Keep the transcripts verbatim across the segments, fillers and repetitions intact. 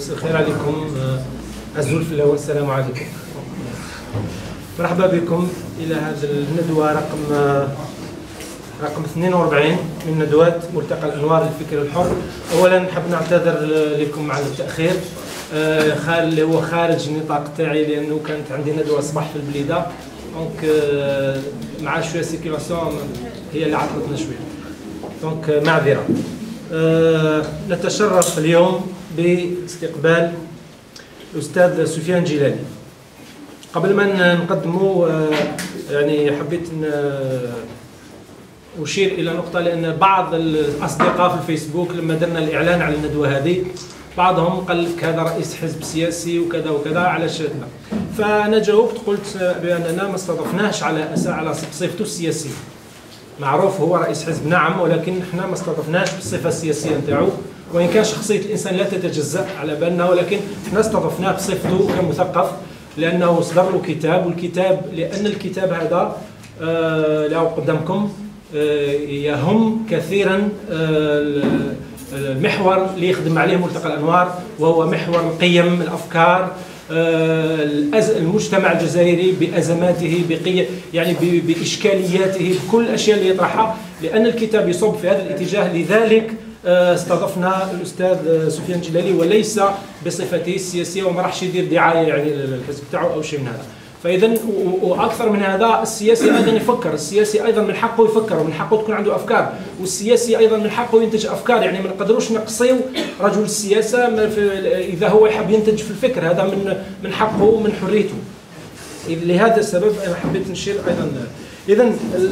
مساء الخير عليكم الزلفلة والسلام عليكم. مرحبا بكم إلى هذا الندوة رقم رقم اثنين وأربعين من ندوات ملتقى الأنوار للفكر الحر. أولا نحب نعتذر لكم على التأخير، اللي هو خارج النطاق تاعي لأنه كانت عندي ندوة صباح في البليدة، دونك مع شوية سيركيلاسيون هي اللي عطلتنا شوية، دونك معذرة. أه نتشرف اليوم باستقبال الأستاذ سفيان جيلاني. قبل ما نقدمه أه يعني حبيت أشير إلى نقطة، لأن بعض الأصدقاء في الفيسبوك لما درنا الإعلان على الندوة هذه بعضهم قال لك هذا رئيس حزب سياسي وكذا وكذا، علاش هذا؟ فأنا جاوبت قلت بأننا ما استضفناهش على على صفته السياسية. معروف هو رئيس حزب نعم، ولكن احنا ما استضفناش بالصفه السياسيه نتاعو، وان كان شخصيه الانسان لا تتجزا على بالنا، ولكن احنا استضفناه بصفته كمثقف، لانه صدر له كتاب، والكتاب لان الكتاب هذا آه له قدامكم آه يهم كثيرا آه المحور اللي يخدم عليه ملتقى الانوار، وهو محور القيم، الافكار، المجتمع الجزائري بأزماته، بقي يعني بإشكالياته، بكل الأشياء اللي يطرحها، لأن الكتاب يصب في هذا الاتجاه. لذلك استضفنا الأستاذ سفيان جيلاني، وليس بصفته السياسية، وما راحش يدير دعاية يعني للحزب تاعو أو شيء من هذا. فإذا وأكثر من هذا، السياسي أيضا يفكر، السياسي أيضا من حقه يفكر، ومن حقه تكون عنده أفكار، والسياسي أيضا من حقه ينتج أفكار. يعني ما نقدروش نقصيو رجل السياسة إذا هو يحب ينتج في الفكر، هذا من من حقه ومن حريته. لهذا السبب أنا حبيت نشير أيضا. إذا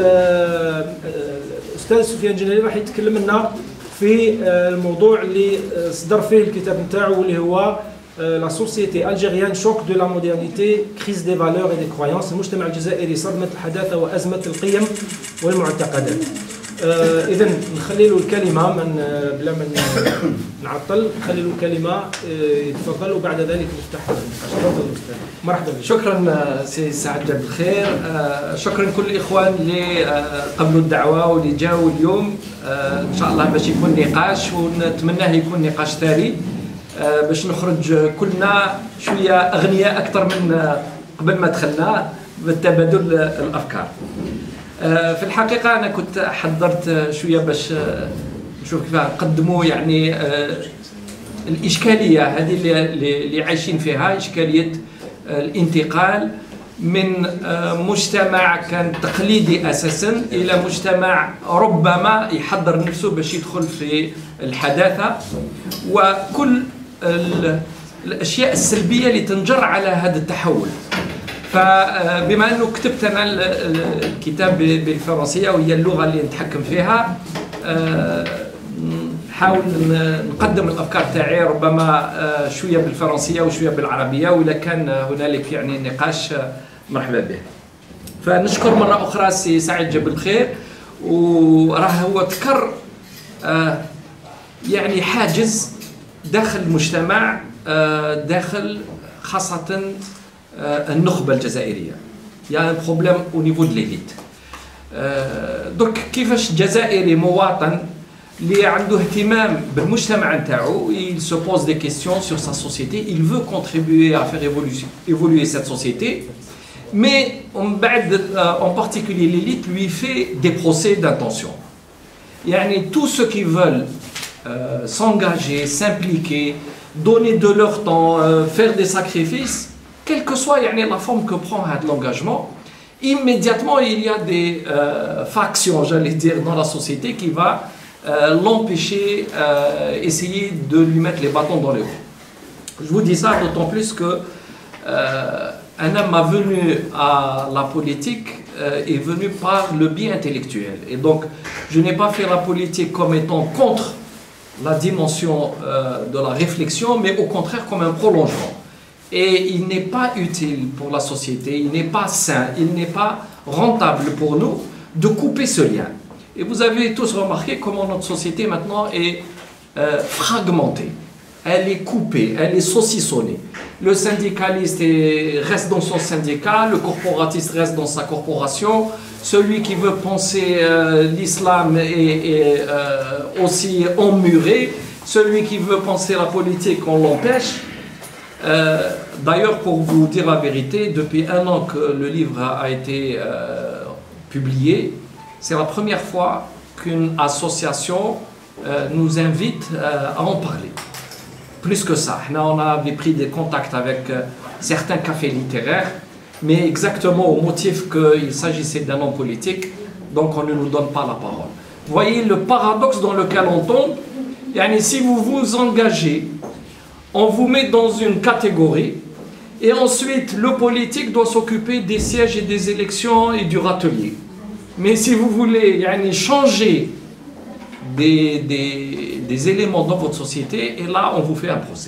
الأستاذ سفيان جيلاني راح يتكلم لنا في الموضوع اللي صدر فيه الكتاب نتاعو، اللي هو La société algérienne, choc de la modernité, crise des valeurs et des croyances. المجتمع الجزائري صدمة الحداثة وأزمة القيم والمعتقدات. آه إذا نخلي له الكلمة من بلا ما نعطل، نخلي له الكلمة يتفضل، وبعد ذلك نفتح النقاش. تفضل أستاذ. مرحبا بك. شكرا سي سعد جاب الخير. آه شكرا كل الإخوان اللي آه قبلوا الدعوة واللي جاوا اليوم. آه إن شاء الله باش يكون نقاش، ونتمناه يكون نقاش ثري باش نخرج كلنا شويه اغنياء اكثر من قبل ما دخلنا بالتبادل الافكار. في الحقيقه انا كنت حضرت شويه باش نشوف كيف نقدموا يعني الاشكاليه هذه اللي اللي عايشين فيها، اشكاليه الانتقال من مجتمع كان تقليدي اساسا الى مجتمع ربما يحضر نفسه باش يدخل في الحداثه، وكل الاشياء السلبيه اللي تنجر على هذا التحول. فبما انه كتبت انا الكتاب بالفرنسيه وهي اللغه اللي نتحكم فيها، نحاول نقدم الافكار تاعي ربما شويه بالفرنسيه وشويه بالعربيه، واذا كان هنالك يعني نقاش مرحبا به. فنشكر مره اخرى سي سعيد جاب الخير، وراه هو ذكر يعني حاجز داخل المجتمع، داخل خاصة النخبة الجزائرية، يعني بروبليم او نيفو دو ليليت. دوك كيفاش الجزائري مواطن اللي عنده اهتمام بالمجتمع نتاعو، il se pose des questions sur sa société, il veut contribuer à faire évoluer, évoluer cette société, mais on بعد en particulier l'élite lui fait des procès d'intention. يعني tous ceux qui veulent Euh, s'engager, s'impliquer, donner de leur temps, euh, faire des sacrifices, quelle que soit yani, la forme que prend l'engagement, immédiatement il y a des euh, factions, j'allais dire, dans la société qui va euh, l'empêcher, euh, essayer de lui mettre les bâtons dans les roues. Je vous dis ça d'autant plus que euh, un homme ma venue à la politique euh, est venu par le biais intellectuel. Et donc, je n'ai pas fait la politique comme étant contre la dimension euh, de la réflexion, mais au contraire comme un prolongement. Et il n'est pas utile pour la société, il n'est pas sain, il n'est pas rentable pour nous de couper ce lien. Et vous avez tous remarqué comment notre société maintenant est euh, fragmentée. Elle est coupée, elle est saucissonnée. Le syndicaliste est, reste dans son syndicat, le corporatiste reste dans sa corporation, celui qui veut penser euh, l'islam est, est euh, aussi emmuré, Celui qui veut penser la politique, on l'empêche. Euh, D'ailleurs, pour vous dire la vérité, depuis un an que le livre a été euh, publié, c'est la première fois qu'une association euh, nous invite euh, à en parler. Plus que ça, on avait pris des contacts avec euh, certains cafés littéraires, mais exactement au motif qu'il s'agissait d'un homme politique, donc on ne nous donne pas la parole. Vous voyez le paradoxe dans lequel on tombe. Yani, si vous vous engagez, on vous met dans une catégorie, et ensuite le politique doit s'occuper des sièges et des élections et du râtelier. Mais si vous voulez yani, changer des, des, des éléments dans votre société, et là on vous fait un procès.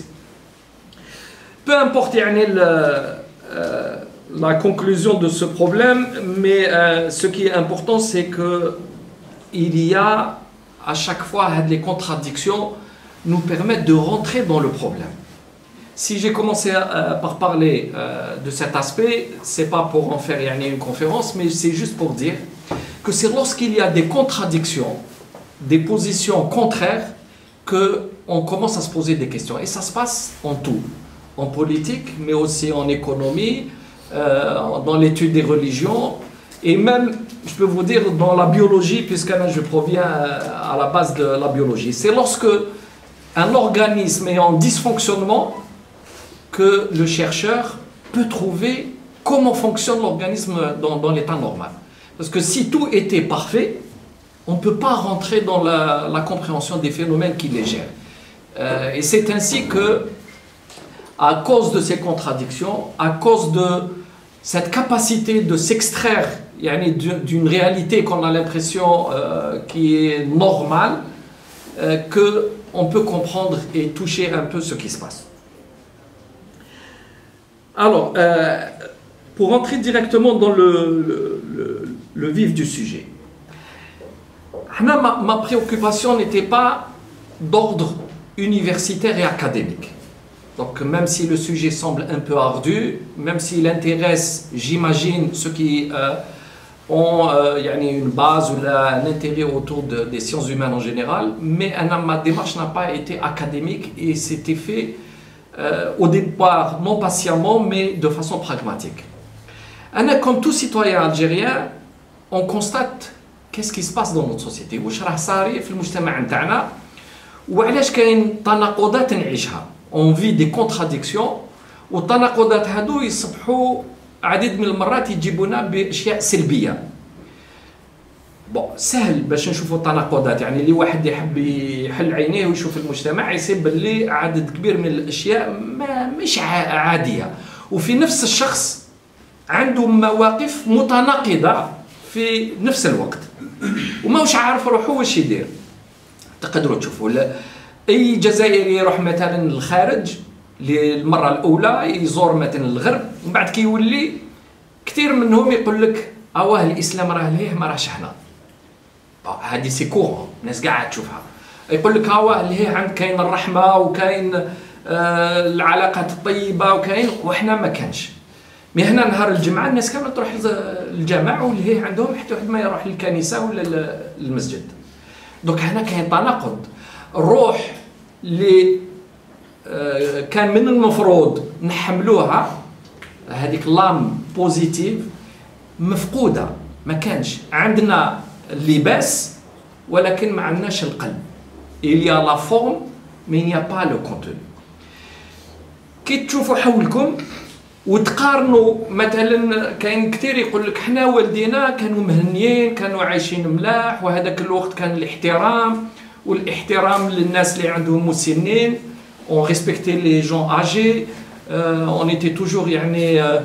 Peu importe yani, le, euh, la conclusion de ce problème, mais euh, ce qui est important, c'est que il y a à chaque fois les contradictions nous permettent de rentrer dans le problème. Si j'ai commencé euh, par parler euh, de cet aspect, c'est pas pour en faire yani, une conférence, mais c'est juste pour dire que c'est lorsqu'il y a des contradictions, des positions contraires, qu'on commence à se poser des questions. Et ça se passe en tout, en politique, mais aussi en économie, euh, dans l'étude des religions, et même, je peux vous dire, dans la biologie, puisque là, je proviens à la base de la biologie. C'est lorsque un organisme est en dysfonctionnement que le chercheur peut trouver comment fonctionne l'organisme dans, dans l'état normal. Parce que si tout était parfait, on ne peut pas rentrer dans la, la compréhension des phénomènes qui les gèrent. Euh, et c'est ainsi que, à cause de ces contradictions, à cause de cette capacité de s'extraire yani, d'une réalité qu'on a l'impression euh, qui est normale, euh, qu'on peut comprendre et toucher un peu ce qui se passe. Alors, euh, pour entrer directement dans le, le, le, le vif du sujet, ma, ma préoccupation n'était pas d'ordre universitaire et académique. Donc, même si le sujet semble un peu ardu, même s'il intéresse, j'imagine, ceux qui euh, ont euh, yani une base ou là, un intérêt autour de, des sciences humaines en général, mais ma démarche n'a pas été académique et c'était fait euh, au départ, non patiemment, mais de façon pragmatique. Anna, comme tout citoyen algérien, on constate qu'est-ce qui se passe dans notre société. On vit des contradictions والتناقضات هادو يصبحوا عديد من المرات يجيبونا باشياء سلبيه. بون سهل باش نشوفوا التناقضات يعني اللي واحد يحب يحل عينيه ويشوف المجتمع يصيب باللي عدد كبير من الاشياء ما مش عاديه وفي نفس الشخص عنده مواقف متناقضه في نفس الوقت وماهوش عارف روحه واش يدير. تقدروا تشوفوا اي جزائري يروح مثلا للخارج للمره الاولى يزور مثلا الغرب ومن بعد كيولي كثير منهم يقول لك اواه الاسلام راه لهيه ما راهش هنا. هذه سي كور الناس كاع تشوفها يقول لك اواه لهيه عند كاين الرحمه وكاين آه العلاقات الطيبه وكاين وحنا ما كانش. مي هنا نهار الجمعه الناس كامله تروح للجامع ولهيه عندهم حتى واحد ما يروح للكنيسه ولا للمسجد. دونك هنا كاين تناقض. الروح اللي كان من المفروض نحملوها هذيك لام بوزيتيف مفقوده ما كانش عندنا اللباس ولكن ما عندناش القلب. il y a la forme mais il n'y a pas le contenu. كي تشوفوا حولكم وتقارنوا مثلا كاين كثير يقول لك حنا والدينا كانوا مهنيين كانوا عايشين ملاح وهذاك الوقت كان الاحترام والاحترام للناس اللي عندهم مسنين. On respectait les gens âgés, euh, on était toujours يعني, euh,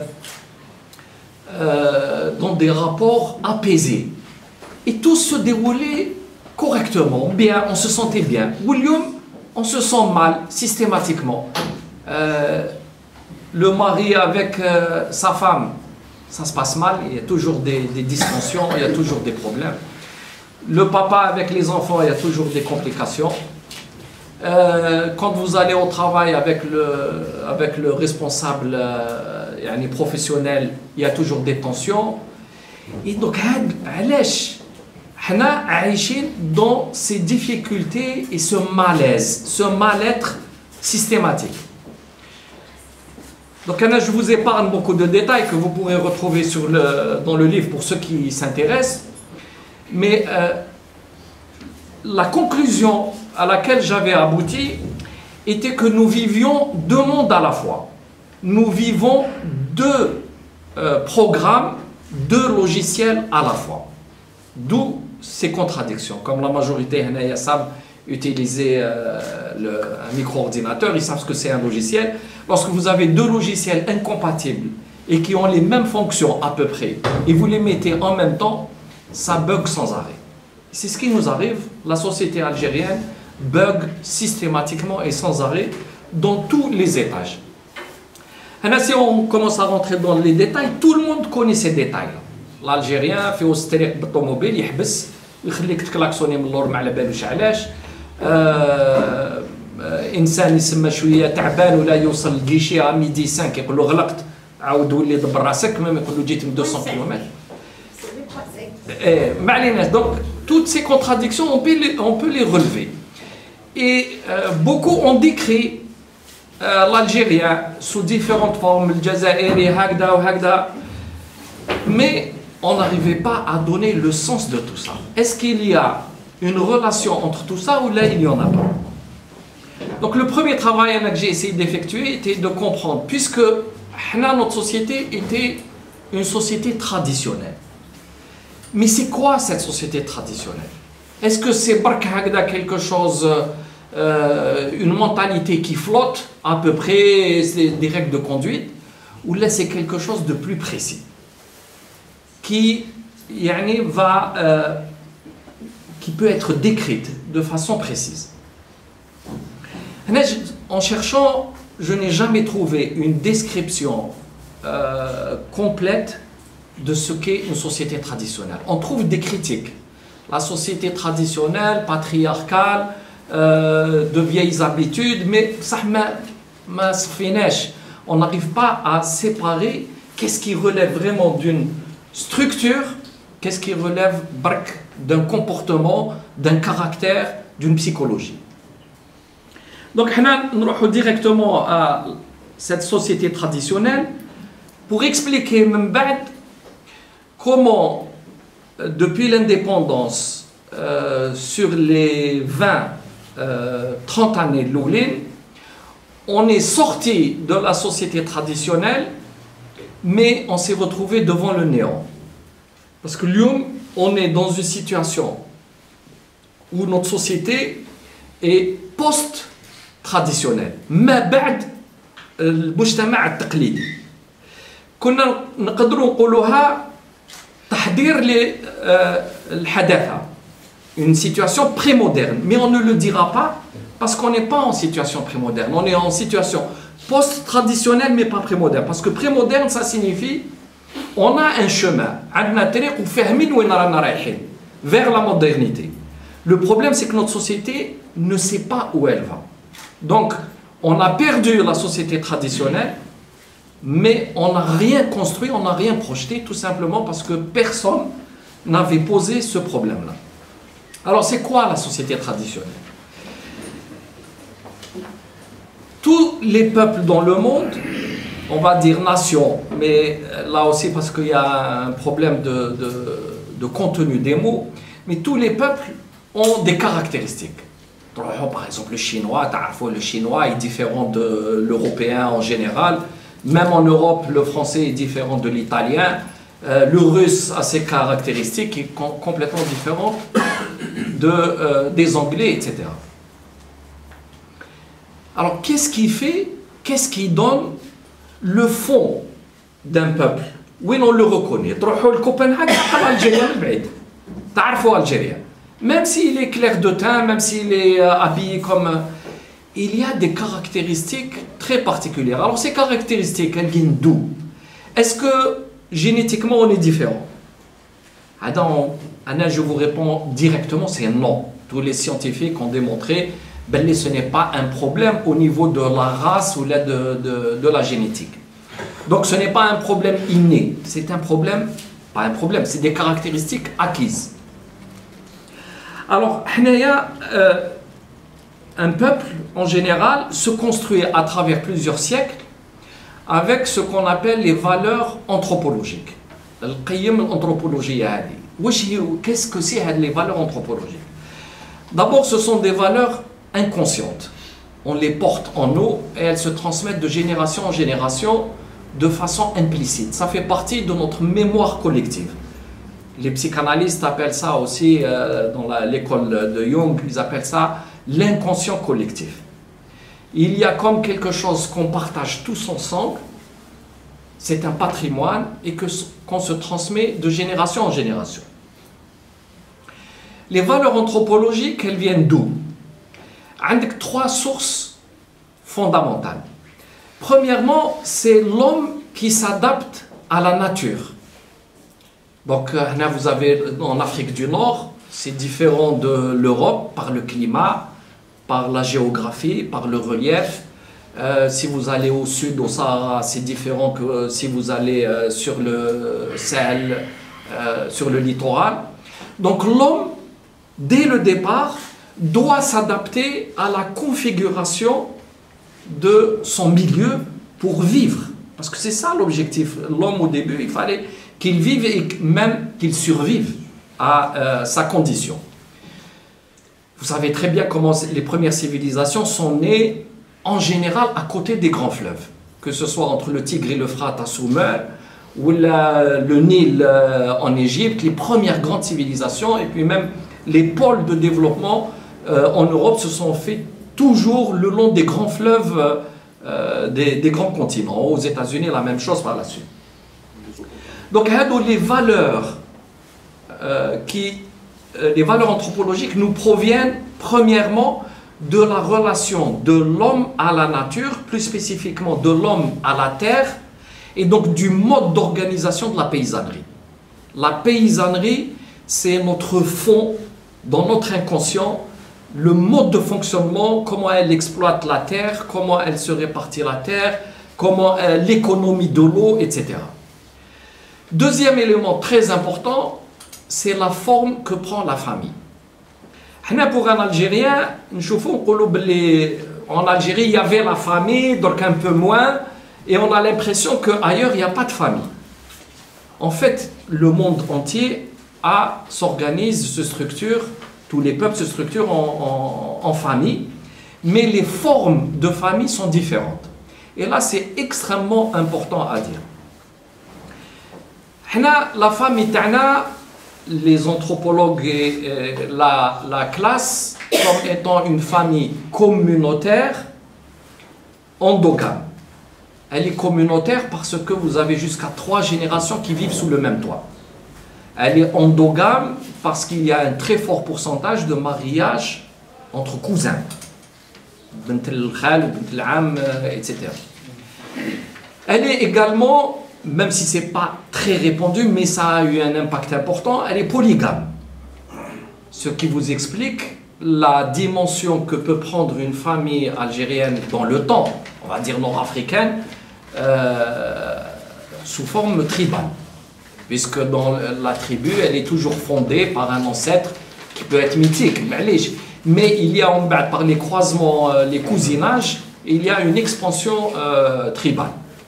euh, dans des rapports apaisés. Et tout se déroulait correctement, bien, on se sentait bien. William, on se sent mal systématiquement. Euh, le mari avec euh, sa femme, ça se passe mal, il y a toujours des, des dissensions, il y a toujours des problèmes. Le papa avec les enfants, il y a toujours des complications. Euh, quand vous allez au travail avec le, avec le responsable euh, يعني professionnel, il y a toujours des tensions. Et donc, علاش حنا عايشين dans ces difficultés et ce malaise, ce mal-être systématique. Donc je vous épargne beaucoup de détails que vous pourrez retrouver sur le, dans le livre pour ceux qui s'intéressent. Mais euh, la conclusion à laquelle j'avais abouti était que nous vivions deux mondes à la fois. Nous vivons deux euh, programmes, deux logiciels à la fois. D'où ces contradictions. Comme la majorité savent utiliser euh, le, un micro-ordinateur, ils savent ce que c'est un logiciel. Lorsque vous avez deux logiciels incompatibles et qui ont les mêmes fonctions à peu près, et vous les mettez en même temps, ça bug sans arrêt. C'est ce qui nous arrive. La société algérienne bug systématiquement et sans arrêt dans tous les étages. Et si on commence à rentrer dans les détails, tout le monde connaît ces détails. L'Algérien fait au strict d'automobile, il يحبس ويخليك تكلاكسوني من اللور ما على بالوش علاش. انسان يسمى شويه تعبان ولا يوصل الكيشي ا ميدي خمسة يقول له غلقت عاود ولي دبر راسك ما يقول له جيت من deux cents كيلومتر. Eh, donc, toutes ces contradictions, on peut les, on peut les relever. Et euh, beaucoup ont décrit euh, l'Algérien sous différentes formes, le Jazairi, Hagda ou Hagda, mais on n'arrivait pas à donner le sens de tout ça. Est-ce qu'il y a une relation entre tout ça ou là il n'y en a pas? Donc le premier travail que j'ai essayé d'effectuer était de comprendre, puisque notre société était une société traditionnelle. Mais c'est quoi cette société traditionnelle? Est-ce que c'est bark hagda quelque chose, euh, une mentalité qui flotte à peu près, c'est des règles de conduite, ou là c'est quelque chose de plus précis qui yani, va, euh, qui peut être décrite de façon précise. En cherchant, je n'ai jamais trouvé une description euh, complète de ce qu'est une société traditionnelle. On trouve des critiques. La société traditionnelle, patriarcale, euh, de vieilles habitudes, mais ça on n'arrive pas à séparer qu'est-ce qui relève vraiment d'une structure, qu'est-ce qui relève d'un comportement, d'un caractère, d'une psychologie. Donc, nous allons directement à cette société traditionnelle pour expliquer comment, depuis l'indépendance, euh, sur les vingt, trente années de l'Oulin, on est sorti de la société traditionnelle, mais on s'est retrouvé devant le néant. Parce que l'Oulin, on est dans une situation où notre société est post-traditionnelle. ما بعد المجتمع التقليدي. كنا نقدروا نقولوها تحضير للحداثة. Une situation prémoderne. Mais on ne le dira pas parce qu'on n'est pas en situation prémoderne. On est en situation post-traditionnelle mais pas prémoderne. Parce que prémoderne, ça signifie on a un chemin. Vers la modernité. Le problème, c'est que notre société ne sait pas où elle va. Donc, on a perdu la société traditionnelle, mais on n'a rien construit, on n'a rien projeté, tout simplement parce que personne n'avait posé ce problème-là. Alors, c'est quoi la société traditionnelle? Tous les peuples dans le monde, on va dire nations, mais là aussi parce qu'il y a un problème de, de, de contenu des mots, mais tous les peuples ont des caractéristiques. Par exemple, le chinois, le chinois est différent de l'européen en général. Même en Europe, le français est différent de l'italien. Euh, le russe a ses caractéristiques qui sont complètement différentes de, euh, des anglais, et cetera. Alors, qu'est-ce qui fait, qu'est-ce qui donne le fond d'un peuple? Oui, on le reconnaît. Le Copenhague, Algérien. Même s'il est clair de teint, même s'il est euh, habillé comme... Euh, il y a des caractéristiques très particulières. Alors ces caractéristiques, elles viennent d'où? Est-ce que génétiquement on est différent? Alors, je vous réponds directement, c'est non. Tous les scientifiques ont démontré que ce n'est pas un problème au niveau de la race ou de, de, de la génétique. Donc ce n'est pas un problème inné, c'est un problème, pas un problème, c'est des caractéristiques acquises. Alors, euh, un peuple, en général, se construit à travers plusieurs siècles avec ce qu'on appelle les valeurs anthropologiques. Qu'est-ce que c'est les valeurs anthropologiques? D'abord, ce sont des valeurs inconscientes. On les porte en nous et elles se transmettent de génération en génération de façon implicite. Ça fait partie de notre mémoire collective. Les psychanalystes appellent ça aussi, euh, dans l'école de Jung, ils appellent ça l'inconscient collectif. Il y a comme quelque chose qu'on partage tous ensemble, c'est un patrimoine et que, qu'on se transmet de génération en génération. Les valeurs anthropologiques, elles viennent d'où? Avec trois sources fondamentales. Premièrement, c'est l'homme qui s'adapte à la nature. Donc, là, vous avez en Afrique du Nord, c'est différent de l'Europe par le climat, par la géographie, par le relief. Euh, si vous allez au sud, au Sahara, c'est différent que euh, si vous allez euh, sur le Sahel, euh, sur le littoral. Donc, l'homme, dès le départ, doit s'adapter à la configuration de son milieu pour vivre. Parce que c'est ça l'objectif. L'homme, au début, il fallait qu'il vive et même qu'il survive à euh, sa condition. Vous savez très bien comment les premières civilisations sont nées en général à côté des grands fleuves. Que ce soit entre le Tigre et l'Euphrate à Sumer, ou la, le Nil euh, en Égypte, les premières grandes civilisations, et puis même les pôles de développement euh, en Europe se sont faits toujours le long des grands fleuves euh, des, des grands continents. Aux États-Unis, la même chose par la suite. Donc, les valeurs, euh, qui, euh, les valeurs anthropologiques nous proviennent premièrement de la relation de l'homme à la nature, plus spécifiquement de l'homme à la terre, et donc du mode d'organisation de la paysannerie. La paysannerie, c'est notre fond dans notre inconscient, le mode de fonctionnement, comment elle exploite la terre, comment elle se répartit la terre, comment euh, l'économie de l'eau, et cetera. Deuxième élément très important, c'est la forme que prend la famille. Pour un Algérien, en Algérie, il y avait la famille, donc un peu moins, et on a l'impression qu'ailleurs, il n'y a pas de famille. En fait, le monde entier s'organise, se structure, tous les peuples se structurent en, en, en famille, mais les formes de famille sont différentes. Et là, c'est extrêmement important à dire. La famille, les anthropologues et la, la classe comme étant une famille communautaire endogame. Elle est communautaire parce que vous avez jusqu'à trois générations qui vivent sous le même toit. Elle est endogame parce qu'il y a un très fort pourcentage de mariage entre cousins, et cetera. Elle est également, même si ce n'est pas très répandu, mais ça a eu un impact important, elle est polygame. Ce qui vous explique la dimension que peut prendre une famille algérienne dans le temps, on va dire nord-africaine, euh, sous forme tribale. Puisque dans la tribu, elle est toujours fondée par un ancêtre qui peut être mythique. Mais il y a, par les croisements, les cousinages, il y a une expansion euh, tribale.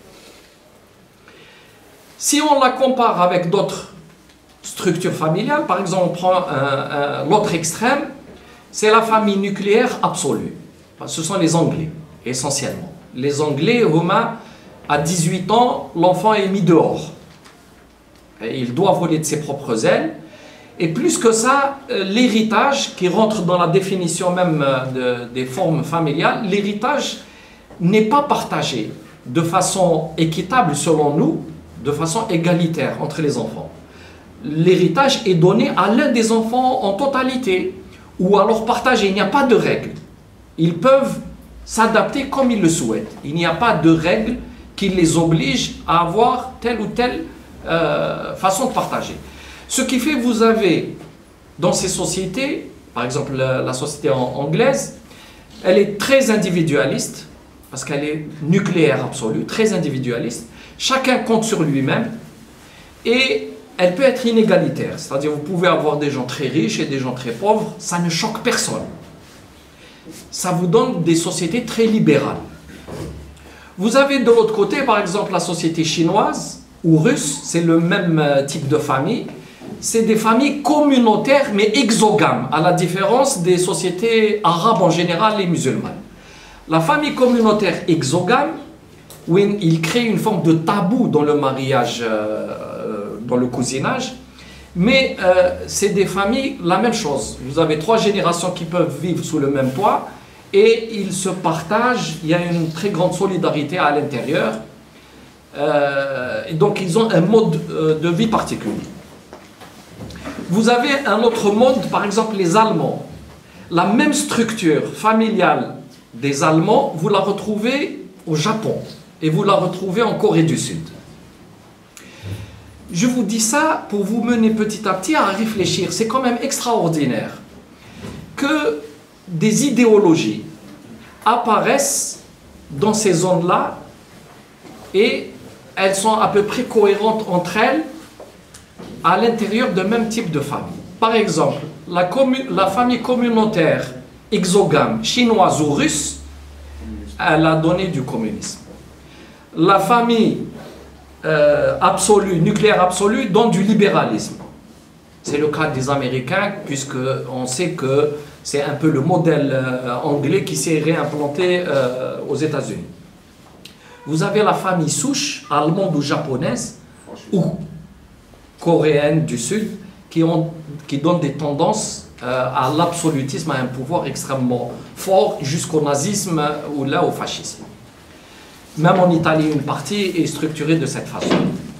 Si on la compare avec d'autres structures familiales, par exemple, on prend l'autre extrême, c'est la famille nucléaire absolue. Ce sont les Anglais, essentiellement. Les Anglais, Romains, à dix-huit ans, l'enfant est mis dehors. Et il doit voler de ses propres ailes. Et plus que ça, l'héritage, qui rentre dans la définition même de, des formes familiales, l'héritage n'est pas partagé de façon équitable selon nous, de façon égalitaire entre les enfants. L'héritage est donné à l'un des enfants en totalité, ou alors partagé. Il n'y a pas de règle. Ils peuvent s'adapter comme ils le souhaitent. Il n'y a pas de règle qui les oblige à avoir telle ou telle euh, façon de partager. Ce qui fait que vous avez dans ces sociétés, par exemple la, la société en, anglaise, elle est très individualiste, parce qu'elle est nucléaire absolue, très individualiste. Chacun compte sur lui-même et elle peut être inégalitaire. C'est-à-dire vous pouvez avoir des gens très riches et des gens très pauvres, ça ne choque personne. Ça vous donne des sociétés très libérales. Vous avez de l'autre côté, par exemple, la société chinoise ou russe, c'est le même type de famille. C'est des familles communautaires mais exogames, à la différence des sociétés arabes en général et musulmanes. La famille communautaire exogame, où il crée une forme de tabou dans le mariage, euh, dans le cousinage, mais euh, c'est des familles, la même chose. Vous avez trois générations qui peuvent vivre sous le même toit et ils se partagent, il y a une très grande solidarité à l'intérieur. Euh, et donc ils ont un mode de vie particulier. Vous avez un autre mode, par exemple les Allemands. La même structure familiale des Allemands, vous la retrouvez au Japon et vous la retrouvez en Corée du Sud. Je vous dis ça pour vous mener petit à petit à réfléchir. C'est quand même extraordinaire que des idéologies apparaissent dans ces zones-là et elles sont à peu près cohérentes entre elles à l'intérieur d'un même type de famille. Par exemple, la, la famille communautaire exogame chinoise ou russe, elle a donné du communisme. La famille euh, absolue, nucléaire absolue, donne du libéralisme. C'est le cas des Américains, puisqu'on sait que c'est un peu le modèle euh, anglais qui s'est réimplanté euh, aux États-Unis. Vous avez la famille souche, allemande ou japonaise, ou coréenne du Sud, qui, ont, qui donne des tendances euh, à l'absolutisme, à un pouvoir extrêmement fort, jusqu'au nazisme ou là au fascisme. Même en Italie, une partie est structurée de cette façon.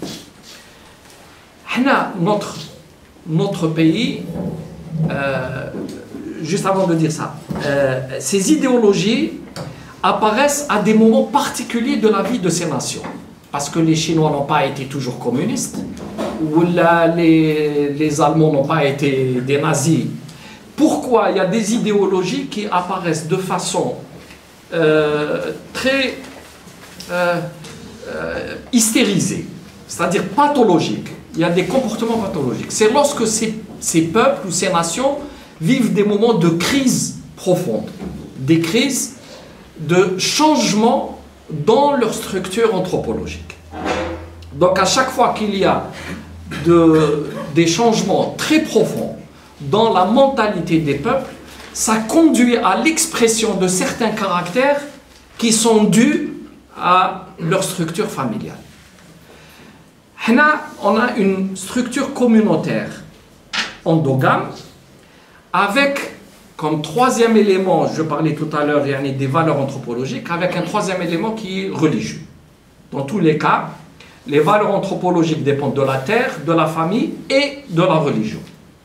Notre, notre pays, euh, juste avant de dire ça, euh, ces idéologies apparaissent à des moments particuliers de la vie de ces nations. Parce que les Chinois n'ont pas été toujours communistes, ou là, les, les Allemands n'ont pas été des nazis. Pourquoi il y a des idéologies qui apparaissent de façon euh, très euh, euh, hystérisée, c'est-à-dire pathologique. Il y a des comportements pathologiques. C'est lorsque ces, ces peuples ou ces nations vivent des moments de crise profonde, des crises de changement dans leur structure anthropologique. Donc à chaque fois qu'il y a de, des changements très profonds dans la mentalité des peuples, ça conduit à l'expression de certains caractères qui sont dus à leur structure familiale. Là, on a une structure communautaire endogame avec comme troisième élément, je parlais tout à l'heure, il y a des valeurs anthropologiques, avec un troisième élément qui est religieux. Dans tous les cas, les valeurs anthropologiques dépendent de la terre, de la famille et de la religion.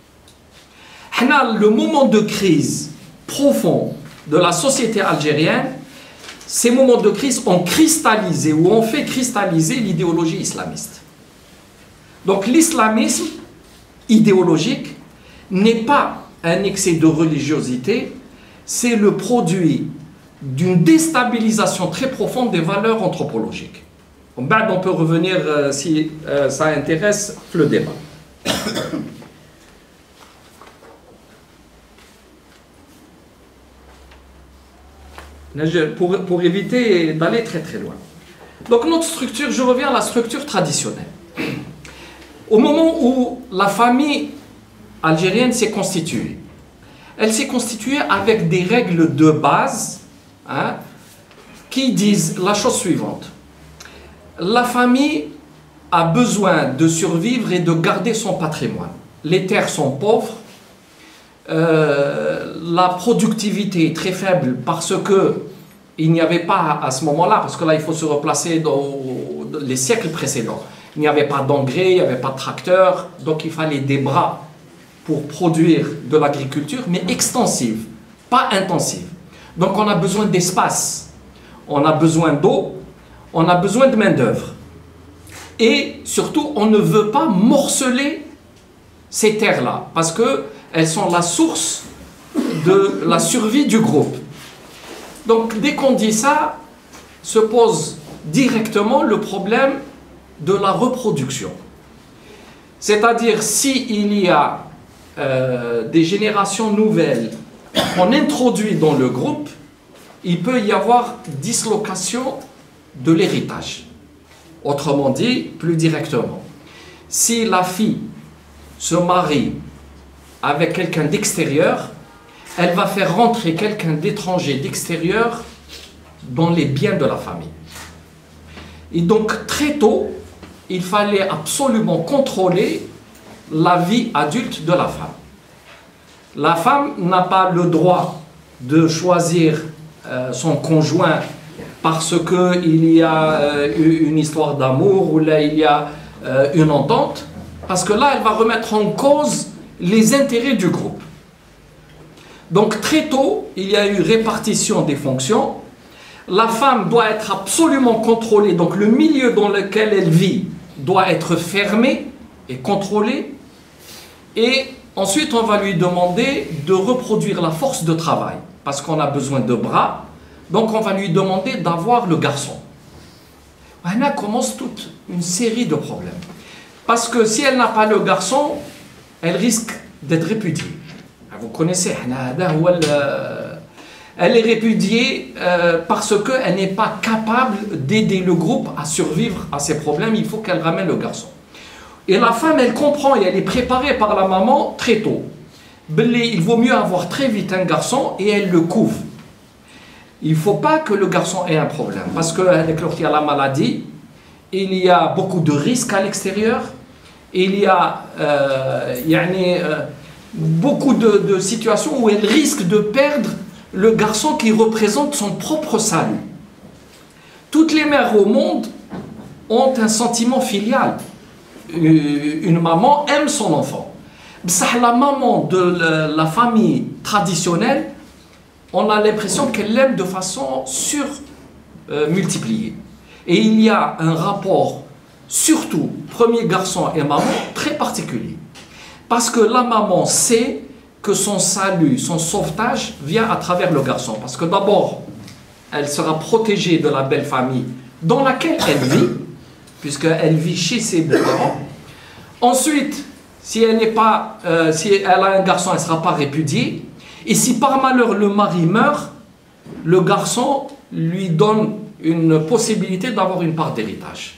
Le moment de crise profond de la société algérienne, ces moments de crise ont cristallisé ou ont fait cristalliser l'idéologie islamiste. Donc l'islamisme idéologique n'est pas un excès de religiosité, c'est le produit d'une déstabilisation très profonde des valeurs anthropologiques. On peut revenir, euh, si euh, ça intéresse, le débat. Pour, pour éviter d'aller très très loin. Donc notre structure, je reviens à la structure traditionnelle. Au moment où la famille algérienne s'est constituée, elle s'est constituée avec des règles de base hein, qui disent la chose suivante. La famille a besoin de survivre et de garder son patrimoine. Les terres sont pauvres, euh, la productivité est très faible parce que il n'y avait pas à ce moment-là, parce que là il faut se replacer dans les siècles précédents. Il n'y avait pas d'engrais, il n'y avait pas de tracteurs, donc il fallait des bras pour produire de l'agriculture, mais extensive, pas intensive. Donc on a besoin d'espace, on a besoin d'eau, on a besoin de main-d'œuvre. Et surtout, on ne veut pas morceler ces terres-là, parce qu'elles sont la source de la survie du groupe. Donc dès qu'on dit ça, se pose directement le problème de la reproduction. C'est-à-dire, s'il y a euh, des générations nouvelles qu'on introduit dans le groupe, il peut y avoir dislocation de l'héritage. Autrement dit, plus directement, si la fille se marie avec quelqu'un d'extérieur, elle va faire rentrer quelqu'un d'étranger, d'extérieur, dans les biens de la famille. Et donc, très tôt, il fallait absolument contrôler la vie adulte de la femme. La femme n'a pas le droit de choisir euh, son conjoint parce qu'il y a euh, une histoire d'amour ou là il y a euh, une entente, parce que là, elle va remettre en cause les intérêts du groupe. Donc, très tôt, il y a eu répartition des fonctions. La femme doit être absolument contrôlée, donc le milieu dans lequel elle vit doit être fermé et contrôlé. Et ensuite, on va lui demander de reproduire la force de travail, parce qu'on a besoin de bras, donc on va lui demander d'avoir le garçon. Là commence toute une série de problèmes. Parce que si elle n'a pas le garçon, elle risque d'être répudiée. Vous connaissez, elle est répudiée euh, parce qu'elle n'est pas capable d'aider le groupe à survivre à ses problèmes. Il faut qu'elle ramène le garçon. Et la femme, elle comprend et elle est préparée par la maman très tôt. Il vaut mieux avoir très vite un garçon et elle le couvre. Il ne faut pas que le garçon ait un problème. Parce qu'avec il y a la maladie, il y a beaucoup de risques à l'extérieur. Il y a euh, yani, euh, beaucoup de, de situations où elle risque de perdre le garçon qui représente son propre salut. Toutes les mères au monde ont un sentiment filial. Une maman aime son enfant. La maman de la famille traditionnelle, on a l'impression qu'elle l'aime de façon sur-multipliée. Et il y a un rapport, surtout premier garçon et maman, très particulier. Parce que la maman sait que son salut, son sauvetage vient à travers le garçon. Parce que d'abord, elle sera protégée de la belle famille dans laquelle elle vit, puisqu'elle vit chez ses beaux-parents. Ensuite, si elle n'est pas, euh, si elle a un garçon, elle ne sera pas répudiée. Et si par malheur le mari meurt, le garçon lui donne une possibilité d'avoir une part d'héritage.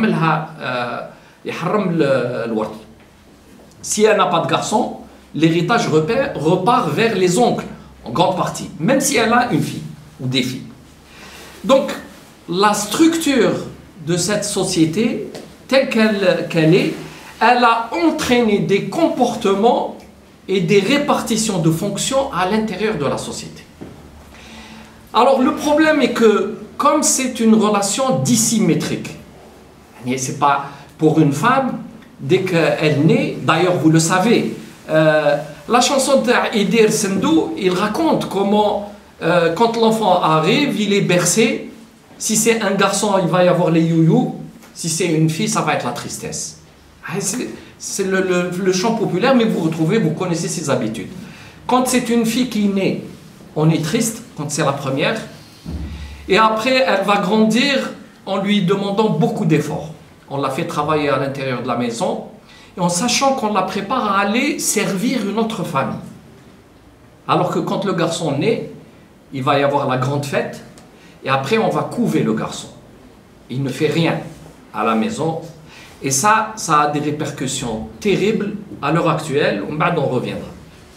Si elle n'a pas de garçon, l'héritage repart vers les oncles, en grande partie, même si elle a une fille ou des filles. Donc, la structure de cette société, telle qu'elle qu'elle est, elle a entraîné des comportements et des répartitions de fonctions à l'intérieur de la société. Alors, le problème est que, comme c'est une relation dissymétrique, c'est pas pour une femme, dès qu'elle naît, d'ailleurs, vous le savez, Euh, la chanson d'Idir Sendou, il raconte comment, euh, quand l'enfant arrive, il est bercé. Si c'est un garçon, il va y avoir les youyou. Si c'est une fille, ça va être la tristesse. C'est le, le, le chant populaire, mais vous retrouvez, vous connaissez ses habitudes. Quand c'est une fille qui naît, on est triste, quand c'est la première. Et après, elle va grandir en lui demandant beaucoup d'efforts. On l'a fait travailler à l'intérieur de la maison, et en sachant qu'on la prépare à aller servir une autre famille. Alors que quand le garçon naît, il va y avoir la grande fête, et après on va couver le garçon. Il ne fait rien à la maison, et ça, ça a des répercussions terribles à l'heure actuelle, on reviendra.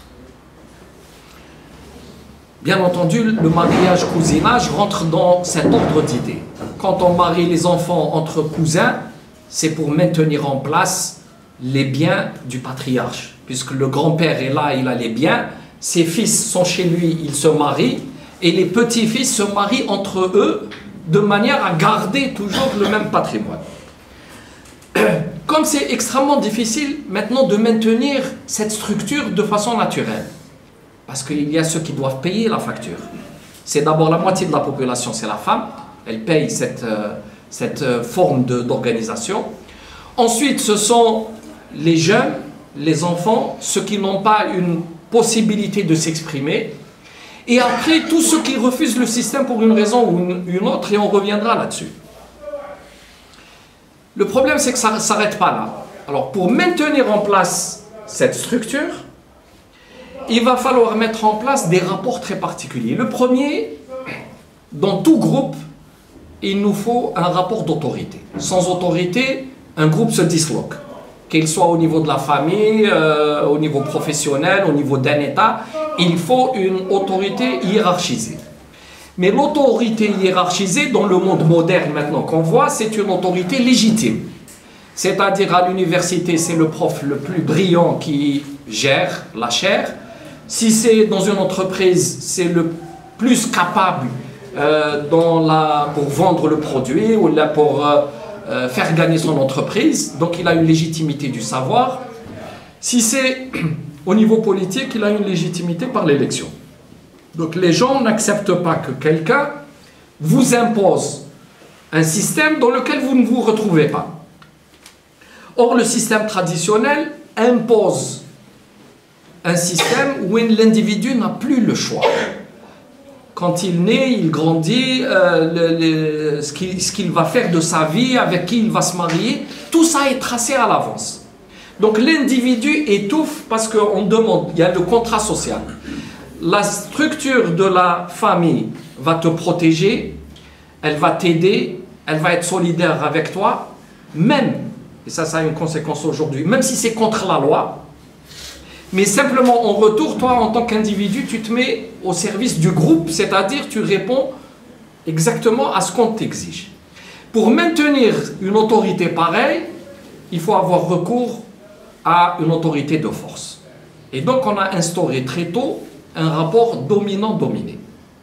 Bien entendu, le mariage-cousinage rentre dans cet ordre d'idées. Quand on marie les enfants entre cousins, c'est pour maintenir en place les biens du patriarche, puisque le grand-père est là, il a les biens, ses fils sont chez lui, ils se marient, et les petits-fils se marient entre eux de manière à garder toujours le même patrimoine. Comme c'est extrêmement difficile maintenant de maintenir cette structure de façon naturelle, parce qu'il y a ceux qui doivent payer la facture. C'est d'abord la moitié de la population, c'est la femme, elle paye cette, euh, cette euh, forme d'organisation. Ensuite, ce sont les jeunes, les enfants, ceux qui n'ont pas une possibilité de s'exprimer, et après tous ceux qui refusent le système pour une raison ou une, une autre, et on reviendra là-dessus. Le problème, c'est que ça ne s'arrête pas là. Alors, pour maintenir en place cette structure, il va falloir mettre en place des rapports très particuliers. Le premier, dans tout groupe, il nous faut un rapport d'autorité. Sans autorité, un groupe se disloque. Qu'il soit au niveau de la famille, euh, au niveau professionnel, au niveau d'un État, il faut une autorité hiérarchisée. Mais l'autorité hiérarchisée, dans le monde moderne maintenant qu'on voit, c'est une autorité légitime. C'est-à-dire à l'université, c'est le prof le plus brillant qui gère la chaire. Si c'est dans une entreprise, c'est le plus capable euh, dans la, pour vendre le produit ou là pour euh, euh, faire gagner son entreprise. Donc il a une légitimité du savoir. Si c'est au niveau politique, il a une légitimité par l'élection. Donc les gens n'acceptent pas que quelqu'un vous impose un système dans lequel vous ne vous retrouvez pas. Or, le système traditionnel impose un système où l'individu n'a plus le choix. Quand il naît, il grandit, euh, le, le, ce qu'il ce qu'il va faire de sa vie, avec qui il va se marier, tout ça est tracé à l'avance. Donc l'individu étouffe parce qu'on demande, il y a le contrat social. La structure de la famille va te protéger, elle va t'aider, elle va être solidaire avec toi, même, et ça, ça a une conséquence aujourd'hui, même si c'est contre la loi, mais simplement en retour, toi, en tant qu'individu, tu te mets au service du groupe, c'est-à-dire tu réponds exactement à ce qu'on t'exige. Pour maintenir une autorité pareille, il faut avoir recours à une autorité de force. Et donc, on a instauré très tôt un rapport dominant-dominé.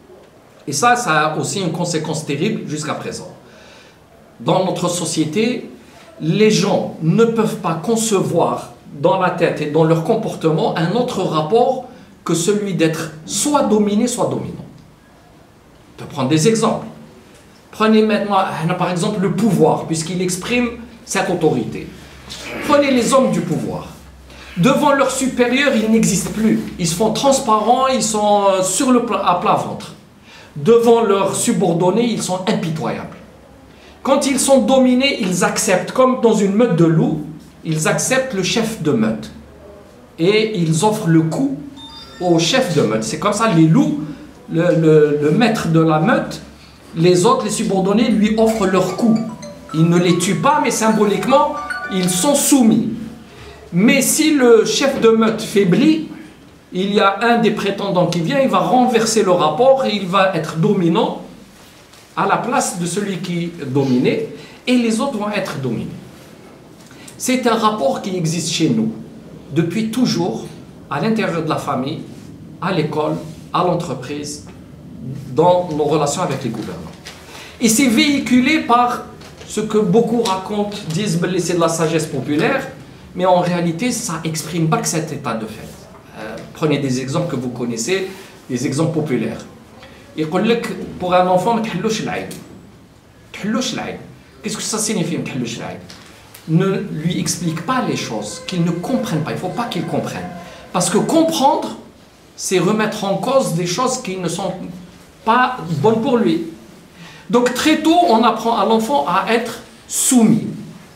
Et ça, ça a aussi une conséquence terrible jusqu'à présent. Dans notre société, les gens ne peuvent pas concevoir dans la tête et dans leur comportement un autre rapport que celui d'être soit dominé, soit dominant. On peut prendre des exemples. Prenez maintenant, par exemple, le pouvoir, puisqu'il exprime cette autorité. Prenez les hommes du pouvoir. Devant leurs supérieurs, ils n'existent plus. Ils se font transparents, ils sont sur le pla- à plat ventre. Devant leurs subordonnés, ils sont impitoyables. Quand ils sont dominés, ils acceptent, comme dans une meute de loups, ils acceptent le chef de meute. Et ils offrent le coup au chef de meute. C'est comme ça, les loups, le, le, le maître de la meute, les autres, les subordonnés, lui offrent leur coup. Ils ne les tuent pas, mais symboliquement, ils sont soumis. Mais si le chef de meute faiblit, il y a un des prétendants qui vient, il va renverser le rapport et il va être dominant à la place de celui qui est dominé, et les autres vont être dominés. C'est un rapport qui existe chez nous depuis toujours, à l'intérieur de la famille, à l'école, à l'entreprise, dans nos relations avec les gouvernants. Et c'est véhiculé par ce que beaucoup racontent, disent que c'est de la sagesse populaire, mais en réalité, ça n'exprime pas que cet état de fait. Euh, prenez des exemples que vous connaissez, des exemples populaires. Il dit que pour un enfant, qu'est-ce que ça signifie? Ne lui explique pas les choses, qu'il ne comprenne pas. Il ne faut pas qu'il comprenne. Parce que comprendre, c'est remettre en cause des choses qui ne sont pas bonnes pour lui. Donc très tôt, on apprend à l'enfant à être soumis.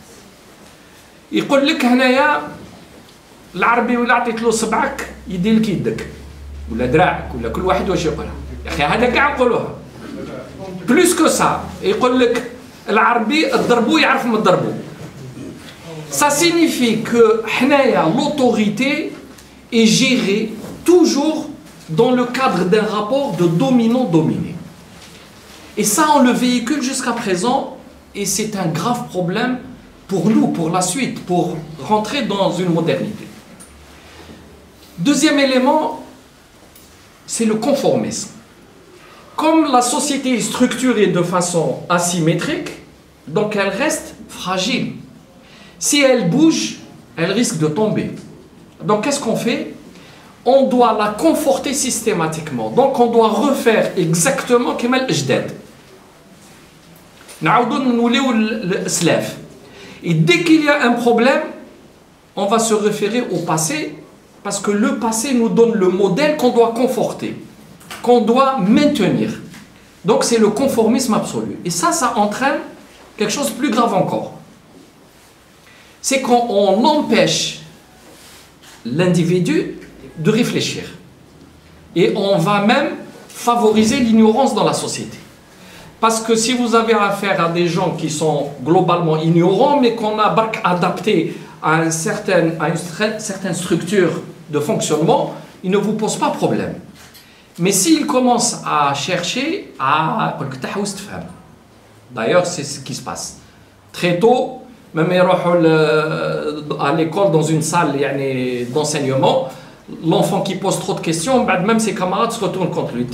يقول لك هنايا العربي ولا عطيت له صبعك يدير لك يدك ولا دراعك ولا كل واحد واش يقولها يا اخي هذا كاع نقولوها بلوس كو سا يقول لك العربي الضربو يعرف من الضربو. Ça signifie que حنايا l'autorité est gérée toujours dans le cadre d'un rapport de dominant-dominé. Et ça on le véhicule jusqu'à présent et c'est un grave problème pour nous, pour la suite, pour rentrer dans une modernité. Deuxième élément, c'est le conformisme. Comme la société est structurée de façon asymétrique, donc elle reste fragile. Si elle bouge, elle risque de tomber. Donc qu'est-ce qu'on fait? On doit la conforter systématiquement. Donc on doit refaire exactement comme elle jdad. نعاودو نوليو الاسلاف. Et dès qu'il y a un problème, on va se référer au passé, parce que le passé nous donne le modèle qu'on doit conforter, qu'on doit maintenir. Donc c'est le conformisme absolu. Et ça, ça entraîne quelque chose de plus grave encore. c'est qu'on empêche l'individu de réfléchir. Et on va même favoriser l'ignorance dans la société. Parce que si vous avez affaire à des gens qui sont globalement ignorants, mais qu'on a adapté à, un certain, à une certaine structure de fonctionnement, ils ne vous posent pas problème. Mais s'ils commencent à chercher, à... D'ailleurs, c'est ce qui se passe. Très tôt, même à l'école, dans une salle d'enseignement, l'enfant qui pose trop de questions, même ses camarades se retournent contre lui.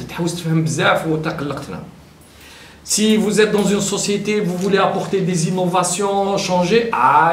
Si vous êtes dans une société, vous voulez apporter des innovations, changer,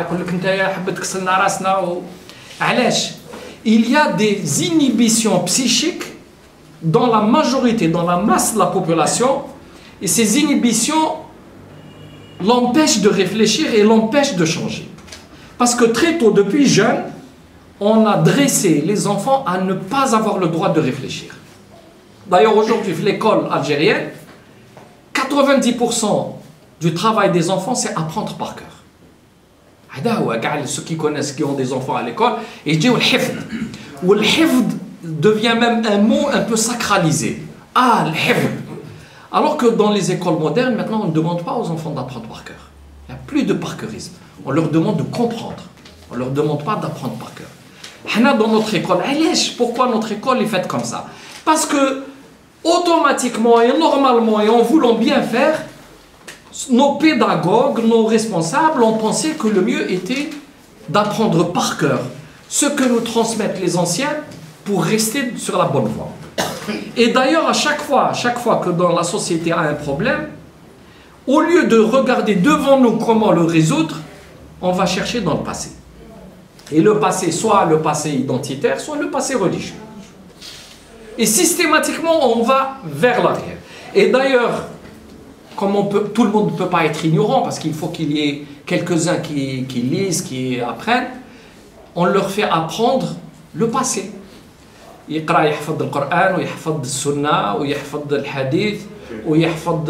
il y a des inhibitions psychiques dans la majorité, dans la masse de la population, et ces inhibitions l'empêchent de réfléchir et l'empêchent de changer. Parce que très tôt, depuis jeune, on a dressé les enfants à ne pas avoir le droit de réfléchir. D'ailleurs, aujourd'hui, l'école algérienne, quatre-vingt-dix pour cent du travail des enfants, c'est apprendre par cœur. Ceux qui connaissent, qui ont des enfants à l'école, ils disent « le hifd » devient même un mot un peu sacralisé. Ah, le hifd. Alors que dans les écoles modernes, maintenant, on ne demande pas aux enfants d'apprendre par cœur. Il n'y a plus de parcourisme. On leur demande de comprendre. On ne leur demande pas d'apprendre par cœur. Dans notre école, pourquoi notre école est faite comme ça? Parce que, automatiquement et normalement, et en voulant bien faire, nos pédagogues, nos responsables ont pensé que le mieux était d'apprendre par cœur ce que nous transmettent les anciens pour rester sur la bonne voie. Et d'ailleurs, à chaque fois, à chaque fois que dans la société a un problème, au lieu de regarder devant nous comment le résoudre, on va chercher dans le passé. Et le passé, soit le passé identitaire, soit le passé religieux. Et systématiquement, on va vers l'arrière. Et d'ailleurs, comme on peut, tout le monde ne peut pas être ignorant, parce qu'il faut qu'il y ait quelques-uns qui, qui lisent, qui apprennent, on leur fait apprendre le passé. يقرأ يحفظ القرآن ويحفظ السنة ويحفظ الحديث ويحفظ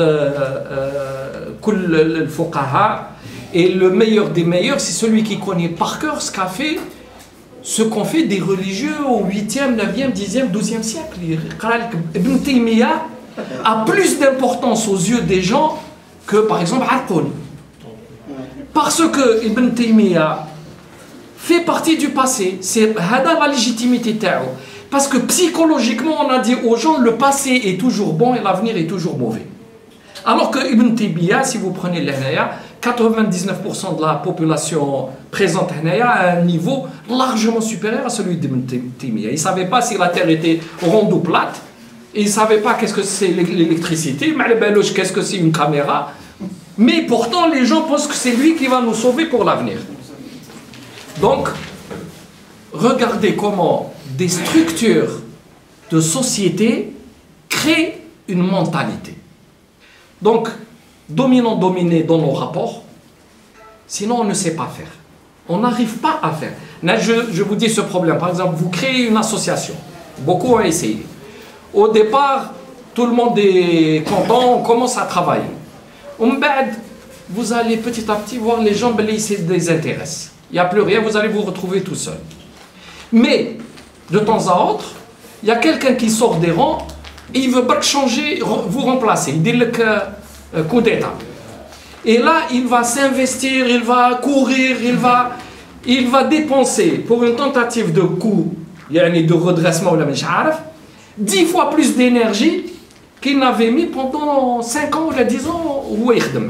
كل الفقهاء. Et le meilleur des meilleurs, c'est celui qui connaît par cœur ce qu'a fait, ce qu'ont fait des religieux au huitième, neuvième, dixième, douzième siècle. Ibn Taymiyyah a plus d'importance aux yeux des gens que, par exemple, Arqoun. Parce que Ibn Taymiyyah fait partie du passé. C'est la légitimité Tao. Parce que psychologiquement, on a dit aux gens, le passé est toujours bon et l'avenir est toujours mauvais. Alors que Ibn Taymiyyah, si vous prenez l'Hanaya, quatre-vingt-dix-neuf pour cent de la population présente à un niveau largement supérieur à celui d'Ibn Taymiyyah. Il ne savait pas si la Terre était ronde ou plate. Il ne savait pas qu'est-ce que c'est l'électricité, qu'est-ce que c'est une caméra. Mais pourtant, les gens pensent que c'est lui qui va nous sauver pour l'avenir. Donc, regardez comment des structures de société créent une mentalité. Donc, dominant-dominé dans nos rapports, sinon on ne sait pas faire. On n'arrive pas à faire. Là, je, je vous dis ce problème. Par exemple, vous créez une association. Beaucoup ont essayé. Au départ, tout le monde est content, on commence à travailler. Vous allez petit à petit voir les gens, ils se désintéressent. Il n'y a plus rien, vous allez vous retrouver tout seul. Mais, de temps à autre, il y a quelqu'un qui sort des rangs et il veut pas changer, vous remplacer. Il dit le coup d'état. Et là, il va s'investir, il va courir, il va, il va dépenser pour une tentative de coup, de redressement ou la mécharaf, dix fois plus d'énergie qu'il n'avait mis pendant cinq ans ou dix ans où il est.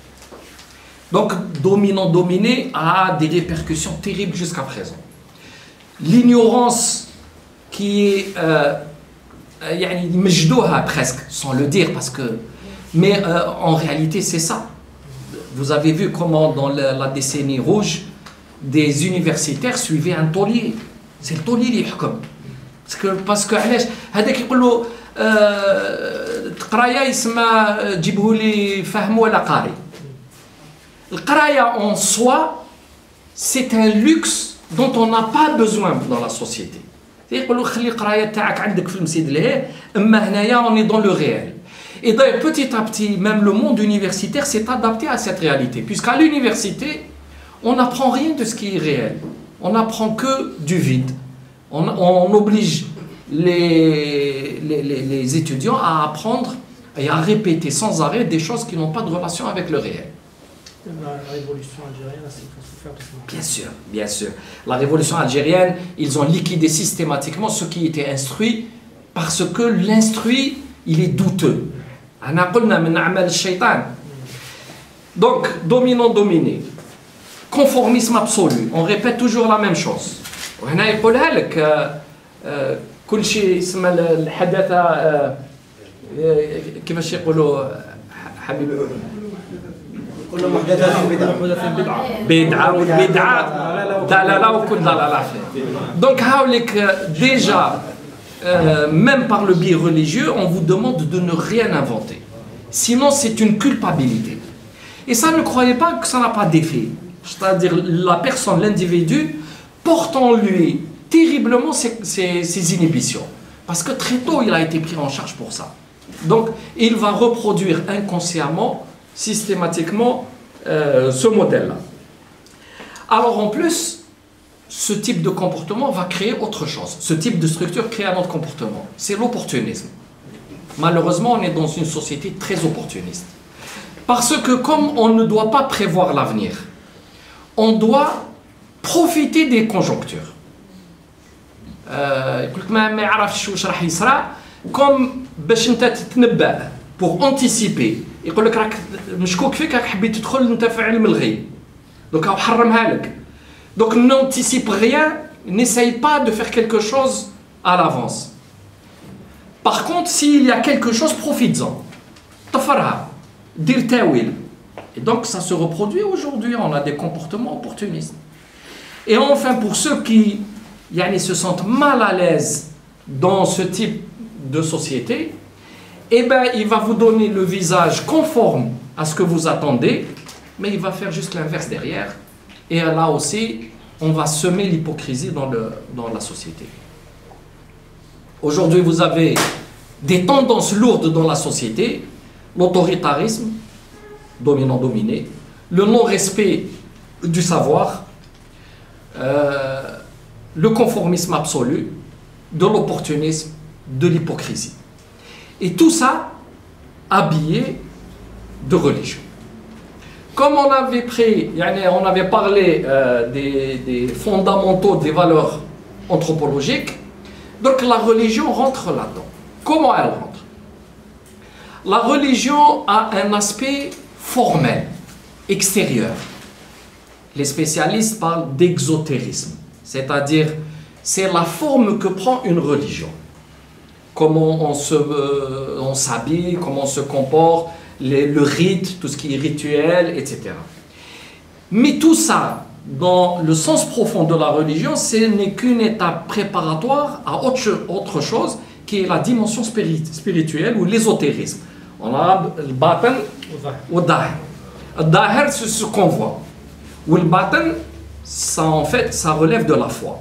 Donc, dominant-dominé a des répercussions terribles jusqu'à présent. L'ignorance qui est euh, presque, sans le dire, parce que, mais euh, en réalité c'est ça. Vous avez vu comment dans la, la décennie rouge, des universitaires suivaient un taulier. C'est le taulier qui حكم. Parce que, parce que هذاك يقول له القرايه يسمى جيبه لي فهم ولا قاري. القرايه en soi, c'est un luxe dont on n'a pas besoin dans la société. يقولوا خلي القرايه تاعك عندك في المسجد لهيه اما هنايا on est dans le réel. Et d'ailleurs petit à petit même le monde universitaire s'est adapté à cette réalité puisqu'à l'université on n'apprend rien de ce qui est réel. On n'apprend que du vide. On, on oblige les, les, les, les étudiants à apprendre et à répéter sans arrêt des choses qui n'ont pas de relation avec le réel. La révolution algérienne, c'est pour se faire tout ça. Bien sûr, bien sûr. La révolution algérienne, ils ont liquidé systématiquement ceux qui étaient instruits parce que l'instruit, il est douteux. Donc, dominant-dominé, conformisme absolu, on répète toujours la même chose. وهنا يقولها لك كل شيء اسمه الحداثة كيفاش يقولوا حبيبي كل محدثات بدعة بدعة والبدعة ضلالة وكل ضلالة. Donc هاوليك déjà euh, même par le biais religieux on vous demande de ne rien inventer. Sinon c'est une culpabilité. Et ça ne croyez pas que ça n'a pas d'effet. C'est-à-dire la personne, l'individu porte en lui terriblement ses, ses, ses inhibitions. Parce que très tôt, il a été pris en charge pour ça. Donc, il va reproduire inconsciemment, systématiquement, euh, ce modèle-là. Alors, en plus, ce type de comportement va créer autre chose. Ce type de structure crée un autre comportement. C'est l'opportunisme. Malheureusement, on est dans une société très opportuniste. Parce que comme on ne doit pas prévoir l'avenir, on doit profiter des conjonctures. يقول لك ما ما يعرفش واش راح يصرى كوم باش انت تتنبأ pour anticiper يقول لك راك مشكوك فيك راك حبيت تدخل انت في علم الغيب donc راهو حرمها لك donc n'anticipe rien, n'essaye pas de faire quelque chose à l'avance. Par contre, s'il y a quelque chose, profites-en. Tafarha, dir tawil. Et donc ça se reproduit aujourd'hui, on a des comportements opportunistes. Et enfin, pour ceux qui yani, se sentent mal à l'aise dans ce type de société, eh ben, il va vous donner le visage conforme à ce que vous attendez, mais il va faire juste l'inverse derrière. Et là aussi, on va semer l'hypocrisie dans, le, dans la société. Aujourd'hui, vous avez des tendances lourdes dans la société, l'autoritarisme, dominant-dominé, le non-respect du savoir, euh, le conformisme absolu, de l'opportunisme, de l'hypocrisie. Et tout ça habillé de religion. Comme on avait pris, on avait parlé euh, des, des fondamentaux des valeurs anthropologiques, donc la religion rentre là-dedans. Comment elle rentre? La religion a un aspect formel, extérieur. Les spécialistes parlent d'exotérisme, c'est-à-dire c'est la forme que prend une religion. Comment on se, euh, on s'habille, comment on se comporte, les, le rite, tout ce qui est rituel, et cetera. Mais tout ça, dans le sens profond de la religion, ce n'est qu'une étape préparatoire à autre, autre chose, qui est la dimension spirituelle ou l'ésotérisme. On a le batan ou le dahir. Le dahir, c'est ce qu'on voit. Ou le batan, ça en fait, ça relève de la foi.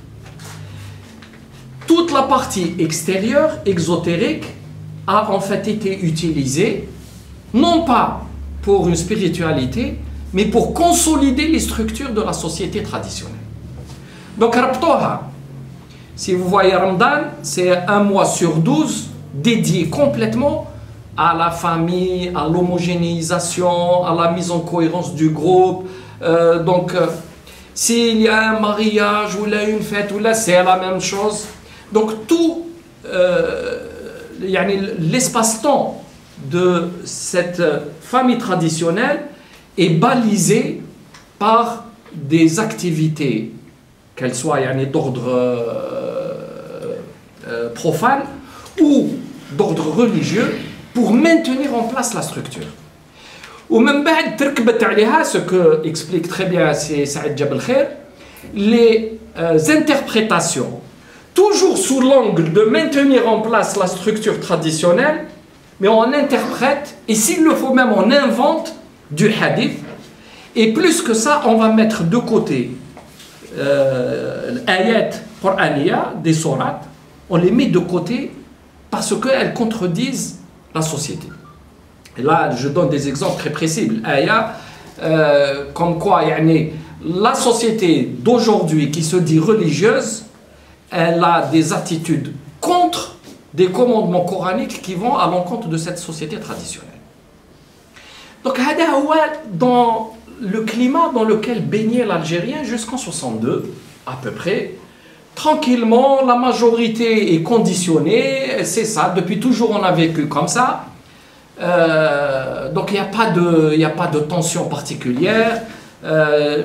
Toute la partie extérieure, exotérique, a en fait été utilisée, non pas pour une spiritualité, mais pour consolider les structures de la société traditionnelle. Donc, Rabtoha, si vous voyez Ramadan, c'est un mois sur douze dédié complètement à la famille, à l'homogénéisation, à la mise en cohérence du groupe. Euh, donc, euh, s'il y a un mariage ou là une fête ou là, c'est la même chose. Donc, tout euh, l'espace-temps de cette famille traditionnelle est balisé par des activités, qu'elles soient d'ordre euh, euh, profane ou d'ordre religieux, pour maintenir en place la structure. Ou même ce que explique très bien Saïd Jabal Khair, les euh, interprétations, toujours sous l'angle de maintenir en place la structure traditionnelle, mais on interprète, et s'il le faut même, on invente du hadith, et plus que ça, on va mettre de côté euh, l'ayat qur'aniya, des sourates, on les met de côté parce qu'elles contredisent la société. Et là, je donne des exemples très précis. L'ayat, euh, comme quoi, yani, la société d'aujourd'hui qui se dit religieuse, elle a des attitudes contre des commandements coraniques qui vont à l'encontre de cette société traditionnelle. Donc, dans le climat dans lequel baignait l'Algérien jusqu'en soixante-deux, à peu près, tranquillement, la majorité est conditionnée, c'est ça, depuis toujours on a vécu comme ça. Euh, donc il n'y a pas de, il n'y a pas de tension particulière, euh,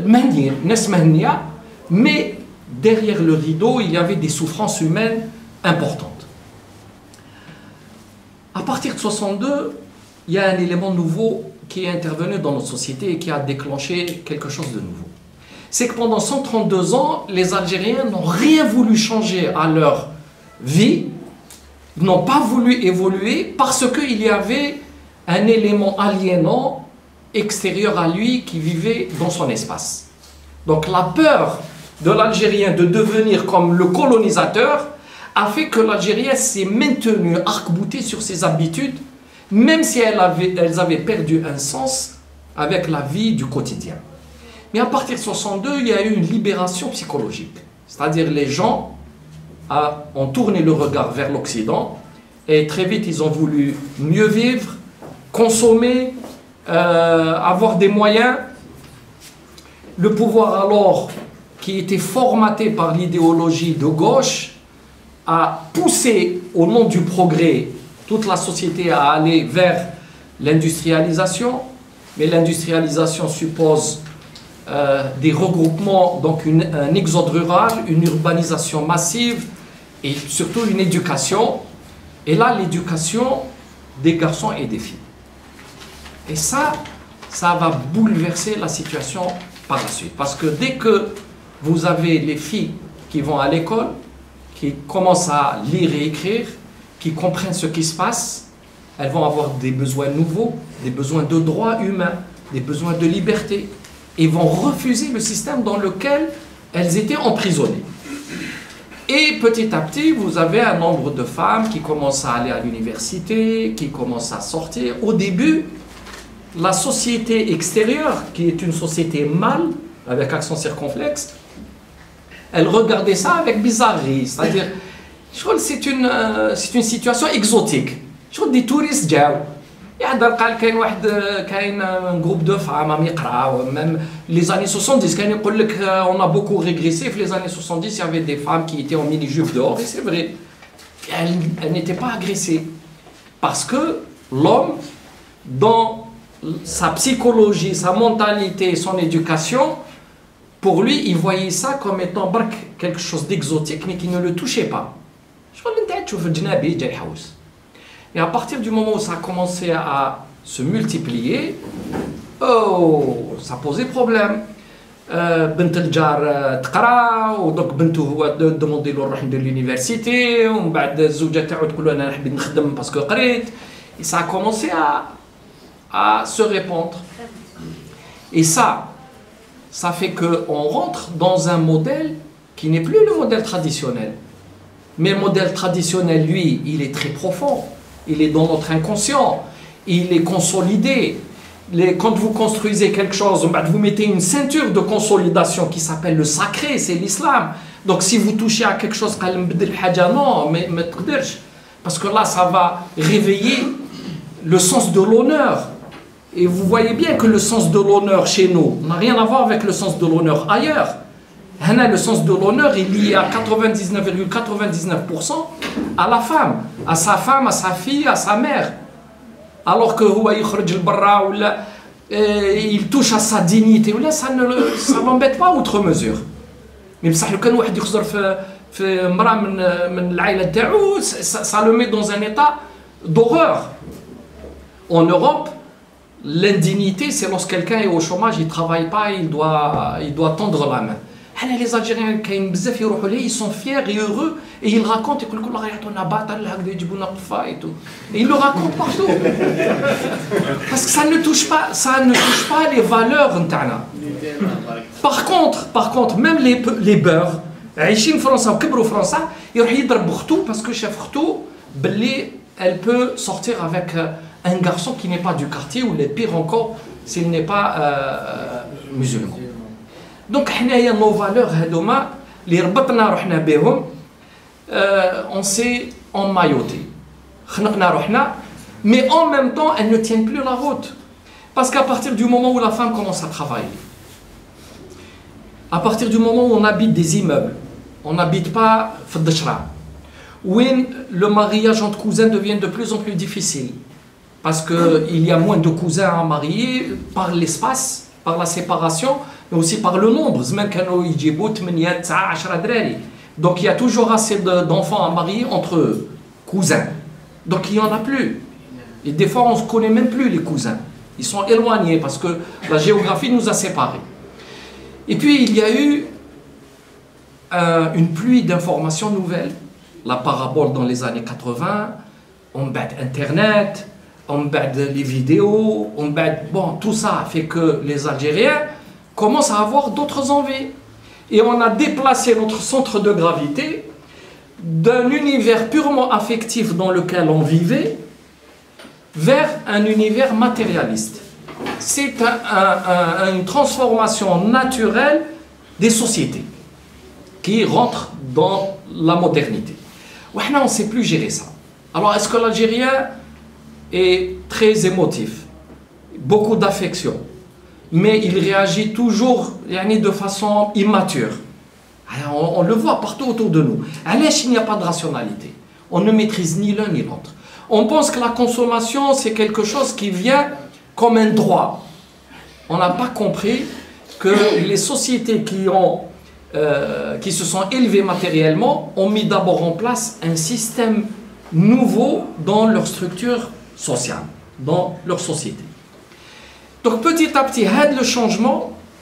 mais derrière le rideau, il y avait des souffrances humaines importantes. À partir de soixante-deux, il y a un élément nouveau qui est intervenu dans notre société et qui a déclenché quelque chose de nouveau. C'est que pendant cent trente-deux ans, les Algériens n'ont rien voulu changer à leur vie, n'ont pas voulu évoluer parce qu'il y avait un élément aliénant extérieur à lui qui vivait dans son espace. Donc la peur de l'Algérien de devenir comme le colonisateur a fait que l'Algérien s'est maintenu arc-bouté sur ses habitudes, même si elles avaient, elles avaient perdu un sens avec la vie du quotidien. Mais à partir de soixante-deux, il y a eu une libération psychologique. C'est-à-dire les gens a, ont tourné le regard vers l'Occident et très vite ils ont voulu mieux vivre, consommer, euh, avoir des moyens. Le pouvoir alors, qui était formaté par l'idéologie de gauche, a poussé au nom du progrès toute la société à aller vers l'industrialisation. Mais l'industrialisation suppose euh, des regroupements, donc une, un exode rural, une urbanisation massive et surtout une éducation. Et là, l'éducation des garçons et des filles. Et ça, ça va bouleverser la situation par la suite. Parce que dès que vous avez les filles qui vont à l'école, qui commencent à lire et écrire, qui comprennent ce qui se passe, elles vont avoir des besoins nouveaux, des besoins de droits humains, des besoins de liberté, et vont refuser le système dans lequel elles étaient emprisonnées. Et petit à petit, vous avez un nombre de femmes qui commencent à aller à l'université, qui commencent à sortir. Au début, la société extérieure, qui est une société mâle, avec accent circonflexe, elle regardait ça avec bizarrerie. C'est-à-dire, je crois que c'est une, euh, c'est une situation exotique. Je crois que des touristes جاو. يحضر قال كاين واحد كاين un groupe de femmes عم يقراو. Même les années soixante-dix, كان يقول لك on a beaucoup régressé. Les années soixante-dix, il y avait des femmes qui étaient en mini-jupe dehors, et c'est vrai. Elles, elles n'étaient pas agressées. Parce que l'homme, dans sa psychologie, sa mentalité, son éducation, pour lui, il voyait ça comme étant quelque chose d'exotique, mais qui ne le touchait pas. Et à partir du moment où ça a commencé à se multiplier, oh, ça posait problème. بنت الجار تقرا ودوك بنته هو دوموندي له نروح ندير l'université ومن بعد الزوجه تاعو تقول له انا نحب نخدم باسكو قريت. Et ça a commencé à à se répandre. Et ça, ça fait qu'on rentre dans un modèle qui n'est plus le modèle traditionnel. Mais le modèle traditionnel, lui, il est très profond. Il est dans notre inconscient. Il est consolidé. Les, quand vous construisez quelque chose, vous mettez une ceinture de consolidation qui s'appelle le sacré, c'est l'islam. Donc si vous touchez à quelque chose, non, mais, mais parce que là, ça va réveiller le sens de l'honneur. Et vous voyez bien que le sens de l'honneur chez nous n'a rien à voir avec le sens de l'honneur ailleurs. Le sens de l'honneur est lié à quatre-vingt-dix-neuf virgule quatre-vingt-dix-neuf pour cent à la femme, à sa femme, à sa fille, à sa mère. Alors que il touche à sa dignité, ça ne l'embête pas outre mesure. Mais ça le met dans un état d'horreur. En Europe, l'indignité, c'est lorsque quelqu'un est au chômage, il ne travaille pas, il doit, il doit tendre la main. Les Algériens, ils sont fiers et heureux, et ils racontent, et ils le racontent partout. Parce que ça ne touche pas, ça ne touche pas les valeurs. Par contre, par contre, même les, les beurs, عايشين فرنسا وكبروا فرنسا يروح يضرب اختو باسكو شاف اختو باللي elle peut sortir avec un garçon qui n'est pas du quartier, ou les pire encore s'il n'est pas euh, musulman. دونك حنايا نو فالور هذوما اللي ربطنا روحنا بهم اون سي اون مايوتي خنقنا روحنا mais en même temps elles ne tiennent plus la route parce qu'à partir du moment où la femme commence à travailler, à partir du moment où on habite des immeubles, on n'habite pas في الدشرة, où le mariage entre cousins devient de plus en plus difficile parce qu'il y a moins de cousins à marier par l'espace, par la séparation, mais aussi par le nombre. Donc il y a toujours assez d'enfants à marier entre cousins. Donc il n'y en a plus. Et des fois on ne connaît même plus les cousins. Ils sont éloignés parce que la géographie nous a séparés. Et puis il y a eu euh, une pluie d'informations nouvelles. La parabole dans les années quatre-vingts, on bat Internet, on bat les vidéos, on bat... Bon, tout ça fait que les Algériens commencent à avoir d'autres envies. Et on a déplacé notre centre de gravité d'un univers purement affectif dans lequel on vivait vers un univers matérialiste. C'est un, un, un, une transformation naturelle des sociétés qui rentre dans la modernité. On ne sait plus gérer ça. Alors, est-ce que l'Algérien est très émotif, beaucoup d'affection, mais il réagit toujours de façon immature? On, on le voit partout autour de nous. Il n'y a pas de rationalité. On ne maîtrise ni l'un ni l'autre. On pense que la consommation, c'est quelque chose qui vient comme un droit. On n'a pas compris que les sociétés qui ont Euh, qui se sont élevés matériellement ont mis d'abord en place un système nouveau dans leur structure sociale, dans leur société. Donc petit à petit, le changement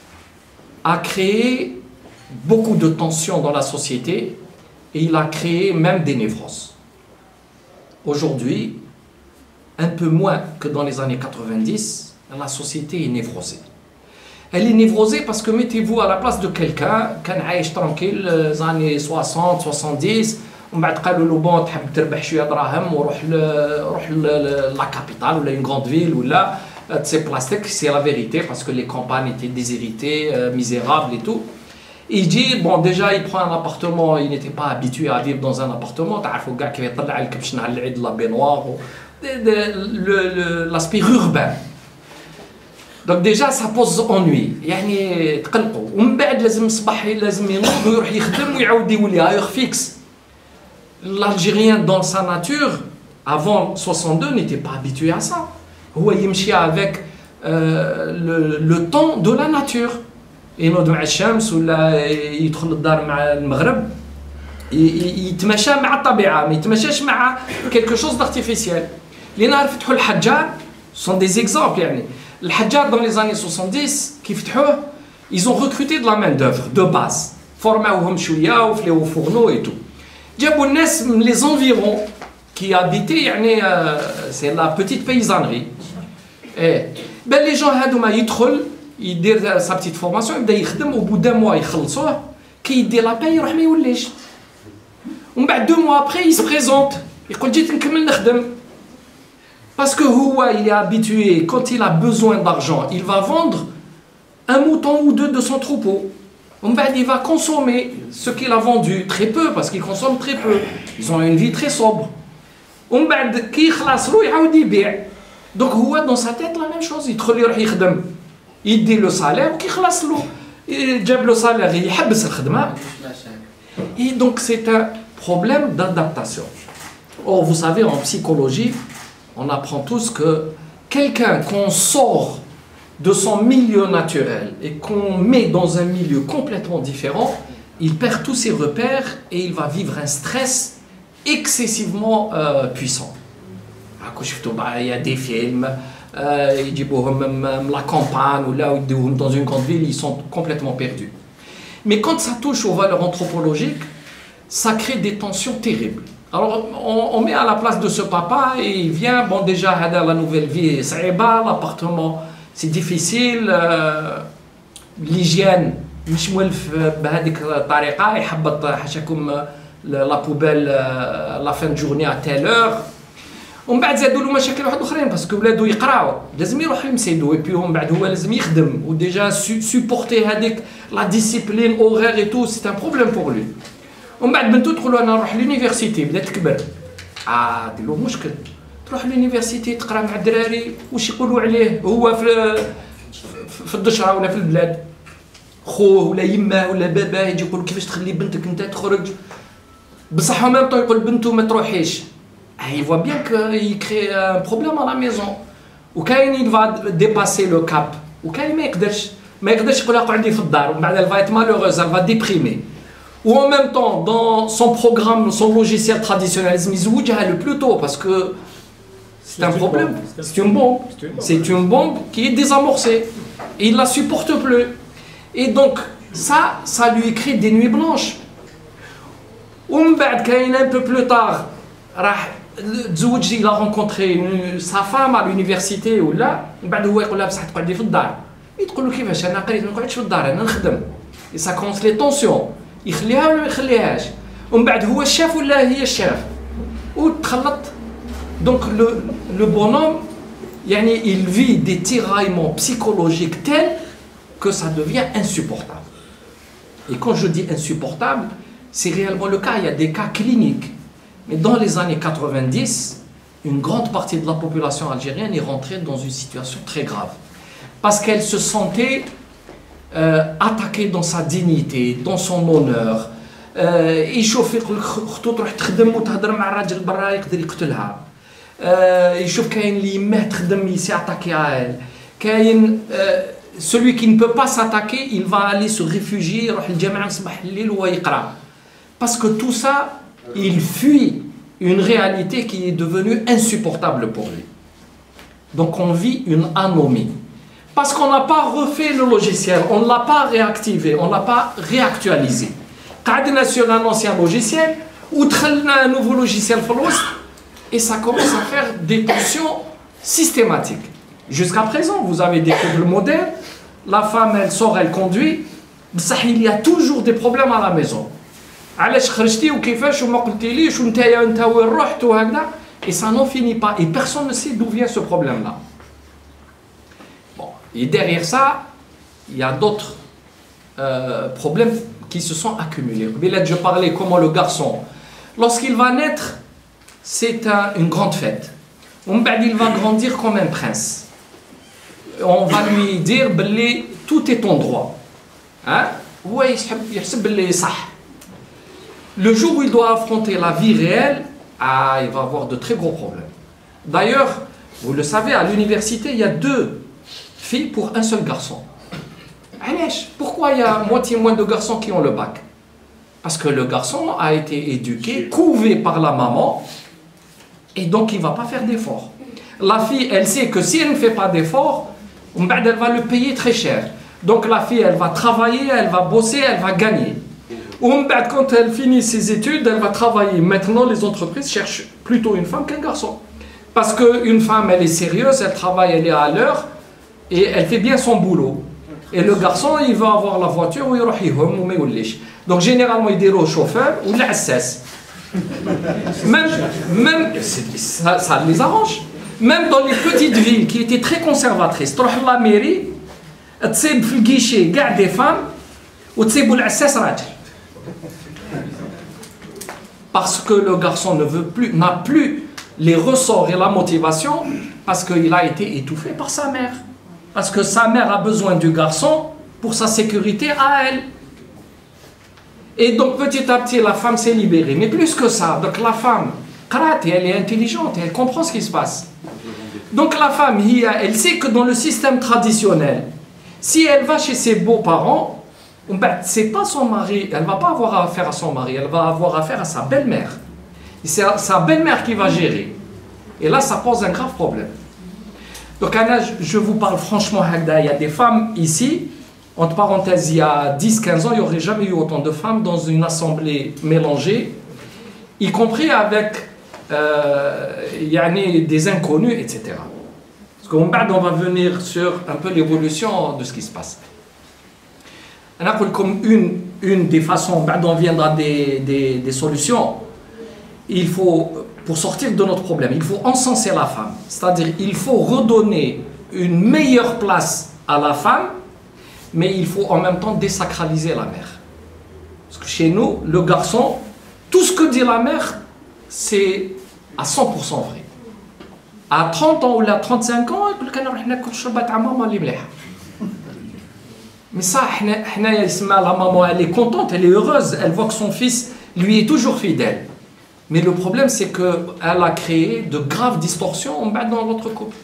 a créé beaucoup de tensions dans la société et il a créé même des névroses. Aujourd'hui, un peu moins que dans les années quatre-vingt-dix, la société est névrosée. Elle est névrosée parce que mettez-vous à la place de quelqu'un qui est tranquille les années soixante, soixante-dix, on va dire le bon, تحب تربح شوية دراهم وروح روح la capitale ou une grande ville ou là, c'est plastique, c'est la vérité parce que les campagnes étaient déshéritées, misérables et tout. Il dit bon déjà il prend un appartement, il n'était pas habitué à vivre dans un appartement, تعرفوا كاع كيف يطلع لك باش نهار العيد لا بينوار, l'aspect urbain. Donc déjà ça pose ennui, يعني تقلقوا ومن بعد لازم الصباح لازم ينوض ويروح يخدم ويعاود يولي هاير فيكس. L'Algérien dans sa nature avant soixante-deux n'était pas habitué à ça. هو يمشي avec euh, le, le temps de la nature. ينوض مع الشمس ولا يدخل الدار مع المغرب يتمشى مع الطبيعة ما يتمشاش مع quelque chose d'artificiel. اللي نعرف فتحوا الحجار sont des exemples يعني. Le Hadjar dans les années soixante-dix, ils ont recruté de la main-d'œuvre de base. Formé au fourneau et tout. Les environs qui habitaient, c'est la petite paysannerie. Et, ben, les gens, ils disent sa petite formation, au bout d'un mois, ils خلصوه, qui dit la paye, ils ne يوليش. Deux mois après, ils se présentent. Ils disent نكمل نخدم. Parce que Houa, il est habitué, quand il a besoin d'argent, il va vendre un mouton ou deux de son troupeau. Il va consommer ce qu'il a vendu, très peu, parce qu'il consomme très peu. Ils ont une vie très sobre. Donc Houa, dans sa tête, la même chose. Il dit le salaire, il dit le salaire, il et donc c'est un problème d'adaptation. Or, vous savez, en psychologie, on apprend tous que quelqu'un qu'on sort de son milieu naturel et qu'on met dans un milieu complètement différent, il perd tous ses repères et il va vivre un stress excessivement euh, puissant. Il y a des films, euh, la campagne ou là dans une grande ville, ils sont complètement perdus. Mais quand ça touche aux valeurs anthropologiques, ça crée des tensions terribles. Alors, on, on met à la place de ce papa et il vient, bon déjà, la nouvelle vie, c'est l'appartement, c'est difficile, euh, l'hygiène, مش مولف بهذيك الطريقة يحبط حاشاكم la poubelle la fin de journée à telle heure. ومن بعد زادوا له مشاكل واحد اخرين باسكو ولادو يقراو لازم يروح يمسيدو اي بي ومن بعد هو لازم يخدم وديجا سوبورتي هذيك لا ديسيبلين اوغير اي تو سي ان بروبليم بور لو. ومن بعد بنتو تقول انا نروح لونيفرسيتي بدات تكبر اه دير له مشكل تروح لونيفرسيتي تقرا مع الدراري واش يقولوا عليه هو في في الدشره ولا في البلاد خوه ولا يماه ولا باباه يجي يقول كيفاش تخلي بنتك انت تخرج بصح ميم طون يقول بنته ما تروحيش. Il voit bien qu'il crée un problème à la maison. وكاين il va dépasser le cap. وكاين ما يقدرش ما يقدرش يقول اقعدي في الدار ومن بعد elle va être malheureuse, elle va déprimer. Ou en même temps, dans son programme, son logiciel traditionnel, لازم يزوجها le plus tôt parce que c'est un problème. C'est une bombe. C'est une bombe qui est désamorcée. Et il la supporte plus. Et donc, ça, ça lui crée des nuits blanches. ومن بعد كاين un peu plus tard راح تزوج il a rencontré sa femme à l'université ولا من بعد هو يقول لها بصح تقعدي في الدار. تقول له كيفاش انا قريت ما نقعدش في الدار انا نخدم. Et ça commence les tensions. يخليها ولا ما يخليهاش. ومن بعد هو الشاف ولا هي الشاف. وتخلط. Donc le le bonhomme يعني il vit des tiraillements psychologiques tels que ça devient insupportable. Et quand je dis insupportable, c'est réellement le cas, il y a des cas cliniques. Mais dans les années quatre-vingt-dix, une grande partie de la population algérienne est rentrée dans une situation très grave. Parce qu'elle se sentait euh, attaquée dans sa dignité, dans son honneur. يشوف اختو تروح تخدم وتهضر مع الراجل برا يقدر يقتلها. يشوف كاين اللي يماه تخدم يسي اتاكي على كاين celui qui ne peut pas s'attaquer, il va aller se réfugier يروح الجامعة صباح الليل وهو يقرا. Parce que tout ça, il fuit une réalité qui est devenue insupportable pour lui. Donc on vit une anomie. Parce qu'on n'a pas refait le logiciel, on ne l'a pas réactivé, on ne l'a pas réactualisé. قعدنا sur un ancien logiciel, ou un nouveau logiciel et ça commence à faire des tensions systématiques. Jusqu'à présent, vous avez des couples modernes, la femme elle sort, elle conduit, il y a toujours des problèmes à la maison. علاش خرجتي وكيفاش وما قلتيليش ونتايا انت وين رحت وهكذا et ça n'en finit pas et personne ne sait d'où vient ce problème là. Bon, et derrière ça il y a d'autres euh, problèmes qui se sont accumulés. Là je parlais comment le garçon lorsqu'il va naître c'est un, une grande fête. Il va grandir comme un prince. On va lui dire بلي tout est ton droit. Hein? هو يحسب بلي صح. Le jour où il doit affronter la vie réelle, ah, il va avoir de très gros problèmes. D'ailleurs, vous le savez, à l'université, il y a deux filles pour un seul garçon. Pourquoi il y a moitié moins de garçons qui ont le bac? Parce que le garçon a été éduqué, couvé par la maman, et donc il ne va pas faire d'efforts. La fille, elle sait que si elle ne fait pas d'efforts, elle va le payer très cher. Donc la fille, elle va travailler, elle va bosser, elle va gagner. Quand elle finit ses études, elle va travailler. Maintenant, les entreprises cherchent plutôt une femme qu'un garçon. Parce qu'une femme, elle est sérieuse, elle travaille, elle est à l'heure, et elle fait bien son boulot. Et le garçon, il va avoir la voiture, ou il donc généralement, il dit au chauffeur ou l'assesse. Même, même ça, ça les arrange. Même dans les petites villes qui étaient très conservatrices, tu vas à la mairie, tu sais, dans le guichet, il y a des femmes, ou tu sais, l'assesse راجل. Parce que le garçon ne veut plus, n'a plus les ressorts et la motivation, parce qu'il a été étouffé par sa mère. Parce que sa mère a besoin du garçon pour sa sécurité à elle. Et donc petit à petit, la femme s'est libérée. Mais plus que ça, donc la femme, elle est intelligente, elle comprend ce qui se passe. Donc la femme, elle sait que dans le système traditionnel, si elle va chez ses beaux-parents, ben, c'est pas son mari, elle va pas avoir affaire à son mari, elle va avoir affaire à sa belle-mère. C'est sa belle-mère qui va gérer. Et là, ça pose un grave problème. Donc, Anna, je vous parle franchement, il y a des femmes ici, entre parenthèses, il y a dix quinze ans, il n'y aurait jamais eu autant de femmes dans une assemblée mélangée, y compris avec euh, y a des inconnus, et cetera. Parce qu'on va venir sur un peu l'évolution de ce qui se passe. Comme une, une des façons, on viendra des, des, des solutions, il faut pour sortir de notre problème, il faut encenser la femme. C'est-à-dire il faut redonner une meilleure place à la femme, mais il faut en même temps désacraliser la mère. Parce que chez nous, le garçon, tout ce que dit la mère, c'est à cent pour cent vrai. À trente ans ou à trente-cinq ans, il dit que mais ça, la maman, elle est contente, elle est heureuse, elle voit que son fils lui est toujours fidèle. Mais le problème, c'est qu'elle a créé de graves distorsions dans votre couple.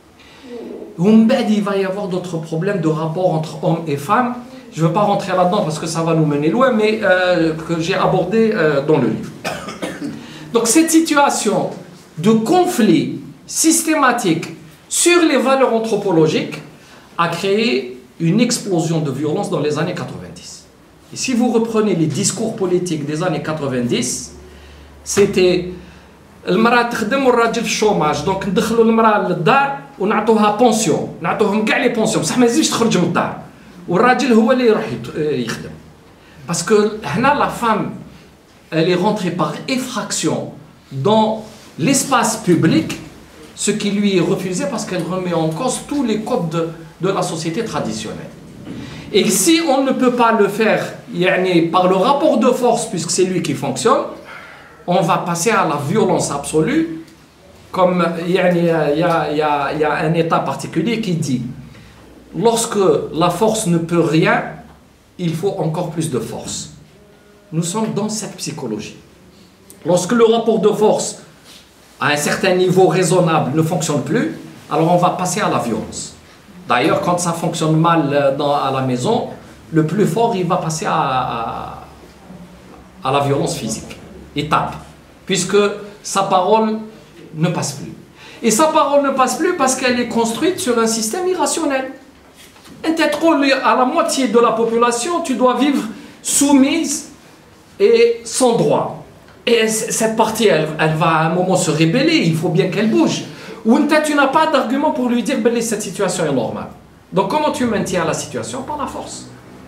Il va y avoir d'autres problèmes de rapport entre hommes et femmes. Je ne veux pas rentrer là-dedans parce que ça va nous mener loin, mais euh, que j'ai abordé euh, dans le livre. Donc cette situation de conflit systématique sur les valeurs anthropologiques a créé une explosion de violence dans les années quatre-vingt-dix. Et si vous reprenez les discours politiques des années quatre-vingt-dix, c'était المرأة تخدم والراجل في الشوماج، دونك ندخلوا المرأة للدار ونعطوها بونسيون، نعطوهم كاع لي بونسيون بصح ما يزيدش تخرج من الدار، والراجل هو اللي يروح يخدم. Parce que هنا la femme, elle est rentrée par effraction dans l'espace public, ce qui lui est refusé parce qu'elle remet en cause tous les codes de, de la société traditionnelle. Et si on ne peut pas le faire yani, par le rapport de force, puisque c'est lui qui fonctionne, on va passer à la violence absolue, comme il y, y, y a un état particulier qui dit, lorsque la force ne peut rien, il faut encore plus de force. Nous sommes dans cette psychologie. Lorsque le rapport de force à un certain niveau raisonnable ne fonctionne plus, alors on va passer à la violence. D'ailleurs, quand ça fonctionne mal dans, à la maison, le plus fort, il va passer à, à, à la violence physique. Il tape, puisque sa parole ne passe plus. Et sa parole ne passe plus parce qu'elle est construite sur un système irrationnel. À la moitié de la population, tu dois vivre soumise et sans droit. Et cette partie, elle, elle va à un moment se rébeller, il faut bien qu'elle bouge. Ou tu n'as pas d'argument pour lui dire que cette situation est normale. Donc comment tu maintiens la situation? Par la force.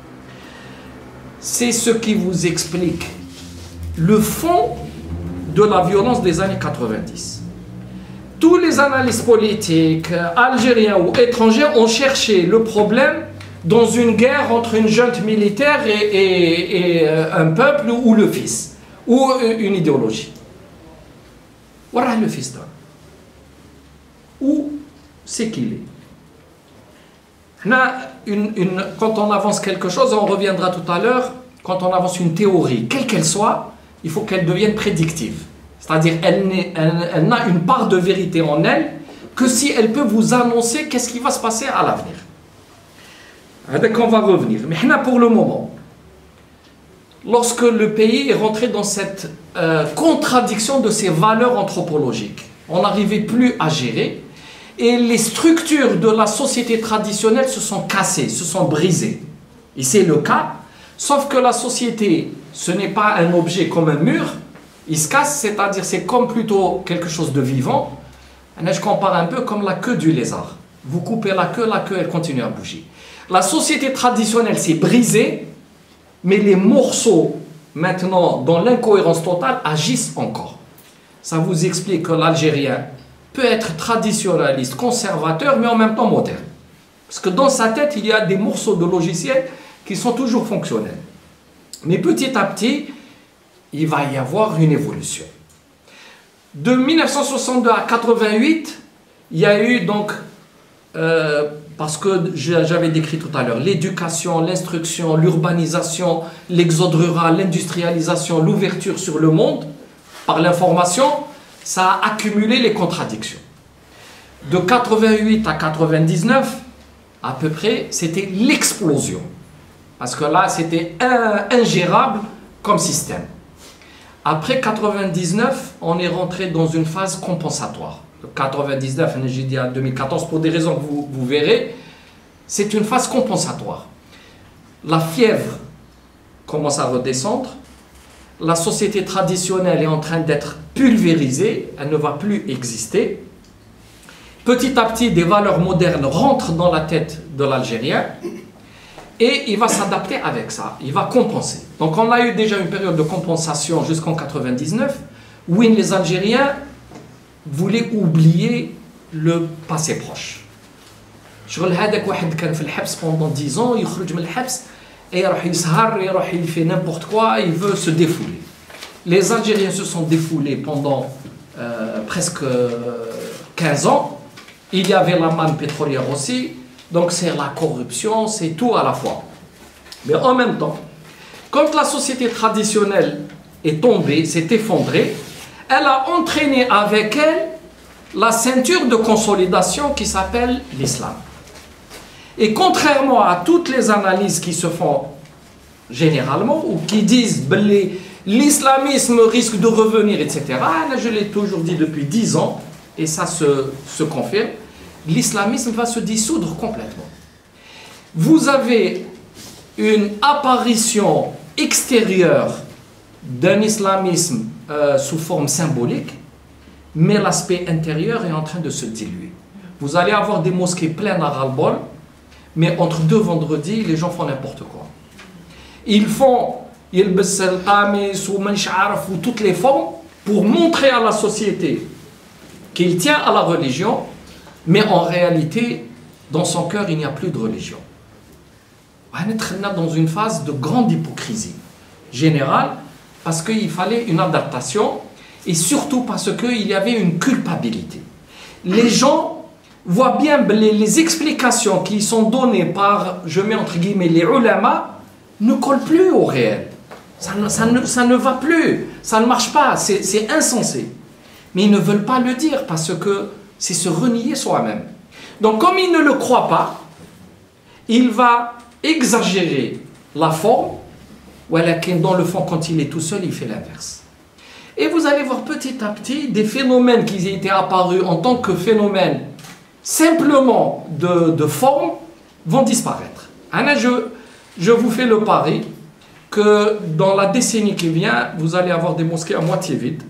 C'est ce qui vous explique le fond de la violence des années quatre-vingt-dix. Tous les analystes politiques, algériens ou étrangers, ont cherché le problème dans une guerre entre une junte militaire et, et, et un peuple ou le fils, ou une idéologie. Voilà le fils d'un. Où c'est qu'il est. Là, une, une, quand on avance quelque chose, on reviendra tout à l'heure, quand on avance une théorie, quelle qu'elle soit, il faut qu'elle devienne prédictive. C'est-à-dire elle, elle, elle n'a une part de vérité en elle que si elle peut vous annoncer qu'est-ce qui va se passer à l'avenir. Donc on va revenir. Mais pour le moment, lorsque le pays est rentré dans cette euh, contradiction de ses valeurs anthropologiques, on n'arrivait plus à gérer et les structures de la société traditionnelle se sont cassées, se sont brisées. Et c'est le cas, sauf que la société, ce n'est pas un objet comme un mur, il se casse, c'est-à-dire c'est comme plutôt quelque chose de vivant. Je compare un peu comme la queue du lézard. Vous coupez la queue, la queue elle continue à bouger. La société traditionnelle s'est brisée, mais les morceaux, maintenant, dans l'incohérence totale, agissent encore. Ça vous explique que l'Algérien peut être traditionnaliste, conservateur, mais en même temps moderne. Parce que dans sa tête, il y a des morceaux de logiciels qui sont toujours fonctionnels. Mais petit à petit, il va y avoir une évolution. De mille neuf cent soixante-deux à quatre-vingt-huit, il y a eu donc, euh, parce que j'avais décrit tout à l'heure, l'éducation, l'instruction, l'urbanisation, l'exode rural, l'industrialisation, l'ouverture sur le monde, par l'information, ça a accumulé les contradictions. De quatre-vingt-huit à quatre-vingt-dix-neuf, à peu près, c'était l'explosion. Parce que là, c'était ingérable comme système. Après quatre-vingt-dix-neuf, on est rentré dans une phase compensatoire. De quatre-vingt-dix-neuf, j'ai dit en deux mille quatorze, pour des raisons que vous, vous verrez, c'est une phase compensatoire. La fièvre commence à redescendre. La société traditionnelle est en train d'être pulvérisée, elle ne va plus exister. Petit à petit, des valeurs modernes rentrent dans la tête de l'Algérien et il va s'adapter avec ça, il va compenser. Donc on a eu déjà une période de compensation jusqu'en quatre-vingt-dix-neuf où les Algériens voulaient oublier le passé proche. شغل هذاك واحد كان في الحبس pendant dix ans يخرج من الحبس يروح يسهر يروح il fait n'importe quoi, il veut se défouler. Les Algériens se sont défoulés pendant euh, presque quinze ans. Il y avait la manne pétrolière aussi, donc c'est la corruption, c'est tout à la fois. Mais en même temps, quand la société traditionnelle est tombée, s'est effondrée, elle a entraîné avec elle la ceinture de consolidation qui s'appelle l'islam. Et contrairement à toutes les analyses qui se font généralement, ou qui disent l'islamisme risque de revenir, et cetera, je l'ai toujours dit depuis dix ans, et ça se, se confirme, l'islamisme va se dissoudre complètement. Vous avez une apparition extérieure d'un islamisme euh, sous forme symbolique, mais l'aspect intérieur est en train de se diluer. Vous allez avoir des mosquées pleines à ras-le-bol, mais entre deux vendredis, les gens font n'importe quoi. Ils font يلبس القميص ومنش عارف ou toutes les formes pour montrer à la société qu'il tient à la religion, mais en réalité, dans son cœur, il n'y a plus de religion. On est dans une phase de grande hypocrisie générale, parce qu'il fallait une adaptation, et surtout parce qu'il y avait une culpabilité. Les gens voient bien les, les explications qui sont données par, je mets entre guillemets, les ulama, ne collent plus au réel. Ça ne, ça ne, ça ne va plus, ça ne marche pas, c'est insensé. Mais ils ne veulent pas le dire parce que c'est se renier soi-même. Donc comme il ne le croit pas, il va exagérer la forme, dans le fond, quand il est tout seul, il fait l'inverse. Et vous allez voir petit à petit des phénomènes qui étaient apparus en tant que phénomènes simplement de, de forme vont disparaître. Je, je vous fais le pari que dans la décennie qui vient, vous allez avoir des mosquées à moitié vides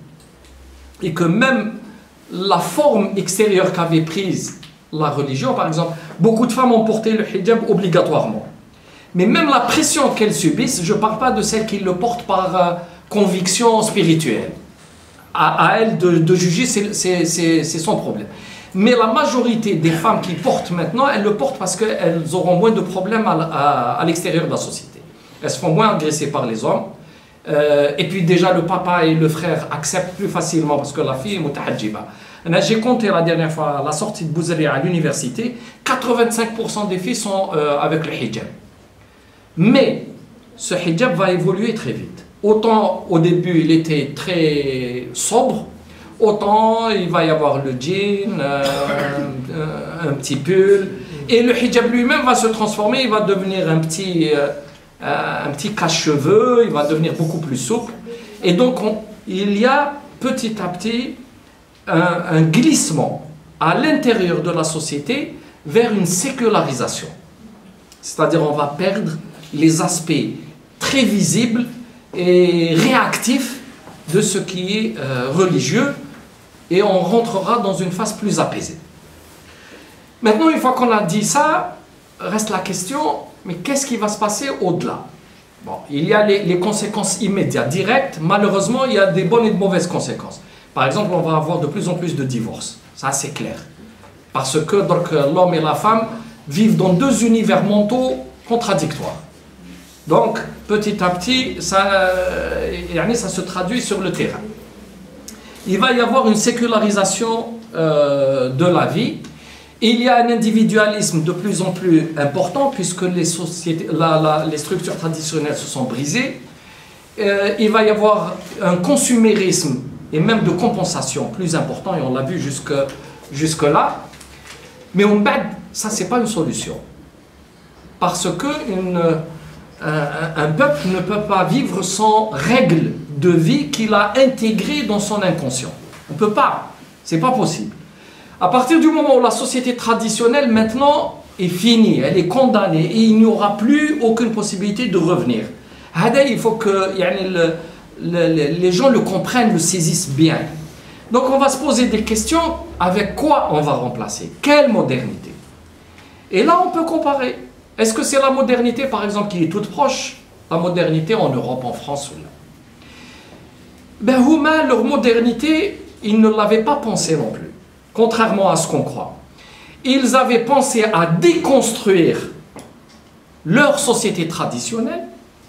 et que même la forme extérieure qu'avait prise la religion, par exemple, beaucoup de femmes ont porté le hijab obligatoirement. Mais même la pression qu'elles subissent, je ne parle pas de celles qui le portent par euh, conviction spirituelle. À, à elles de, de juger, c'est son problème. Mais la majorité des femmes qui portent maintenant, elles le portent parce qu'elles auront moins de problèmes à, à, à l'extérieur de la société. Elles se font moins agresser par les hommes. Euh, et puis déjà, le papa et le frère acceptent plus facilement parce que la fille est mutahadjiba. J'ai compté la dernière fois la sortie de Bouzeri à l'université, quatre-vingt-cinq pour cent des filles sont euh, avec le hijab. Mais ce hijab va évoluer très vite. Autant au début il était très sobre, autant il va y avoir le jean, euh, un, un petit pull, et le hijab lui-même va se transformer, il va devenir un petit, euh, un petit cache-cheveux, il va devenir beaucoup plus souple. Et donc on, il y a petit à petit un, un glissement à l'intérieur de la société vers une sécularisation. C'est-à-dire on va perdre les aspects très visibles et réactifs de ce qui est euh, religieux, et on rentrera dans une phase plus apaisée. Maintenant, une fois qu'on a dit ça, reste la question, mais qu'est-ce qui va se passer au-delà? Bon, il y a les, les conséquences immédiates, directes. Malheureusement, il y a des bonnes et de mauvaises conséquences. Par exemple, on va avoir de plus en plus de divorces. Ça, c'est clair. Parce que l'homme et la femme vivent dans deux univers mentaux contradictoires. Donc, petit à petit, ça, ça se traduit sur le terrain. Il va y avoir une sécularisation euh, de la vie. Il y a un individualisme de plus en plus important puisque les, sociétés, la, la, les structures traditionnelles se sont brisées. Euh, il va y avoir un consumérisme et même de compensation plus important, et on l'a vu jusque, jusque là. Mais on bad, ça, c'est pas une solution. Parce que une, un, un peuple ne peut pas vivre sans règles de vie qu'il a intégrées dans son inconscient. On ne peut pas. C'est pas possible. À partir du moment où la société traditionnelle, maintenant, est finie, elle est condamnée, et il n'y aura plus aucune possibilité de revenir. Il faut que le, le, les gens le comprennent, le saisissent bien. Donc on va se poser des questions, avec quoi on va remplacer? Quelle modernité? Et là, on peut comparer. Est-ce que c'est la modernité, par exemple, qui est toute proche? La modernité en Europe, en France ou là? ben, Huma, leur modernité, ils ne l'avaient pas pensé non plus, contrairement à ce qu'on croit. Ils avaient pensé à déconstruire leur société traditionnelle,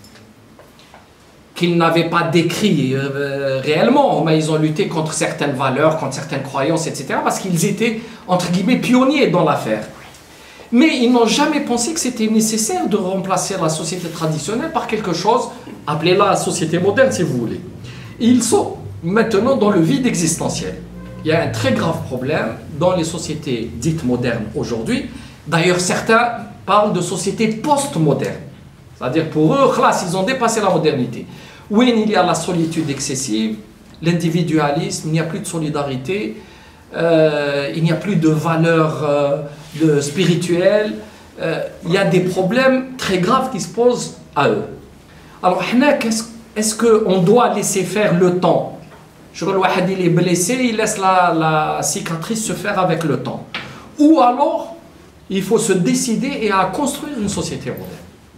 qu'ils n'avaient pas décrit euh, réellement, mais ils ont lutté contre certaines valeurs, contre certaines croyances, et cetera, parce qu'ils étaient, entre guillemets, pionniers dans l'affaire. Mais ils n'ont jamais pensé que c'était nécessaire de remplacer la société traditionnelle par quelque chose, appelez-la la société moderne si vous voulez. Ils sont maintenant dans le vide existentiel. Il y a un très grave problème dans les sociétés dites modernes aujourd'hui. D'ailleurs, certains parlent de sociétés post-modernes. C'est-à-dire pour eux, classe, ils ont dépassé la modernité. Oui, il y a la solitude excessive, l'individualisme, il n'y a plus de solidarité, euh, il n'y a plus de valeurs euh, de spirituelles, euh, il y a des problèmes très graves qui se posent à eux. Alors, est-ce est-ce qu'on doit laisser faire le temps? Je vois le wahad, il est blessé, il laisse la, la cicatrice se faire avec le temps. Ou alors, il faut se décider et à construire une société moderne.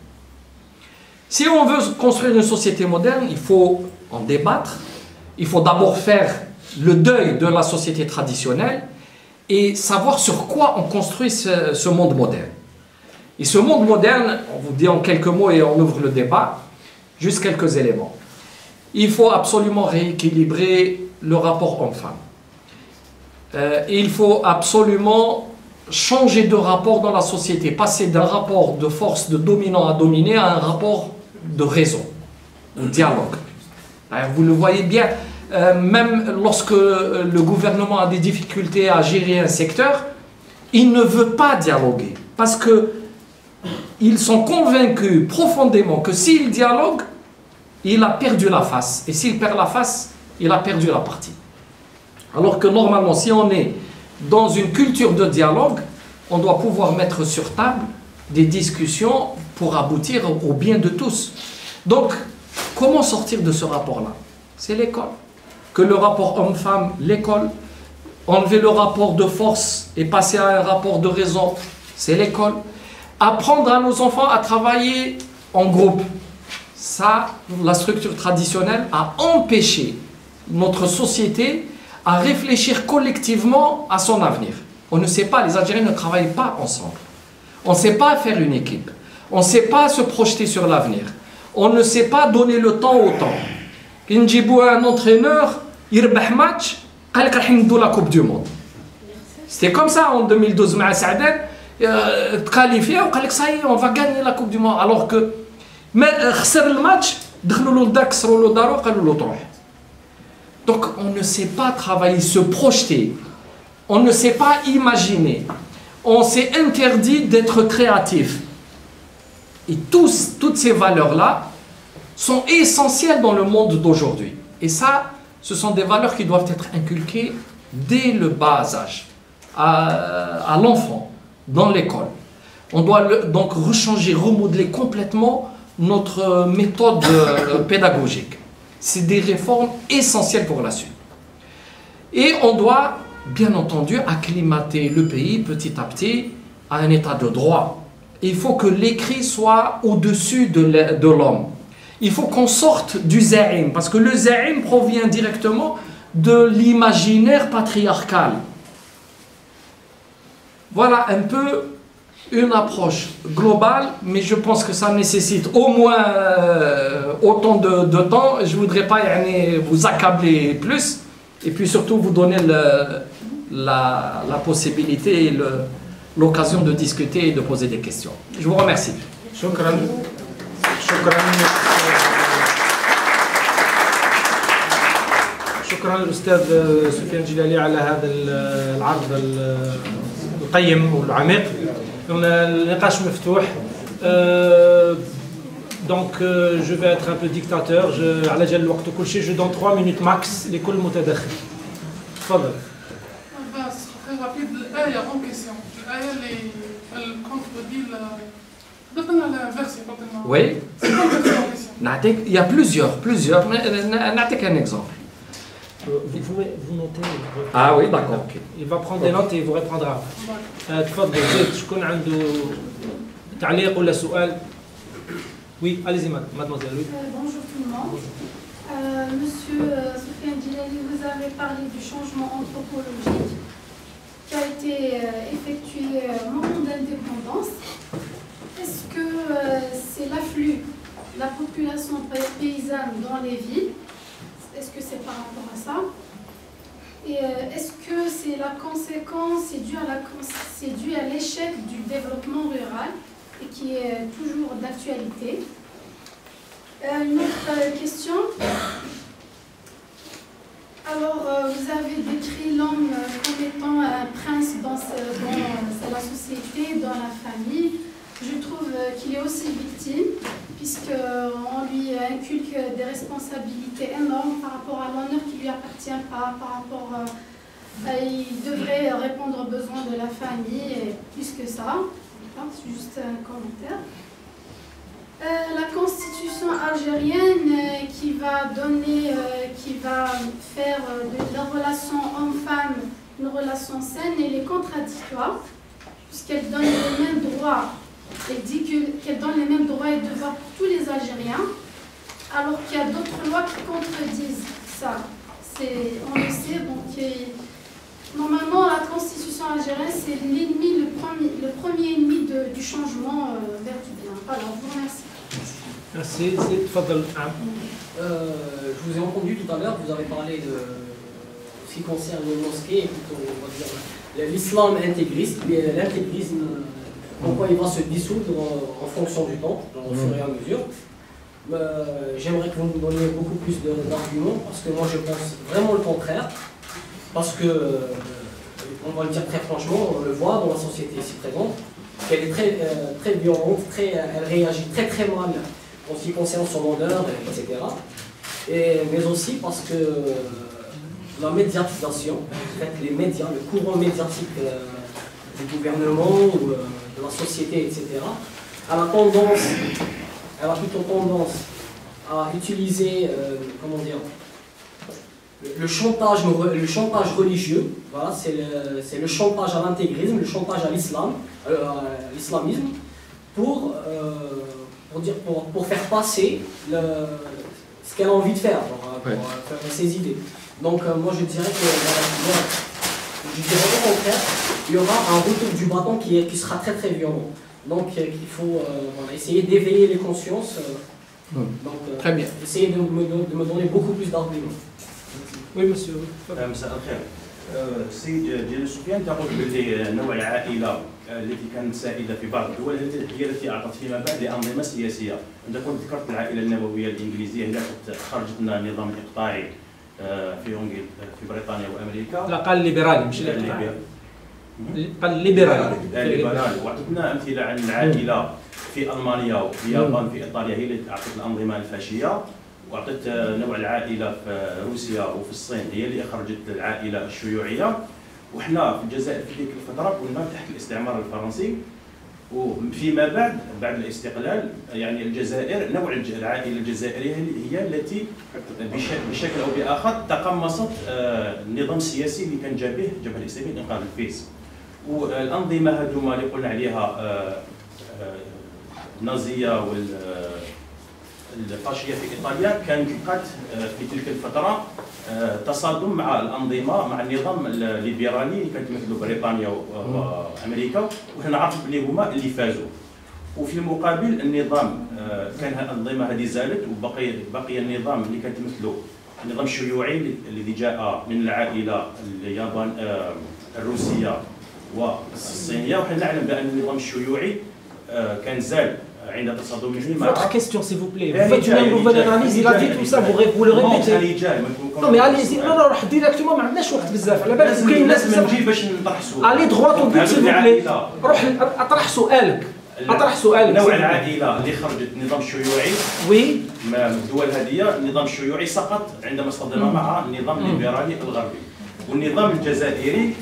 Si on veut construire une société moderne, il faut en débattre, il faut d'abord faire le deuil de la société traditionnelle et savoir sur quoi on construit ce, ce monde moderne. Et ce monde moderne, on vous dit en quelques mots et on ouvre le débat, juste quelques éléments. Il faut absolument rééquilibrer le rapport homme-femme. Euh, il faut absolument changer de rapport dans la société, passer d'un rapport de force de dominant à dominé à un rapport de raison, de dialogue. Alors, vous le voyez bien, euh, même lorsque le gouvernement a des difficultés à gérer un secteur, il ne veut pas dialoguer, parce qu'ils sont convaincus profondément que s'il dialogue, il a perdu la face, et s'il perd la face, il a perdu la partie. Alors que normalement, si on est dans une culture de dialogue, on doit pouvoir mettre sur table des discussions pour aboutir au bien de tous. Donc, comment sortir de ce rapport-là? C'est l'école. Que le rapport homme-femme, l'école. Enlever le rapport de force et passer à un rapport de raison, c'est l'école. Apprendre à nos enfants à travailler en groupe. Ça, la structure traditionnelle a empêché notre société à réfléchir collectivement à son avenir. On ne sait pas, les Algériens ne travaillent pas ensemble. On ne sait pas faire une équipe. On ne sait pas se projeter sur l'avenir. On ne sait pas donner le temps au temps. Quand j'ai un entraîneur, il a match, il a la Coupe du Monde. C'était comme ça en deux mille douze, avec Saadane, qualifié, ça y est, on va gagner la Coupe du Monde. Alors que, mais le match, donc on ne sait pas travailler, se projeter. On ne sait pas imaginer. On s'est interdit d'être créatif. Et tous, toutes ces valeurs-là sont essentielles dans le monde d'aujourd'hui. Et ça, ce sont des valeurs qui doivent être inculquées dès le bas âge, à, à l'enfant, dans l'école. On doit le, donc rechanger, remodeler complètement notre méthode euh, pédagogique. C'est des réformes essentielles pour la suite. Et on doit, bien entendu, acclimater le pays petit à petit à un état de droit. Il faut que l'écrit soit au-dessus de l'homme. Il faut qu'on sorte du zaïm, parce que le zaïm provient directement de l'imaginaire patriarcal. Voilà un peu une approche globale, mais je pense que ça nécessite au moins euh, autant de, de temps. Je ne voudrais pas yani, vous accabler plus, et puis surtout vous donner le, la, la possibilité et l'occasion de discuter et de poser des questions. Je vous remercie. شكرا شكرا شكرا للأستاذ سفيان جلالي على هذا العرض القيم والعميق. النقاش مفتوح. Donc euh, je vais être un peu dictateur. Je, على جال الوقت وكل شيء. Je donne trois minutes max لكل متدخل. تفضل. بس rapide الآية en question. الآية اللي elle contredit la. Donne-nous la version. Oui. C'est quoi la version en question? Il y a plusieurs, plusieurs. Mais n'attends un exemple. Vous, vous, vous notez. Ah oui, d'accord. Okay. Il va prendre des notes et il vous répondra. تفضل زيد شكون عنده تعليق ولا سؤال؟ Oui, allez-y mademoiselle. Oui. Bonjour tout le monde. Euh, monsieur euh, Soufiane Djilali, vous avez parlé du changement anthropologique qui a été euh, effectué euh, au moment d'indépendance. Est-ce que euh, c'est l'afflux de la population paysanne dans les villes? Est-ce que c'est par rapport à ça? Et euh, est-ce que c'est la conséquence, c'est dû à la, c'est dû à l'échec du développement rural et qui est toujours d'actualité? euh, Une autre euh, question. Alors, euh, vous avez décrit l'homme euh, comme étant un prince dans, ce, dans euh, la société, dans la famille. Je trouve euh, qu'il est aussi victime, puisqu'on lui inculque des responsabilités énormes par rapport à l'honneur qui ne lui appartient pas, par rapport euh, à, il devrait répondre aux besoins de la famille, et plus que ça. C'est juste un commentaire. Euh, la constitution algérienne euh, qui va donner, euh, qui va faire euh, de la relation homme-femme une relation saine, elle est contradictoire, puisqu'elle donne les mêmes droits. Elle dit qu'elle donne les mêmes droits et devoirs pour tous les Algériens, alors qu'il y a d'autres lois qui contredisent ça. On le sait, donc et, normalement la constitution algérienne c'est l'ennemi, le premier, le premier ennemi de, du changement euh, vers du bien. Alors, je vous remercie. Merci, c'est Fadl. Euh, je vous ai entendu tout à l'heure, vous avez parlé de ce qui concerne les mosquées, plutôt, on va dire, l'islam intégriste, l'intégrisme, en quoi il va se dissoudre en, en fonction du temps, au fur et à mesure. Euh, J'aimerais que vous nous donniez beaucoup plus d'arguments, parce que moi je pense vraiment le contraire, parce que, euh, on va le dire très franchement, on le voit dans la société ici présente, qu'elle est très, euh, très violente, très, elle réagit très très mal en ce qui concerne son honneur, et cetera. Et, mais aussi parce que euh, la médiatisation, en fait, les médias, le courant médiatique euh, du gouvernement ou euh, de la société, et cetera, a la tendance, elle a plutôt tendance à utiliser, euh, comment dire, le, le, chantage, le chantage religieux, voilà, c'est le, le chantage à l'intégrisme, le chantage à l'islam, euh, à l'islamisme, pour, euh, pour, dire, pour, pour faire passer le, ce qu'elle a envie de faire, pour, pour ouais. faire ses idées. Donc euh, moi je dirais que, euh, je dirais au contraire, il y aura un retour du bâton qui, qui sera très très violent. Donc euh, il faut euh, voilà, essayer d'éveiller les consciences. Euh, mmh. donc, euh, très bien. Essayer de me, de me donner beaucoup plus d'arguments. Oui monsieur. مساء الخير. السيد جلال سفيان تقول باللي نوع العائله التي كانت سائده في بعض الدول هي التي اعطت فيما بعد لانظمه سياسيه. انت كنت ذكرت العائله النوويه الانجليزيه هي خرجت لنا النظام الاقطاعي في في بريطانيا وامريكا. لا قال ليبرالي مش الاقطاعي. قال ليبرالي. ليبرالي واعطتنا امثله عن العائله في المانيا وفي اليابان في ايطاليا هي التي اعطت الانظمه الفاشيه. وأعطت نوع العائلة في روسيا وفي الصين هي اللي أخرجت العائلة الشيوعية. وإحنا في الجزائر في تلك الفترة كنا تحت الاستعمار الفرنسي، وفيما بعد بعد الاستقلال يعني الجزائر نوع العائلة الجزائرية هي التي بشكل أو بآخر تقمصت النظام السياسي اللي كان جا به الجبهة الإسلامية لإنقاذ الفيس. والأنظمة هذوما اللي قلنا عليها النازية وال الفاشية في إيطاليا كانت لقات في تلك الفترة تصادم مع الأنظمة مع النظام الليبرالي اللي كانت تمثله بريطانيا وأمريكا، وهنا عرفت بلي هما اللي فازوا. وفي المقابل النظام كان الأنظمة هذه زالت وبقي بقي النظام اللي كان تمثله النظام الشيوعي الذي جاء من العائلة اليابان الروسية والصينية. وحنا نعلم بأن النظام الشيوعي كان زال عند تصادمه مع. Votre question s'il vous plaît. Vous faites une nouvelle analyse, il a dit tout ça, vous, vous le répétez. Non mais allez-y, non non روح ديريكتومون ما عندناش وقت بزاف، على بالك كاين ناس بزاف. باش نطرح سؤال. علي droit au but s'il vous plaît. روح اطرح سؤالك. اطرح سؤالك. نوع العائلة اللي خرجت النظام الشيوعي. وي. ما الدول هذه النظام الشيوعي سقط عندما اصطدم مع النظام الليبرالي الغربي. والنظام الجزائري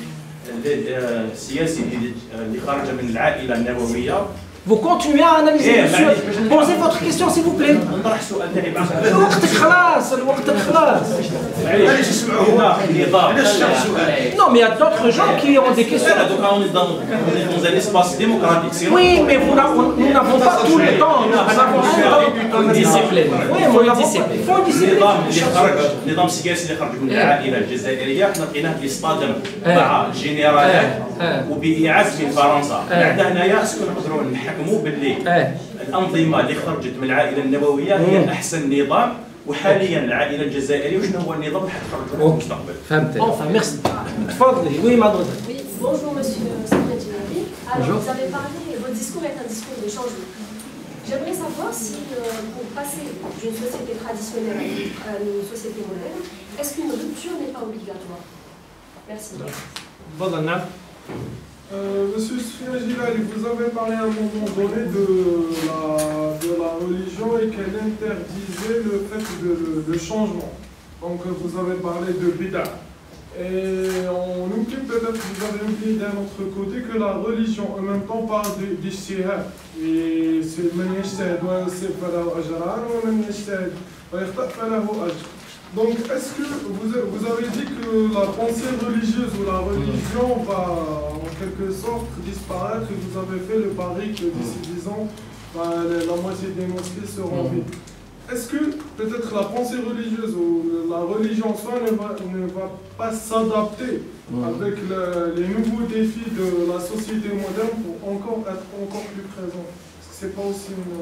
السياسي اللي خرج من العائلة النووية. Vous continuez à analyser, إيه monsieur. Posez votre question, s'il vous plaît. نطرح سؤال تاعي بعد. وقتك خلاص، وقتك خلاص. معليش اسمعوا النظام. Non, mais il y a d'autres gens qui ont des questions. لا دوكا on est dans un espace démocratique. Oui, mais vous, nous n'avons pas tout le temps. Nous avons الثقافه ديسيبلين فو ديسيبلين النظام اللي خرج النظام السياسي اللي خرج من العائله الجزائريه حنا لقيناه يصطدم مع الجنرالات وبإعاز من فرنسا. عندنا هنايا اسكو نقدروا نحكموا باللي الانظمه اللي خرجت من العائله النبويه هي احسن نظام، وحاليا العائله الجزائريه وشنو هو النظام اللي حتخرج في المستقبل. فهمت. Enfin, merci. تفضلي. Oui, mademoiselle. Oui, bonjour monsieur Safredi. Alors vous avez parlé, votre discours est un discours de changement. J'aimerais savoir si euh, pour passer d'une société traditionnelle à une société moderne, est-ce qu'une rupture n'est pas obligatoire? Merci. تفضل. نعم. Euh, Monsieur Sfiagilali, vous avez parlé à un moment donné de la, de la religion et qu'elle interdisait le fait de, de changement. Donc vous avez parlé de bida. Et on oublie peut-être, vous avez oublié d'un autre côté que la religion en même temps parle d'ijtihad. Et c'est man yajtahid wa yusib falahu ajran wa man yajtahid wa yakhta falahu ajr. Donc, est-ce que vous, vous avez dit que la pensée religieuse ou la religion va en quelque sorte disparaître et vous avez fait le pari que d'ici dix ans, bah, la moitié des mosquées seront vides. Est-ce que peut-être la pensée religieuse ou la religion en soi ne va, ne va pas s'adapter avec le, les nouveaux défis de la société moderne pour encore être encore plus présent? Est-ce que c'est pas aussi une...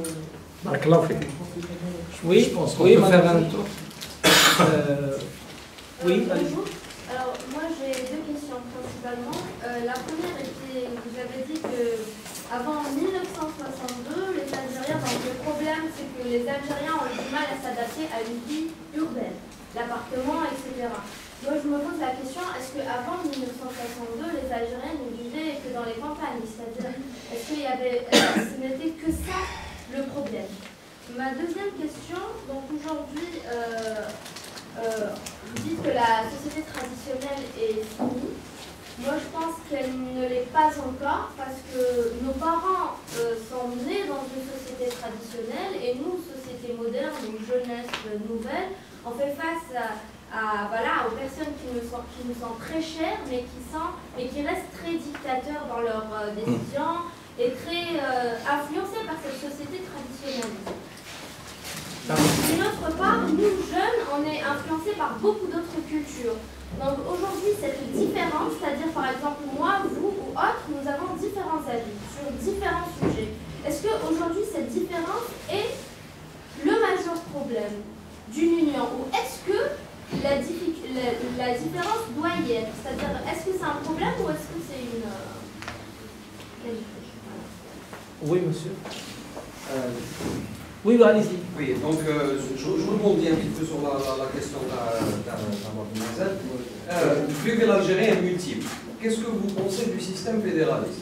Oui, je pense qu'on oui, peut faire un tour. Euh, oui, euh, bonjour. Alors moi j'ai deux questions principalement. Euh, la première était, vous avez dit que avant mille neuf cent soixante-deux, les Algériens, donc le problème c'est que les Algériens ont eu du mal à s'adapter à une vie urbaine, l'appartement, et cetera. Moi je me pose la question, est-ce qu'avant mille neuf cent soixante-deux, les Algériens ne vivaient que dans les campagnes? C'est-à-dire, est-ce qu'il y avait, est-ce que ce n'était que ça le problème? Ma deuxième question, donc aujourd'hui, euh, Euh, vous dites que la société traditionnelle est finie. Moi, je pense qu'elle ne l'est pas encore parce que nos parents euh, sont nés dans une société traditionnelle et nous, société moderne, donc jeunesse nouvelle, on fait face à, à, voilà, aux personnes qui nous, sont, qui nous sont très chères mais qui, sont, mais qui restent très dictateurs dans leurs euh, décisions et très euh, influencés par cette société traditionnelle. D'une autre part, nous jeunes, on est influencés par beaucoup d'autres cultures. Donc aujourd'hui, cette différence, c'est-à-dire par exemple moi, vous ou autres, nous avons différents avis sur différents sujets. Est-ce qu'aujourd'hui, cette différence est le majeur problème d'une union ou est-ce que la, la, la différence doit y être? C'est-à-dire, est-ce que c'est un problème ou est-ce que c'est une... Oui, monsieur. Euh... Oui, allez-y. Oui, donc euh, je, je rebondis un petit peu sur la, la, la question de la, de la mademoiselle. Euh, vu que l'Algérie est multiple, qu'est-ce que vous pensez du système fédéraliste?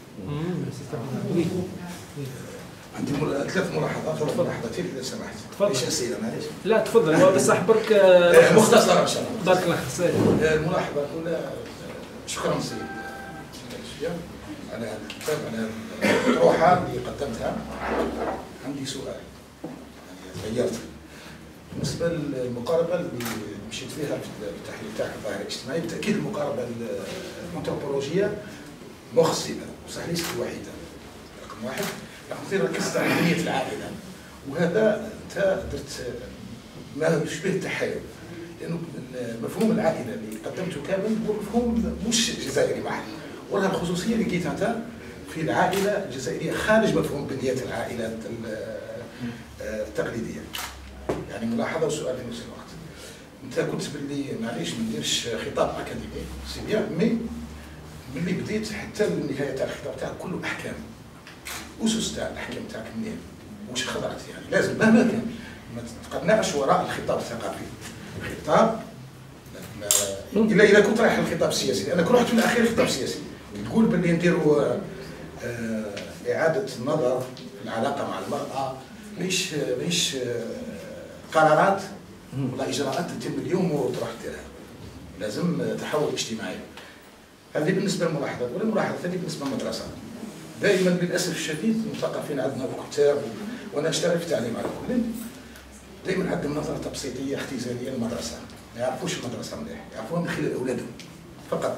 mmh, Oui. عندي ثلاث ملاحظات ولا ملاحظتين اذا سمحت. تفضل. ايش اسئله معليش؟ لا تفضل، هو بس احبرك مختصره ان شاء الله. بارك الله فيك. الملاحظه الاولى، شكرا سيد سفيان على هذا الكتاب، على الأطروحة اللي قدمتها. عندي سؤال يعني غيرت بالنسبه للمقاربه اللي مشيت فيها في التحليل تاع الظاهره الاجتماعي. بالتاكيد المقاربه الانثروبولوجيه مخصبه وصح ليست الوحيده. رقم واحد. رقم اثنين، ركزت على بنيه العائله، وهذا انت درت ما يشبه التحايل، لانه مفهوم العائله اللي قدمته كامل هو مفهوم مش جزائري محض، ولها الخصوصيه اللي لقيتها انت في العائله الجزائريه خارج مفهوم بنيه العائلات التقليديه. يعني ملاحظه وسؤال في نفس الوقت. انت قلت باللي معليش ما نديرش خطاب اكاديمي سي بيان، مي ملي بديت حتى النهايه تاع الخطاب تاعك كله احكام. اسس تاع الاحكام تاعك منين؟ واش خضعت يعني لازم مهما كان ما تقنعش وراء الخطاب الثقافي. الخطاب الا اذا كنت رايح للخطاب السياسي، انا كنت رحت في الاخير خطاب سياسي تقول باللي نديروا اعاده النظر في العلاقه مع المراه، مش مش قرارات ولا اجراءات تتم اليوم وتروح ديرها، لازم تحول اجتماعي. هذه بالنسبه للملاحظه الاولى. الملاحظه الثانيه بالنسبه للمدرسه، دائما للاسف الشديد المثقفين عندنا الكتاب وانا اشتغل في التعليم على كل، دائما عندهم نظره تبسيطيه اختزاليه للمدرسه، ما يعرفوش المدرسه مليح، يعرفوها من خلال اولادهم فقط.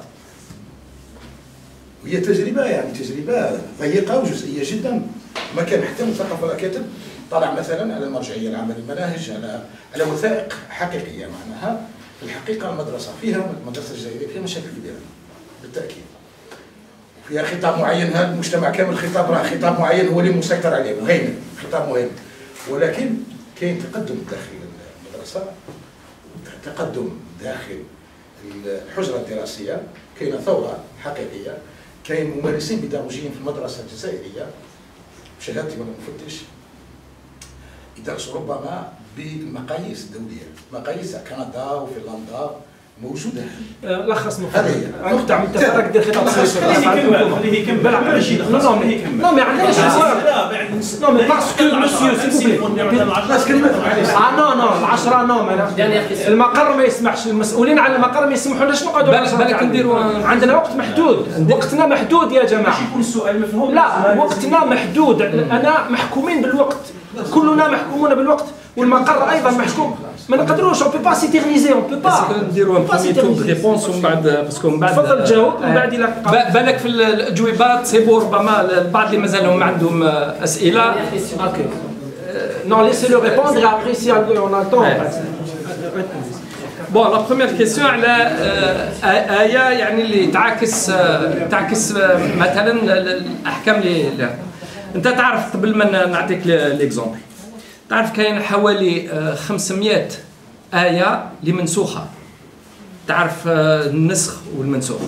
وهي تجربه يعني تجربه ضيقه وجزئيه جدا، ما كان حتى مثقف ولا كاتب طلع مثلا على المرجعيه العامه للمناهج، على على وثائق حقيقيه معناها في الحقيقه المدرسه فيها المدرسه الجزائريه فيها مشاكل كبيره بالتاكيد. فيها خطاب معين، هذا المجتمع كامل خطاب راه خطاب معين هو اللي مسيطر عليه، مهيمن، خطاب مهم. ولكن كاين تقدم داخل المدرسه، تقدم داخل الحجره الدراسيه، كاينه ثوره حقيقيه، كاين ممارسين بيداغوجيين في المدرسه الجزائريه بشهادتي وانا مفتش يدرسوا ربما بالمقاييس الدوليه، مقاييس كندا وفنلندا موجوده. لخص هذه هي نقطع من تفرق ديال خطاب السياسي. خليه يكمل ماشي نو نو نو ما عندناش نو مي باسكو مسيو سيل اه نو نو العشرة نو المقر ما يسمحش، المسؤولين على المقر ما يسمحولناش نقعدوا. بالك نديروا عندنا وقت محدود، وقتنا محدود يا جماعه. يكون السؤال مفهوم. لا وقتنا محدود، انا محكومين بالوقت، كلنا محكومون بالوقت، والمقر ايضا محكوم. ما نقدروش اون بو با سيتيرنيزي اون بو با نديروا ان بروميي تور دو ريبونس ومن بعد باسكو من بعد تفضل جاوب ومن بعد الى بالك في الاجوبات سيبو ربما البعض اللي مازالهم عندهم اسئله. اوكي نو ليسي لو ريبوندر ابري سي اون اتون. بون لا بروميير كيسيون على ايه يعني اللي تعاكس تعكس مثلا الاحكام اللي انت تعرف قبل ما نعطيك ليكزومبل، تعرف كاين حوالي خمسمائة آية اللي منسوخة. تعرف النسخ والمنسوخ.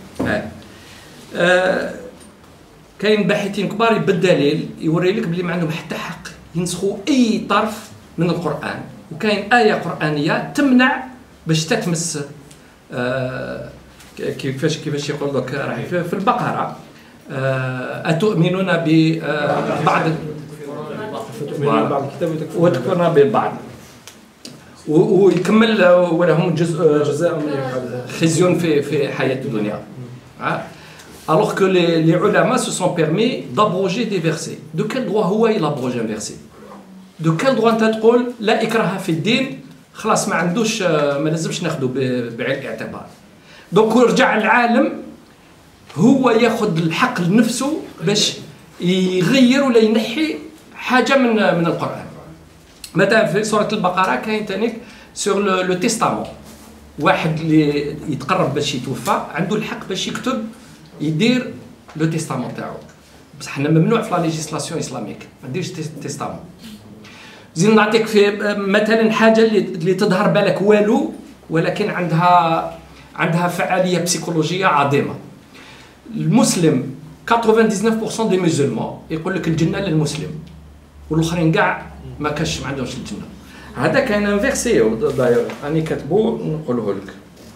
كاين باحثين كبار بالدليل يوري لك بلي ما عندهم حتى حق ينسخوا أي طرف من القرآن، وكاين آية قرآنية تمنع باش تتمس كيفاش كيفاش يقول لك راح في البقرة أتؤمنون ببعض وتكفرنا بالبعض، ويكمل ولهم جزء جزاء خزي في في حياة الدنيا. alors que les, les ulama se sont permis d'abroger des versets. De quel droit هو il abroge un verset? De quel droit انت تقول لا إكراه في الدين خلاص ما عندوش ما لازمش ناخذه بعين الاعتبار. دونك رجع العالم هو ياخذ الحق لنفسه باش يغير ولا ينحي حاجه من من القران. مثلا في سوره البقره كاين تانيك سور لو تيستامون، واحد اللي يتقرب باش يتوفى عنده الحق باش يكتب يدير لو تيستامون تاعو، بصح حنا ممنوع في لا ليجيسلاسيون اسلاميك ما ديرش تيستامون. زين نعطيك في مثلا حاجه اللي اللي تظهر بالك والو ولكن عندها عندها فعاليه بسيكولوجيه عظيمه. المسلم تسعة وتسعين بالمئة دي مسلمون يقول لك الجنه للمسلم، والاخرين كاع ما كاش ما عندهمش الجنه. هذا كاين ان فيرسي داير راني كاتبو نقوله لك.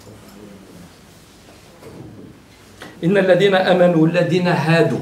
ان الذين امنوا والذين هادوا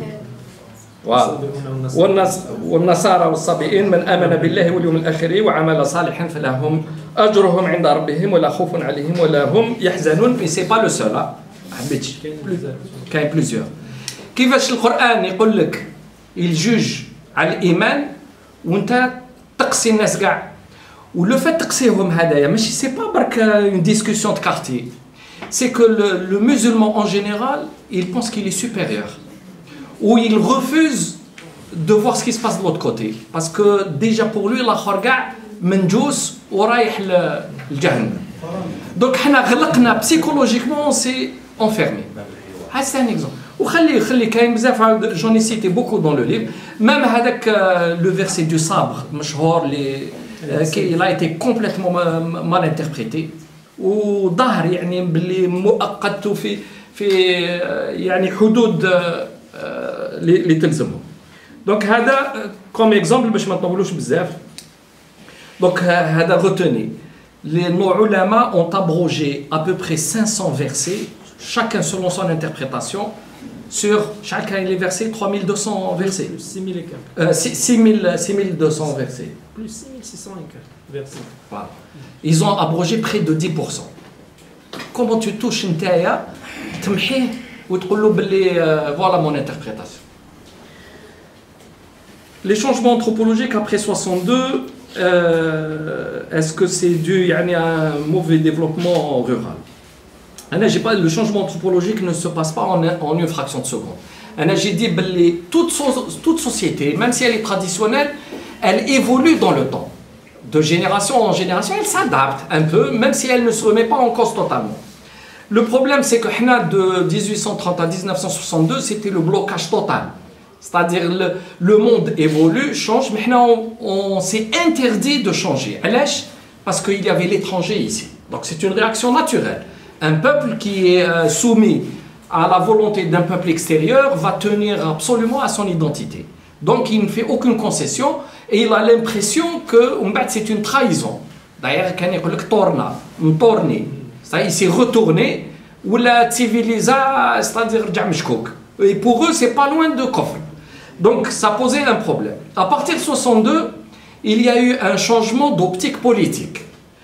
والنصارى والصابئين من امن بالله واليوم الاخر وعمل صالحا فلهم اجرهم عند ربهم ولا خوف عليهم ولا هم يحزنون. مي سي با لو سول، حبيتش كاين بليزيور. كيفاش القران يقول لك الجوج على الايمان وانت تقسي الناس كاع، ولو فات تقسيهم هذايا ماشي سي با برك اون ديسكوسيون دو كارتي، سي كو لو musulman en général il pense qu'il est supérieur ou il refuse de voir ce qui se passe de l'autre côté parce que déjà pour lui الاخر كاع منجوس ورايح للجهنم. دونك حنا غلقنا بسيكولوجيكمون سي انفيرمي. هذا سي ان اكزومبل. وخلي خلي كاين بزاف جوني سيتي بوكو دون لو ليف ميم هذاك لو فيرسي دو صابر مشهور لي كي لا ايتي كومبليتمون مال انتربريتي وظهر يعني باللي مؤقت في في يعني حدود اللي تلزمهم. دونك هذا كوم اكزومبل باش ما نطولوش بزاف. دونك هذا غوتوني nos ulama ont abrogé à peu près cinq cents versets, chacun selon son interprétation, sur chacun les versets, trois mille deux cents versets. Plus six mille et quelques. Euh, six mille deux cents versets. Plus six mille six cents et quelques versets. Voilà. Ils ont abrogé près de dix pour cent. Comment tu touches une taille, تمحيه وتقول له باللي voilà mon interprétation. Les changements anthropologiques après soixante-deux, euh, est-ce que c'est dû يعني, à un mauvais développement rural? أنا j'ai pas, le changement anthropologique ne se passe pas en, en une fraction de seconde. أنا j'ai dit que toute, toute société, même si elle est traditionnelle, elle évolue dans le temps. De génération en génération, elle s'adapte un peu, même si elle ne se remet pas en cause totalement. Le problème, c'est que de dix-huit cent trente à mille neuf cent soixante-deux, c'était le blocage total. C'est-à-dire le, le monde évolue, change, mais on, on s'est interdit de changer. Parce qu'il y avait l'étranger ici. Donc c'est une réaction naturelle. Un peuple qui est euh, soumis à la volonté d'un peuple extérieur va tenir absolument à son identité. Donc il ne fait aucune concession et il a l'impression que c'est une trahison. D'ailleurs, quand il dit torna, tourner, il s'est retourné ou la civilisation, c'est-à-dire jamshkouk. Et pour eux, c'est pas loin de Kofr. Donc ça posait un problème. À partir de soixante-deux, il y a eu un changement d'optique politique.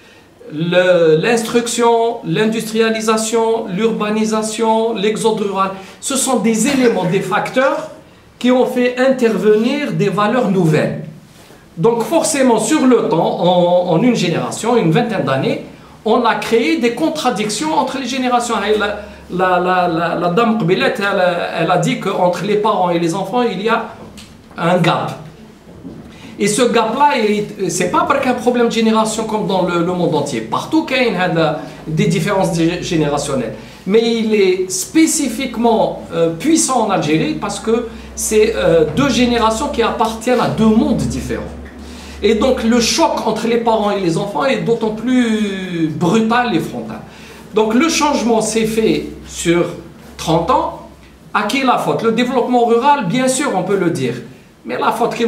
L'instruction, l'industrialisation, l'urbanisation, l'exode rural, ce sont des éléments, des facteurs qui ont fait intervenir des valeurs nouvelles. Donc forcément, sur le temps, en, en une génération, une vingtaine d'années, on a créé des contradictions entre les générations. La, la, la, la, la dame Qbilet, elle, elle a dit qu'entre les parents et les enfants, il y a un gap. Et ce gap-là, ce n'est pas parce qu'un problème de génération comme dans le, le monde entier. Partout, il y a des différences générationnelles. Mais il est spécifiquement euh, puissant en Algérie parce que c'est euh, deux générations qui appartiennent à deux mondes différents. Et donc le choc entre les parents et les enfants est d'autant plus brutal et frontal. Donc le changement s'est fait sur trente ans. À qui la faute? Le développement rural, bien sûr, on peut le dire. Mais la faute,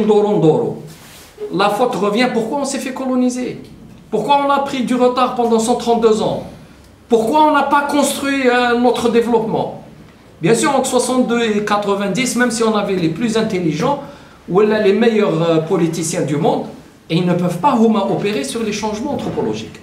la faute revient, pourquoi on s'est fait coloniser? Pourquoi on a pris du retard pendant cent trente-deux ans? Pourquoi on n'a pas construit euh, notre développement? Bien sûr, entre soixante-deux et quatre-vingt-dix, même si on avait les plus intelligents ou les meilleurs euh, politiciens du monde, et ils ne peuvent pas opérer sur les changements anthropologiques.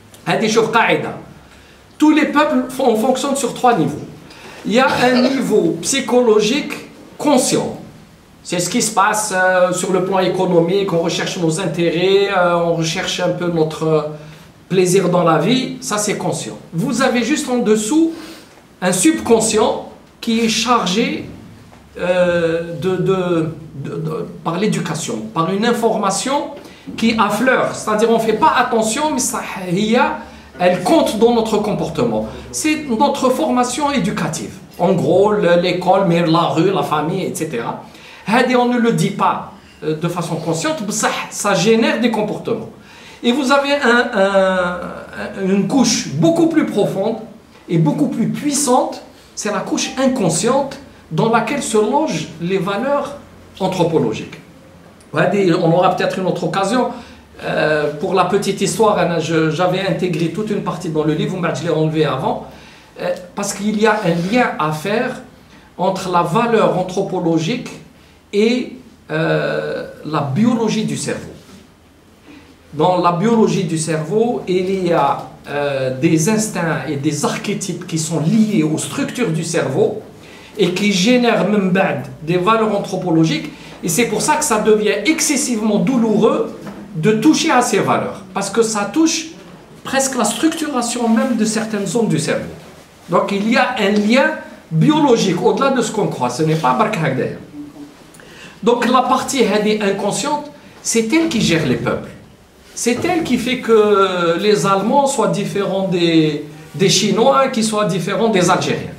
Tous les peuples font, fonctionnent sur trois niveaux. Il y a un niveau psychologique conscient. C'est ce qui se passe euh, sur le plan économique, on recherche nos intérêts, euh, on recherche un peu notre euh, plaisir dans la vie, ça c'est conscient. Vous avez juste en dessous un subconscient qui est chargé euh, de, de, de, de, par l'éducation, par une information qui affleure, c'est-à-dire on ne fait pas attention, mais ça, elle compte dans notre comportement. C'est notre formation éducative. En gros, l'école, mais la rue, la famille, et cetera. On ne le dit pas de façon consciente, ça, ça génère des comportements. Et vous avez un, un, une couche beaucoup plus profonde et beaucoup plus puissante, c'est la couche inconsciente dans laquelle se logent les valeurs anthropologiques. On aura peut-être une autre occasion. Euh, pour la petite histoire, j'avais intégré toute une partie dans le livre, mais je l'ai enlevé avant, euh, parce qu'il y a un lien à faire entre la valeur anthropologique et euh, la biologie du cerveau. Dans la biologie du cerveau, il y a euh, des instincts et des archétypes qui sont liés aux structures du cerveau et qui génèrent même des valeurs anthropologiques. Et c'est pour ça que ça devient excessivement douloureux de toucher à ces valeurs, parce que ça touche presque la structuration même de certaines zones du cerveau. Donc il y a un lien biologique au-delà de ce qu'on croit, ce n'est pas barkagder. Donc la partie inconsciente, c'est elle qui gère les peuples. C'est elle qui fait que les Allemands soient différents des, des Chinois, qui soient différents des Algériens.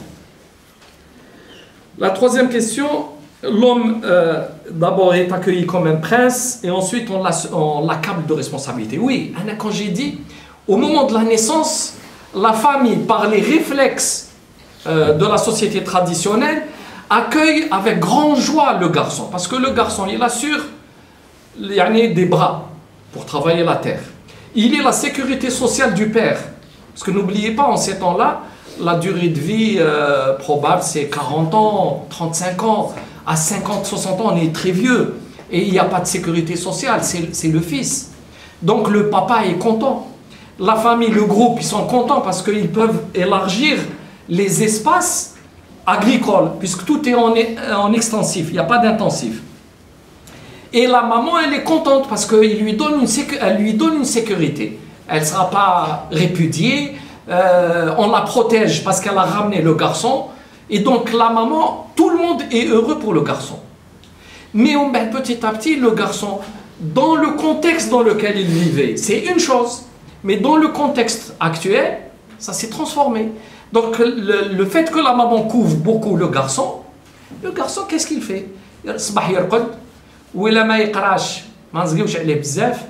La troisième question, l'homme euh, d'abord est accueilli comme un prince et ensuite on l'accable de responsabilité. Oui, quand j'ai dit, au moment de la naissance, la famille, par les réflexes euh, de la société traditionnelle, accueille avec grande joie le garçon. Parce que le garçon, il assure il y a des bras pour travailler la terre. Il est la sécurité sociale du père. Parce que n'oubliez pas, en ces temps-là, la durée de vie euh, probable, c'est quarante ans, trente-cinq ans. À cinquante, soixante ans, on est très vieux. Et il n'y a pas de sécurité sociale, c'est le fils. Donc le papa est content. La famille, le groupe, ils sont contents parce qu'ils peuvent élargir les espaces agricoles, puisque tout est en, en extensif, il n'y a pas d'intensif. Et la maman, elle est contente parce qu'elle lui donne une, elle lui donne une sécurité. Elle ne sera pas répudiée, euh, on la protège parce qu'elle a ramené le garçon. Et donc la maman, tout le monde est heureux pour le garçon. Mais on, ben, petit à petit, le garçon, dans le contexte dans lequel il vivait, c'est une chose. Mais dans le contexte actuel, ça s'est transformé. Donc le, le fait que la maman couvre beaucoup le garçon, le garçon, qu'est-ce qu'il fait? الصباح يرقد ولا ما يقراش ما نزقيوش عليه بزاف.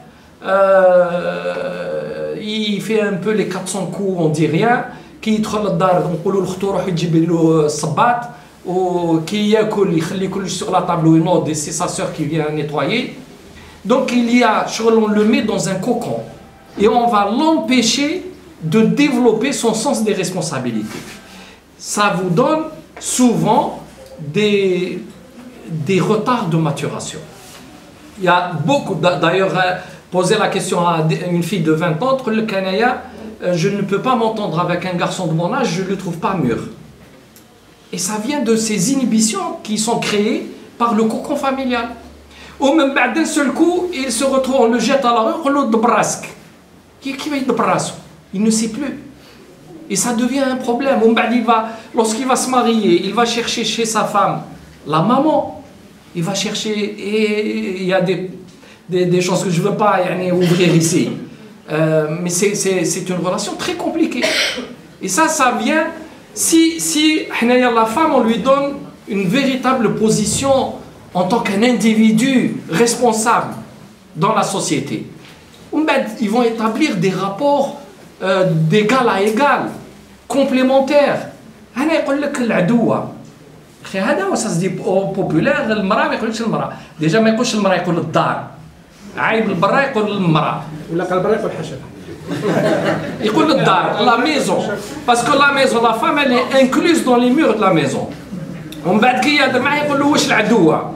Il fait un peu les quatre cents coups, on dit rien. كي يدخل للدار نقولوا لختو روح تجيب له الصباط وكي ياكل يخلي كلش sur la table وينوض, c'est sa sœur qui vient nettoyer. Donc il y a, on le met dans un cocon et on va l'empêcher de développer son sens des responsabilités. Ça vous donne souvent des, des retards de maturation. Il y a beaucoup, d'ailleurs, poser la question à une fille de vingt ans, le Kanaya, je ne peux pas m'entendre avec un garçon de mon âge, je ne le trouve pas mûr. Et ça vient de ces inhibitions qui sont créées par le cocon familial. Ou même d'un seul coup, il se retrouve, on le jette à la rue, on le débrasque. Qui va être débrasque? Il ne sait plus. Et ça devient un problème. Lorsqu'il va se marier, il va chercher chez sa femme la maman. Il va chercher, et il y a des, des, des choses que je ne veux pas ouvrir ici. Euh, mais c'est une relation très compliquée. Et ça, ça vient, si, si la femme, on lui donne une véritable position en tant qu'un individu responsable dans la société, ils vont établir des rapports euh, d'égal à égal, complémentaires. أنا يقول لك العدوة أخي هذا هو ça se dit populaire. المرأة ما يقولش المرأة ديجا ما يقولش المرأة يقول الدار عايب البرا يقول المرأة ولا قال البرا يقول حشرة يقول الدار la maison parce que la maison la femme elle est incluse dans les murs de la maison ومن بعد كي يهضر معاه يقول له واش العدوة.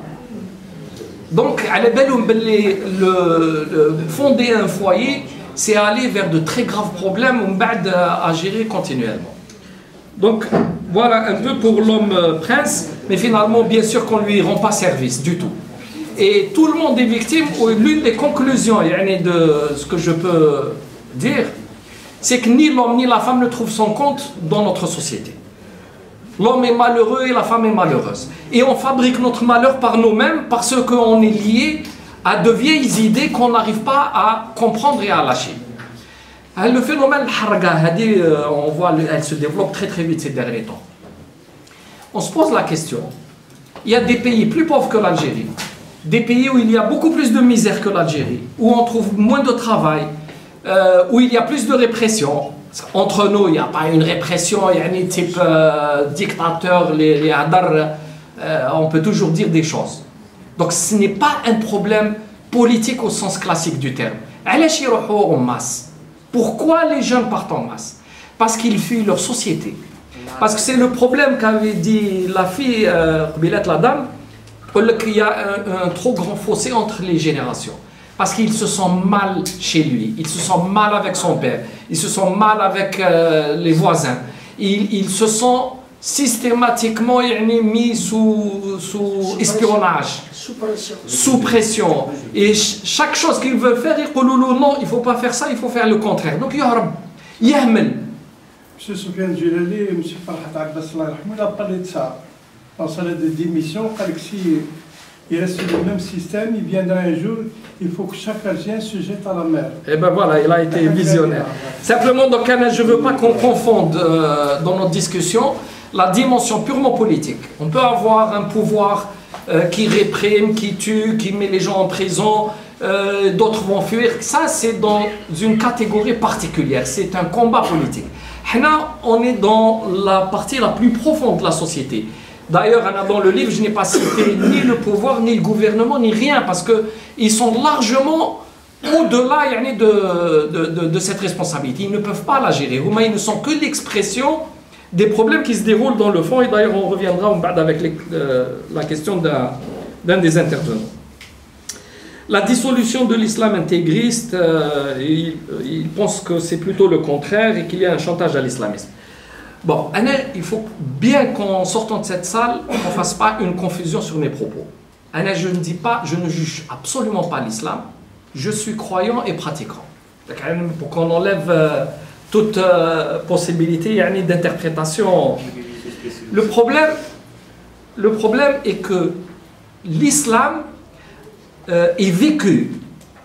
Donc على بالهم باللي le fonder un foyer c'est aller vers de très graves problèmes ومن بعد à gérer continuellement. Donc voilà un peu pour l'homme prince, mais finalement bien sûr qu'on ne lui rend pas service du tout. Et tout le monde est victime. L'une des conclusions de ce que je peux dire, c'est que ni l'homme ni la femme ne trouvent son compte dans notre société. L'homme est malheureux et la femme est malheureuse. Et on fabrique notre malheur par nous-mêmes parce qu'on est lié à de vieilles idées qu'on n'arrive pas à comprendre et à lâcher. Le phénomène harga, on voit, elle se développe très très vite ces derniers temps. On se pose la question, il y a des pays plus pauvres que l'Algérie, des pays où il y a beaucoup plus de misère que l'Algérie, où on trouve moins de travail, euh, où il y a plus de répression. Entre nous, il n'y a pas une répression, il y a un type euh, dictateur, les, les hadar, euh, on peut toujours dire des choses. Donc ce n'est pas un problème politique au sens classique du terme. En masse. Pourquoi les jeunes partent en masse? Parce qu'ils fuient leur société. Parce que c'est le problème qu'avait dit la fille, euh, la dame, qu'il y a un, un trop grand fossé entre les générations. Parce qu'il se sent mal chez lui, il se sent mal avec son père, il se sent mal avec euh, les voisins. Il, il se sent systématiquement mis sous, sous espionnage, sous pression. sous pression. Et chaque chose qu'il veut faire, il dit non, il ne faut pas faire ça, il faut faire le contraire. Donc il y a Monsieur Soufiane Djilali, M. Farhat Abbas, il a parlé de ça. En salle de démission, il reste le même système, il viendra un jour, il faut que chaque Algérien se jette à la mer. Et ben voilà, il a été visionnaire. Simplement, donc, je ne veux pas qu'on confonde euh, dans notre discussion la dimension purement politique. On peut avoir un pouvoir euh, qui réprime, qui tue, qui met les gens en prison, euh, d'autres vont fuir. Ça, c'est dans une catégorie particulière, c'est un combat politique. Là, on est dans la partie la plus profonde de la société. D'ailleurs, dans le livre, je n'ai pas cité ni le pouvoir, ni le gouvernement, ni rien, parce qu'ils sont largement au-delà de, de, de, de cette responsabilité. Ils ne peuvent pas la gérer. Ils ne sont que l'expression des problèmes qui se déroulent dans le fond. Et d'ailleurs, on reviendra avec les, euh, la question d'un des intervenants. La dissolution de l'islam intégriste, euh, il, il pense que c'est plutôt le contraire et qu'il y a un chantage à l'islamisme. Bon, il faut bien qu'en sortant de cette salle, on ne fasse pas une confusion sur mes propos. Je ne dis pas, je ne juge absolument pas l'islam. Je suis croyant et pratiquant. Pour qu'on enlève euh, toute euh, possibilité d'interprétation. Le problème, le problème est que l'islam euh, est vécu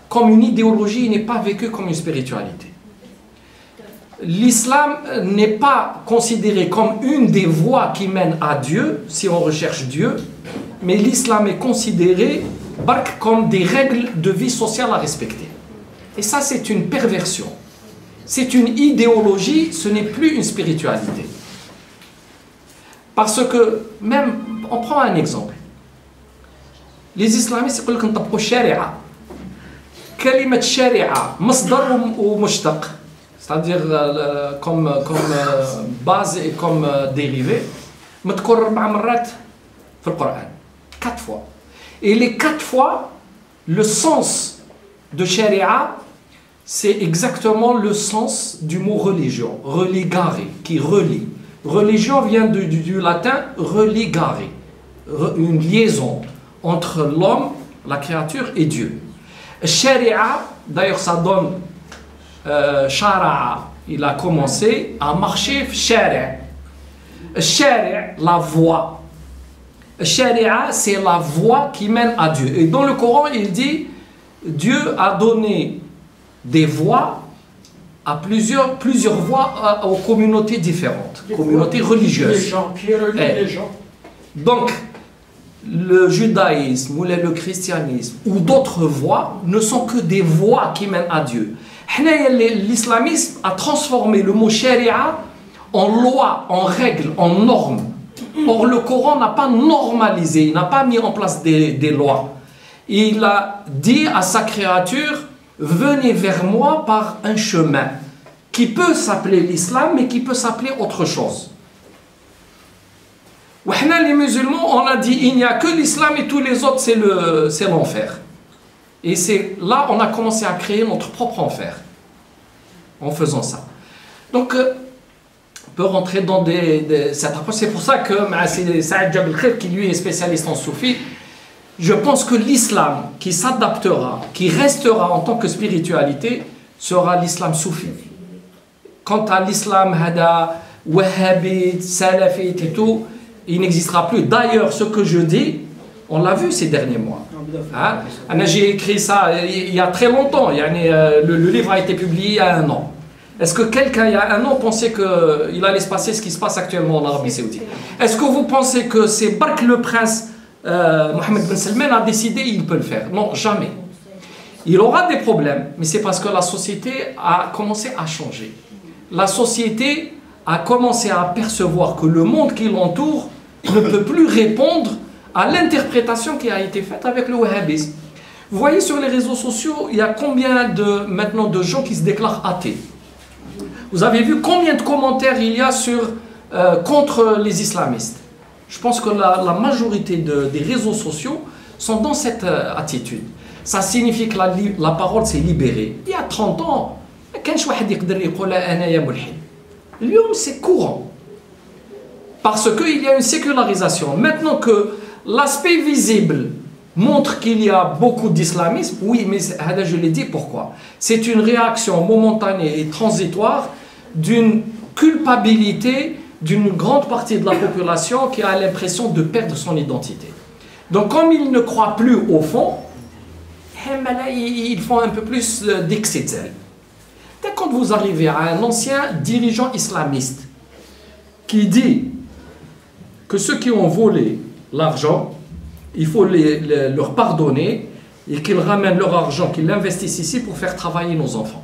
comme une idéologie, il n'est pas vécu comme une spiritualité. L'islam n'est pas considéré comme une des voies qui mènent à Dieu, si on recherche Dieu, mais l'islam est considéré comme des règles de vie sociale à respecter. Et ça, c'est une perversion. C'est une idéologie, ce n'est plus une spiritualité. Parce que, même, on prend un exemple. Les islamistes يقول لك نطبقوا الشريعة. كلمة الشريعة مصدر ومشتق. C'est-à-dire euh, comme, comme euh, base et comme euh, dérivé, مذكور أربع مرات في القرآن. Quatre fois. Et les quatre fois, le sens de sharia, c'est exactement le sens du mot religion, religare, qui relie. Religion vient du, du, du latin religare, une liaison entre l'homme, la créature et Dieu. Sharia, d'ailleurs ça donne euh, shara'a, il a commencé à marcher sharia. Sharia, la voie. Sharia, c'est la voie qui mène à Dieu. Et dans le Coran, il dit, Dieu a donné des voies à plusieurs, plusieurs voies aux communautés différentes, les communautés religieuses. Les gens, qui relient Et, les gens. Donc, le judaïsme ou le christianisme ou d'autres voies ne sont que des voies qui mènent à Dieu. L'islamisme a transformé le mot sharia en loi, en règle, en norme. Or, le Coran n'a pas normalisé, il n'a pas mis en place des, des lois. Il a dit à sa créature, venez vers moi par un chemin qui peut s'appeler l'islam, mais qui peut s'appeler autre chose. Les musulmans, on a dit, il n'y a que l'islam et tous les autres, c'est l'enfer. Et c'est là on a commencé à créer notre propre enfer, en faisant ça. Donc, on peut rentrer dans des, des, cette approche. C'est pour ça que Saïd Jabal Khair, qui lui est spécialiste en soufi, je pense que l'islam qui s'adaptera, qui restera en tant que spiritualité, sera l'islam soufi. Quant à l'islam hada, wahhabite, salafite et tout, il n'existera plus. D'ailleurs, ce que je dis, on l'a vu ces derniers mois. Hein? J'ai écrit ça il y a très longtemps. Le, le livre a été publié il y a un an. Est-ce que quelqu'un, il y a un an, pensait qu'il allait se passer ce qui se passe actuellement en Arabie Saoudite? Est-ce que vous pensez que c'est Bark le prince euh, Mohammed Ben Salman a décidé, il peut le faire? Non, jamais. Il aura des problèmes, mais c'est parce que la société a commencé à changer. La société a commencé à percevoir que le monde qui l'entoure ne peut plus répondre à l'interprétation qui a été faite avec le wahhabisme. Vous voyez sur les réseaux sociaux, il y a combien de, maintenant de gens qui se déclarent athées? Vous avez vu combien de commentaires il y a sur, euh, contre les islamistes? Je pense que la, la majorité de, des réseaux sociaux sont dans cette euh, attitude. Ça signifie que la, la parole s'est libérée. Il y a trente ans, c'est courant. Parce qu'il y a une sécularisation. Maintenant que l'aspect visible montre qu'il y a beaucoup d'islamisme, oui, mais je l'ai dit, pourquoi? C'est une réaction momentanée et transitoire d'une culpabilité d'une grande partie de la population qui a l'impression de perdre son identité. Donc comme ils ne croient plus au fond, ils font un peu plus d'excès de zèle. Dès quand vous arrivez à un ancien dirigeant islamiste qui dit que ceux qui ont volé l'argent, il faut les, les, leur pardonner et qu'ils ramènent leur argent, qu'ils l'investissent ici pour faire travailler nos enfants.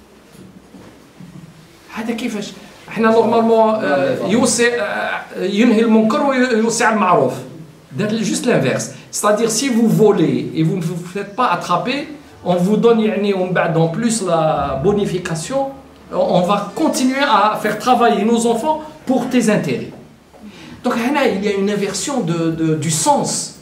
هذا كيفاش احنا نورمالمون ينهي المنكر ويوسع المعروف. Juste l'inverse. C'est-à-dire si vous volez et vous ne vous faites pas attraper, on vous donne en plus la bonification, on va continuer à faire travailler nos enfants pour tes intérêts. Donc il y a une inversion de, de, du sens.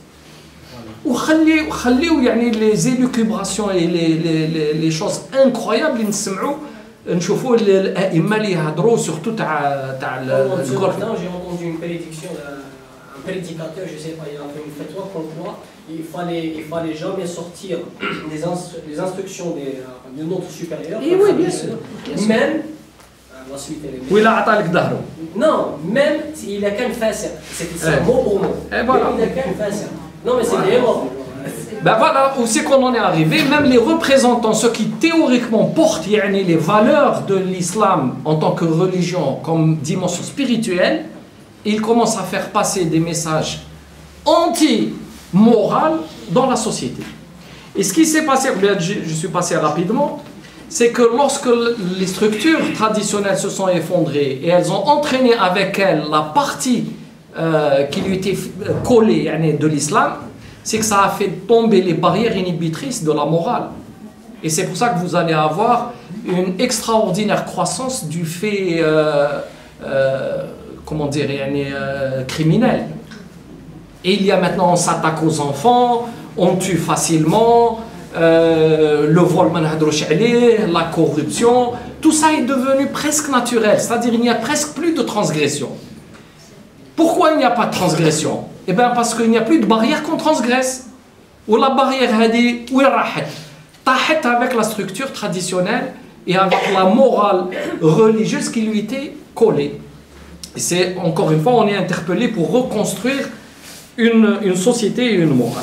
Les élucubrations et les, les, les, les choses incroyables اللي نسمعوا نشوفوا الائمه اللي يهضروا surtout تاع تاع Ce matin, j'ai entendu une prédiction d'un prédicateur, je sais pas, il a fait une fatwa comme quoi il fallait, il fallait jamais sortir des, instru des instructions des, de notre supérieur. Et oui, bien sûr. Même, la suite elle est... Oui, là, attends, non, même s'il a qu'un facet, c'est un mot pour mot. Et voilà. Il a qu'un facet. Non, mais c'est vraiment. Ben voilà où c'est qu'on en est arrivé. Même les représentants, ceux qui théoriquement portent yani, les valeurs de l'islam en tant que religion comme dimension spirituelle, ils commencent à faire passer des messages anti-moraux dans la société. Et ce qui s'est passé, je, je suis passé rapidement, c'est que lorsque les structures traditionnelles se sont effondrées et elles ont entraîné avec elles la partie euh, qui lui était collée yani, de l'islam, c'est que ça a fait tomber les barrières inhibitrices de la morale. Et c'est pour ça que vous allez avoir une extraordinaire croissance du fait, euh, euh, comment dire, euh, criminel. Et il y a maintenant, on s'attaque aux enfants, on tue facilement, euh, le vol, la corruption, tout ça est devenu presque naturel, c'est-à-dire il n'y a presque plus de transgression. Pourquoi il n'y a pas de transgression? Eh bien parce qu'il n'y a plus de barrière qu'on transgresse. Ou la barrière, où est avec la structure traditionnelle et avec la morale religieuse qui lui était collée. Et c'est, encore une fois, on est interpellé pour reconstruire une, une société et une morale.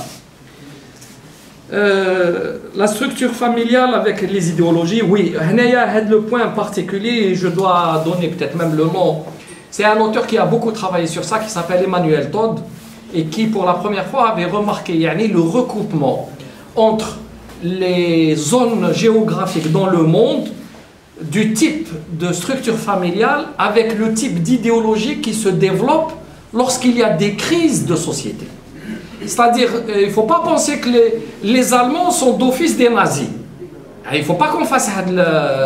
Euh, la structure familiale avec les idéologies, oui, le point particulier, et je dois donner peut-être même le nom, c'est un auteur qui a beaucoup travaillé sur ça, qui s'appelle Emmanuel Todd, et qui pour la première fois avait remarqué yani, le recoupement entre les zones géographiques dans le monde du type de structure familiale avec le type d'idéologie qui se développe lorsqu'il y a des crises de société. C'est-à-dire, il ne faut pas penser que les, les Allemands sont d'office des nazis. Il ne faut pas qu'on fasse le,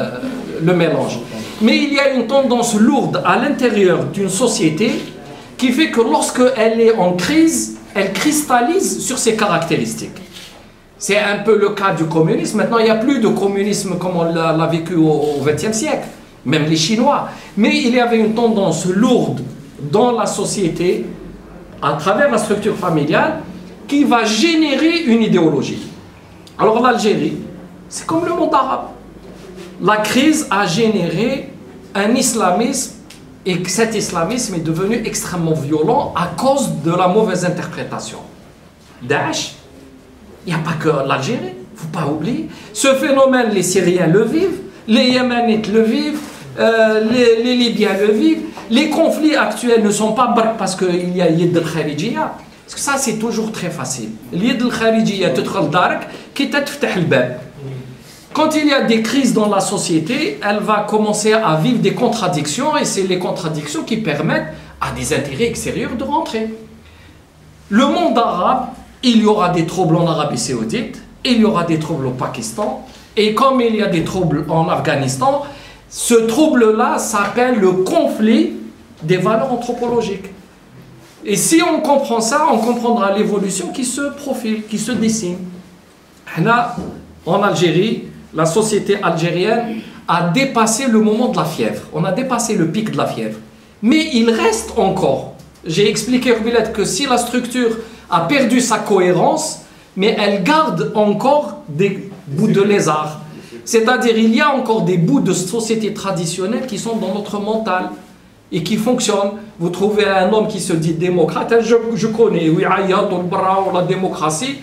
le mélange. Mais il y a une tendance lourde à l'intérieur d'une société qui fait que lorsqu'elle est en crise, elle cristallise sur ses caractéristiques. C'est un peu le cas du communisme. Maintenant, il n'y a plus de communisme comme on l'a vécu au vingtième siècle, même les Chinois. Mais il y avait une tendance lourde dans la société, à travers la structure familiale, qui va générer une idéologie. Alors l'Algérie, c'est comme le monde arabe. La crise a généré un islamisme et que cet islamisme est devenu extrêmement violent à cause de la mauvaise interprétation. Daesh, il n'y a pas que l'Algérie, il ne faut pas oublier. Ce phénomène, les Syriens le vivent, les Yéménites le vivent, euh, les, les Libyens le vivent. Les conflits actuels ne sont pas barques parce qu'il y a Yed al-Kharijiyya. Parce que ça, c'est toujours très facile. Yed al-Kharijiyya, tu te darak, qui t'attفتح الباب. Quand il y a des crises dans la société, elle va commencer à vivre des contradictions et c'est les contradictions qui permettent à des intérêts extérieurs de rentrer. Le monde arabe, il y aura des troubles en Arabie Saoudite, il y aura des troubles au Pakistan, et comme il y a des troubles en Afghanistan, ce trouble-là s'appelle le conflit des valeurs anthropologiques. Et si on comprend ça, on comprendra l'évolution qui se profile, qui se dessine. Là, en Algérie, la société algérienne a dépassé le moment de la fièvre. On a dépassé le pic de la fièvre. Mais il reste encore. J'ai expliqué que si la structure a perdu sa cohérence, mais elle garde encore des bouts de lézard. C'est-à-dire il y a encore des bouts de société traditionnelle qui sont dans notre mental et qui fonctionnent. Vous trouvez un homme qui se dit démocrate, je, je connais, oui, la démocratie,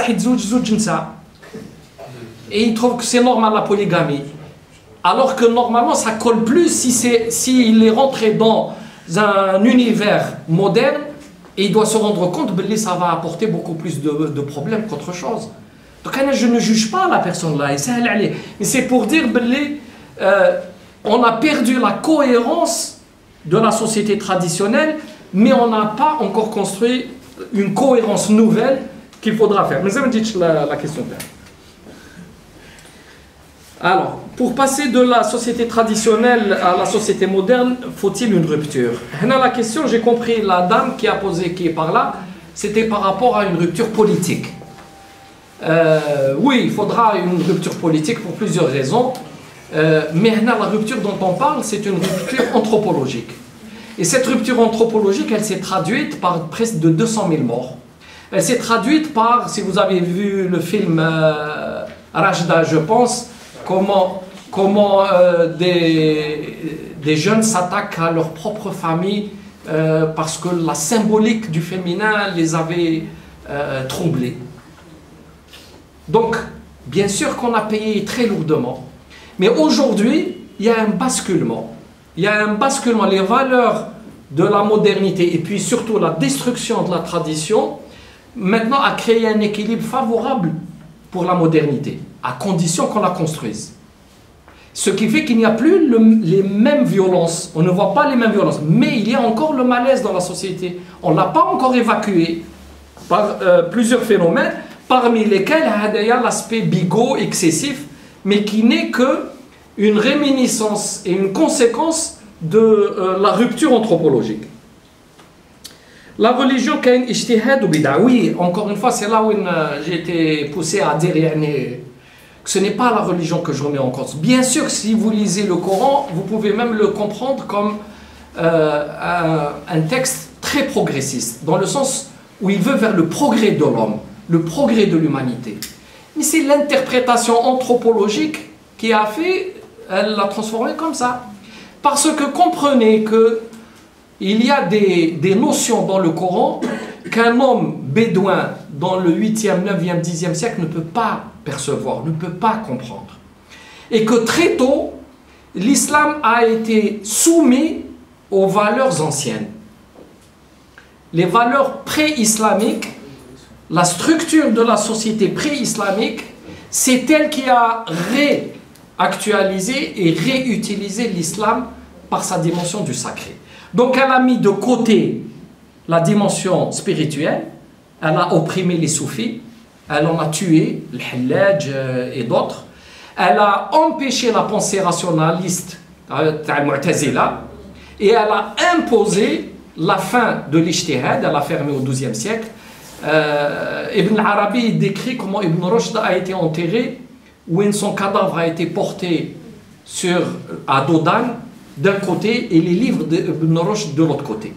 et il trouve que c'est normal la polygamie. Alors que normalement ça colle plus si c'est, s'il est rentré dans un univers moderne et il doit se rendre compte que ça va apporter beaucoup plus de, de problèmes qu'autre chose. Donc je ne juge pas la personne là, mais c'est pour dire que euh, on a perdu la cohérence de la société traditionnelle, mais on n'a pas encore construit une cohérence nouvelle qu'il faudra faire. Mais ça me dit la, la question de Alors, pour passer de la société traditionnelle à la société moderne, faut-il une rupture? Là, la question, j'ai compris, la dame qui a posé, qui est par là, c'était par rapport à une rupture politique. Euh, oui, il faudra une rupture politique pour plusieurs raisons, euh, mais là, la rupture dont on parle, c'est une rupture anthropologique. Et cette rupture anthropologique, elle s'est traduite par presque de deux cent mille morts. Elle s'est traduite par, si vous avez vu le film euh, Rajda, je pense, comment, comment euh, des, des jeunes s'attaquent à leur propre famille euh, parce que la symbolique du féminin les avait euh, troublés. Donc, bien sûr qu'on a payé très lourdement, mais aujourd'hui, il y a un basculement. Il y a un basculement, les valeurs de la modernité et puis surtout la destruction de la tradition, maintenant a créé un équilibre favorable pour la modernité, à condition qu'on la construise. Ce qui fait qu'il n'y a plus le, les mêmes violences, on ne voit pas les mêmes violences, mais il y a encore le malaise dans la société. On ne l'a pas encore évacué par euh, plusieurs phénomènes, parmi lesquels il y a l'aspect bigot excessif, mais qui n'est qu'une réminiscence et une conséquence de euh, la rupture anthropologique. La religion, oui, encore une fois, c'est là où euh, j'ai été poussé à dire que ce n'est pas la religion que je remets en cause. Bien sûr, si vous lisez le Coran, vous pouvez même le comprendre comme euh, un, un texte très progressiste, dans le sens où il veut vers le progrès de l'homme, le progrès de l'humanité. Mais c'est l'interprétation anthropologique qui a fait, elle l'a transformé comme ça. Parce que comprenez que il y a des, des notions dans le Coran qu'un homme bédouin dans le huitième, neuvième, dixième siècle ne peut pas percevoir, ne peut pas comprendre. Et que très tôt, l'islam a été soumis aux valeurs anciennes. Les valeurs pré-islamiques, la structure de la société pré-islamique, c'est elle qui a réactualisé et réutilisé l'islam par sa dimension du sacré. Donc elle a mis de côté la dimension spirituelle, elle a opprimé les soufis, elle en a tué, le Hallaj et d'autres, elle a empêché la pensée rationaliste, Mu'tazila, et elle a imposé la fin de l'ijtihad, elle a fermé au douzième siècle. Euh, Ibn Arabi décrit comment Ibn Rushd a été enterré, où son cadavre a été porté sur, à dos d'âne d'un côté et les livres d'Ibn Rushd de l'autre côté.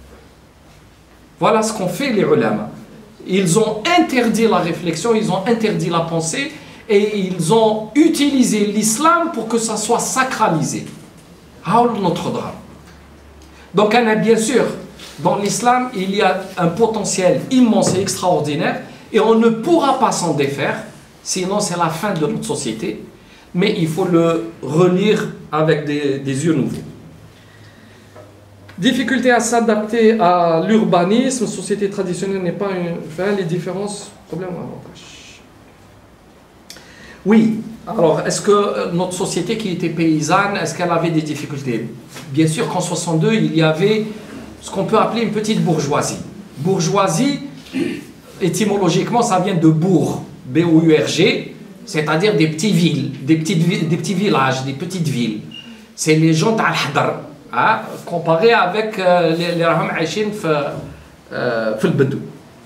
Voilà ce qu'ont fait les ulama. Ils ont interdit la réflexion, ils ont interdit la pensée et ils ont utilisé l'islam pour que ça soit sacralisé. Haoul notre drame. Donc bien sûr, dans l'islam, il y a un potentiel immense et extraordinaire et on ne pourra pas s'en défaire, sinon c'est la fin de notre société. Mais il faut le relire avec des, des yeux nouveaux. Difficulté à s'adapter à l'urbanisme, société traditionnelle n'est pas une... Enfin, les différences, problèmes ou avantages. Oui, alors est-ce que notre société qui était paysanne, est-ce qu'elle avait des difficultés? Bien sûr qu'en soixante-deux, il y avait ce qu'on peut appeler une petite bourgeoisie. Bourgeoisie, étymologiquement, ça vient de bourg, B O U R G, c'est-à-dire des petites villes, des, petites, des petits villages, des petites villes. C'est les gens d'Al-Hadar, hein, comparé avec euh, les Raham Aïchin dans le Bedou.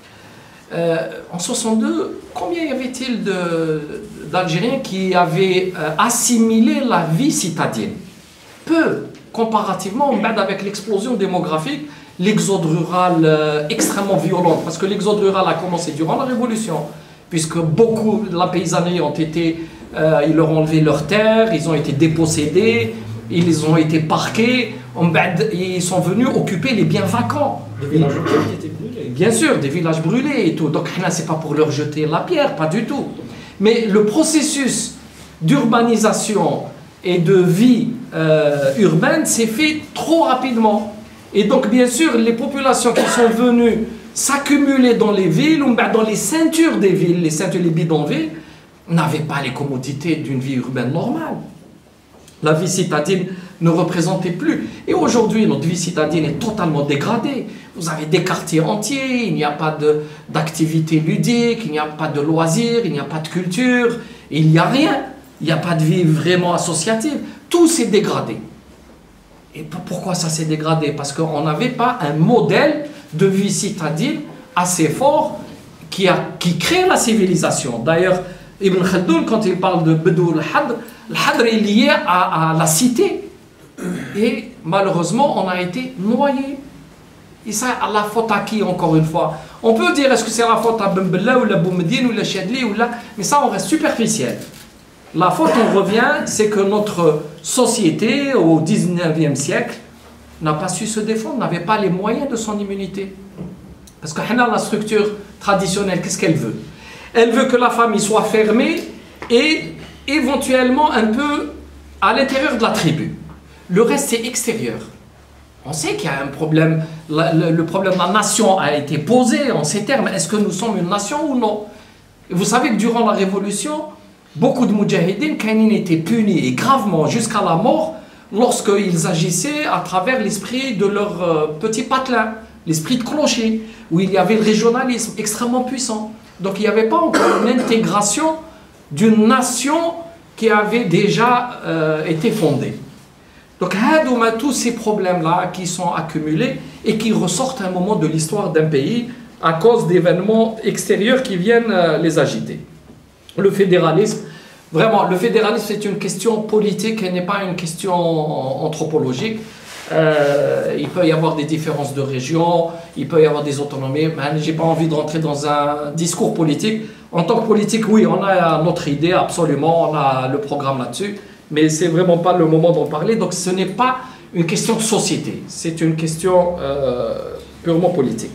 En soixante-deux, combien y avait-il d'Algériens qui avaient euh, assimilé la vie citadine? Peu, comparativement avec l'explosion démographique, l'exode rural euh, extrêmement violent, parce que l'exode rural a commencé durant la Révolution, puisque beaucoup de la paysannerie ont été, euh, ils leur ont enlevé leurs terres, ils ont été dépossédés, ils ont été parqués, ils sont venus occuper les biens vacants. Des villages qui étaient brûlés. Bien sûr, des villages brûlés et tout. Donc là, c'est pas pour leur jeter la pierre, pas du tout. Mais le processus d'urbanisation et de vie euh, urbaine s'est fait trop rapidement. Et donc, bien sûr, les populations qui sont venues s'accumuler dans les villes, ou dans les ceintures des villes, les ceintures, les bidonvilles, n'avaient pas les commodités d'une vie urbaine normale. La vie citadine ne représentait plus. Et aujourd'hui, notre vie citadine est totalement dégradée. Vous avez des quartiers entiers, il n'y a pas d'activité ludique, il n'y a pas de loisirs, il n'y a pas de culture, il n'y a rien. Il n'y a pas de vie vraiment associative. Tout s'est dégradé. Et pourquoi ça s'est dégradé? Parce qu'on n'avait pas un modèle de vie citadine assez fort qui, a, qui crée la civilisation. D'ailleurs, Ibn Khaldoun, quand il parle de Bedou al-Hadr, le Hadr est lié à, à la cité. Et malheureusement, on a été noyé. Et ça, à la faute à qui, encore une fois? On peut dire, est-ce que c'est la faute à Ben Bella ou la Boumedine ou la Chadli ou la... Mais ça, on reste superficiel. La faute, on revient, c'est que notre société, au dix-neuvième siècle, n'a pas su se défendre, n'avait pas les moyens de son immunité. Parce que la structure traditionnelle, qu'est-ce qu'elle veut? Elle veut que la famille soit fermée et éventuellement un peu à l'intérieur de la tribu. Le reste, c'est extérieur. On sait qu'il y a un problème, le, le problème de la nation a été posé en ces termes. Est-ce que nous sommes une nation ou non? Et vous savez que durant la Révolution, beaucoup de Moudjahidines, Kainin étaient punis et gravement jusqu'à la mort lorsqu'ils agissaient à travers l'esprit de leur euh, petit patelin, l'esprit de clocher, où il y avait le régionalisme extrêmement puissant. Donc il n'y avait pas encore une intégration d'une nation qui avait déjà euh, été fondée. Donc tous ces problèmes-là qui sont accumulés et qui ressortent à un moment de l'histoire d'un pays à cause d'événements extérieurs qui viennent euh, les agiter. Le fédéralisme, vraiment, le fédéralisme c'est une question politique et n'est pas une question anthropologique. Euh, il peut y avoir des différences de région, il peut y avoir des autonomies, mais je n'ai pas envie de rentrer dans un discours politique. En tant que politique, oui, on a notre idée, absolument, on a le programme là-dessus, mais ce n'est vraiment pas le moment d'en parler. Donc ce n'est pas une question de société, c'est une question euh, purement politique.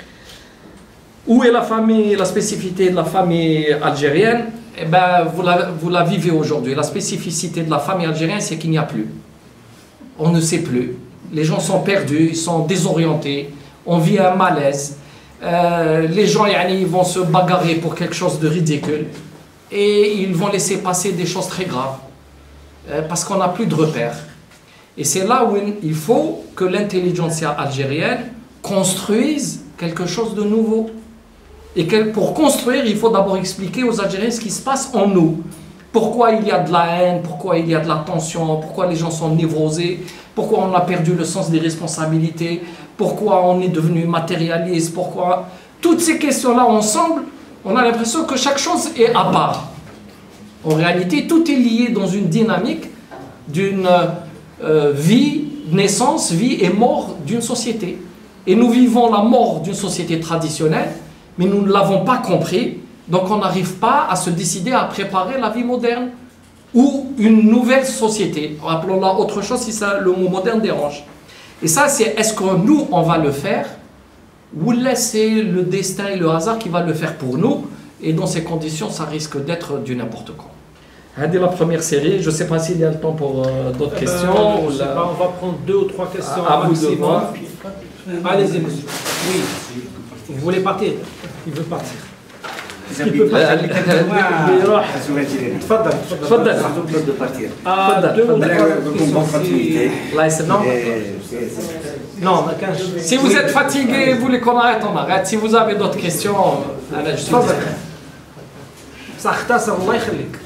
Où est la famille, la spécificité de la famille algérienne? Eh ben, vous la, vous la vivez aujourd'hui. La spécificité de la famille algérienne, c'est qu'il n'y a plus. On ne sait plus. Les gens sont perdus, ils sont désorientés. On vit un malaise. Euh, les gens, yani, ils vont se bagarrer pour quelque chose de ridicule. Et ils vont laisser passer des choses très graves. Euh, parce qu'on n'a plus de repères. Et c'est là où il faut que l'intelligentsia algérienne construise quelque chose de nouveau. Et que pour construire, il faut d'abord expliquer aux Algériens ce qui se passe en nous. Pourquoi il y a de la haine, pourquoi il y a de la tension, pourquoi les gens sont névrosés, pourquoi on a perdu le sens des responsabilités, pourquoi on est devenu matérialiste, pourquoi... Toutes ces questions-là ensemble, on a l'impression que chaque chose est à part. En réalité, tout est lié dans une dynamique d'une euh, vie, naissance, vie et mort d'une société. Et nous vivons la mort d'une société traditionnelle, mais nous ne l'avons pas compris, donc on n'arrive pas à se décider à préparer la vie moderne ou une nouvelle société. Appelons-la autre chose si ça, le mot moderne dérange. Et ça, c'est est-ce que nous, on va le faire ou laisser le destin et le hasard qui va le faire pour nous? Et dans ces conditions, ça risque d'être du n'importe quoi. C'est la première série. Je ne sais pas s'il y a le temps pour euh, d'autres eh ben, questions. Je sais pas, on va prendre deux ou trois questions. À, à vous de voir. Allez-y, monsieur. Oui. Vous voulez partir? Il veut partir. Il peut partir. تفضل تفضل تفضل partir. Non, si vous êtes fatigué, vous voulez qu'on arrête, on arrête. Si vous avez d'autres questions, allez, je suis اختصر الله يخليك.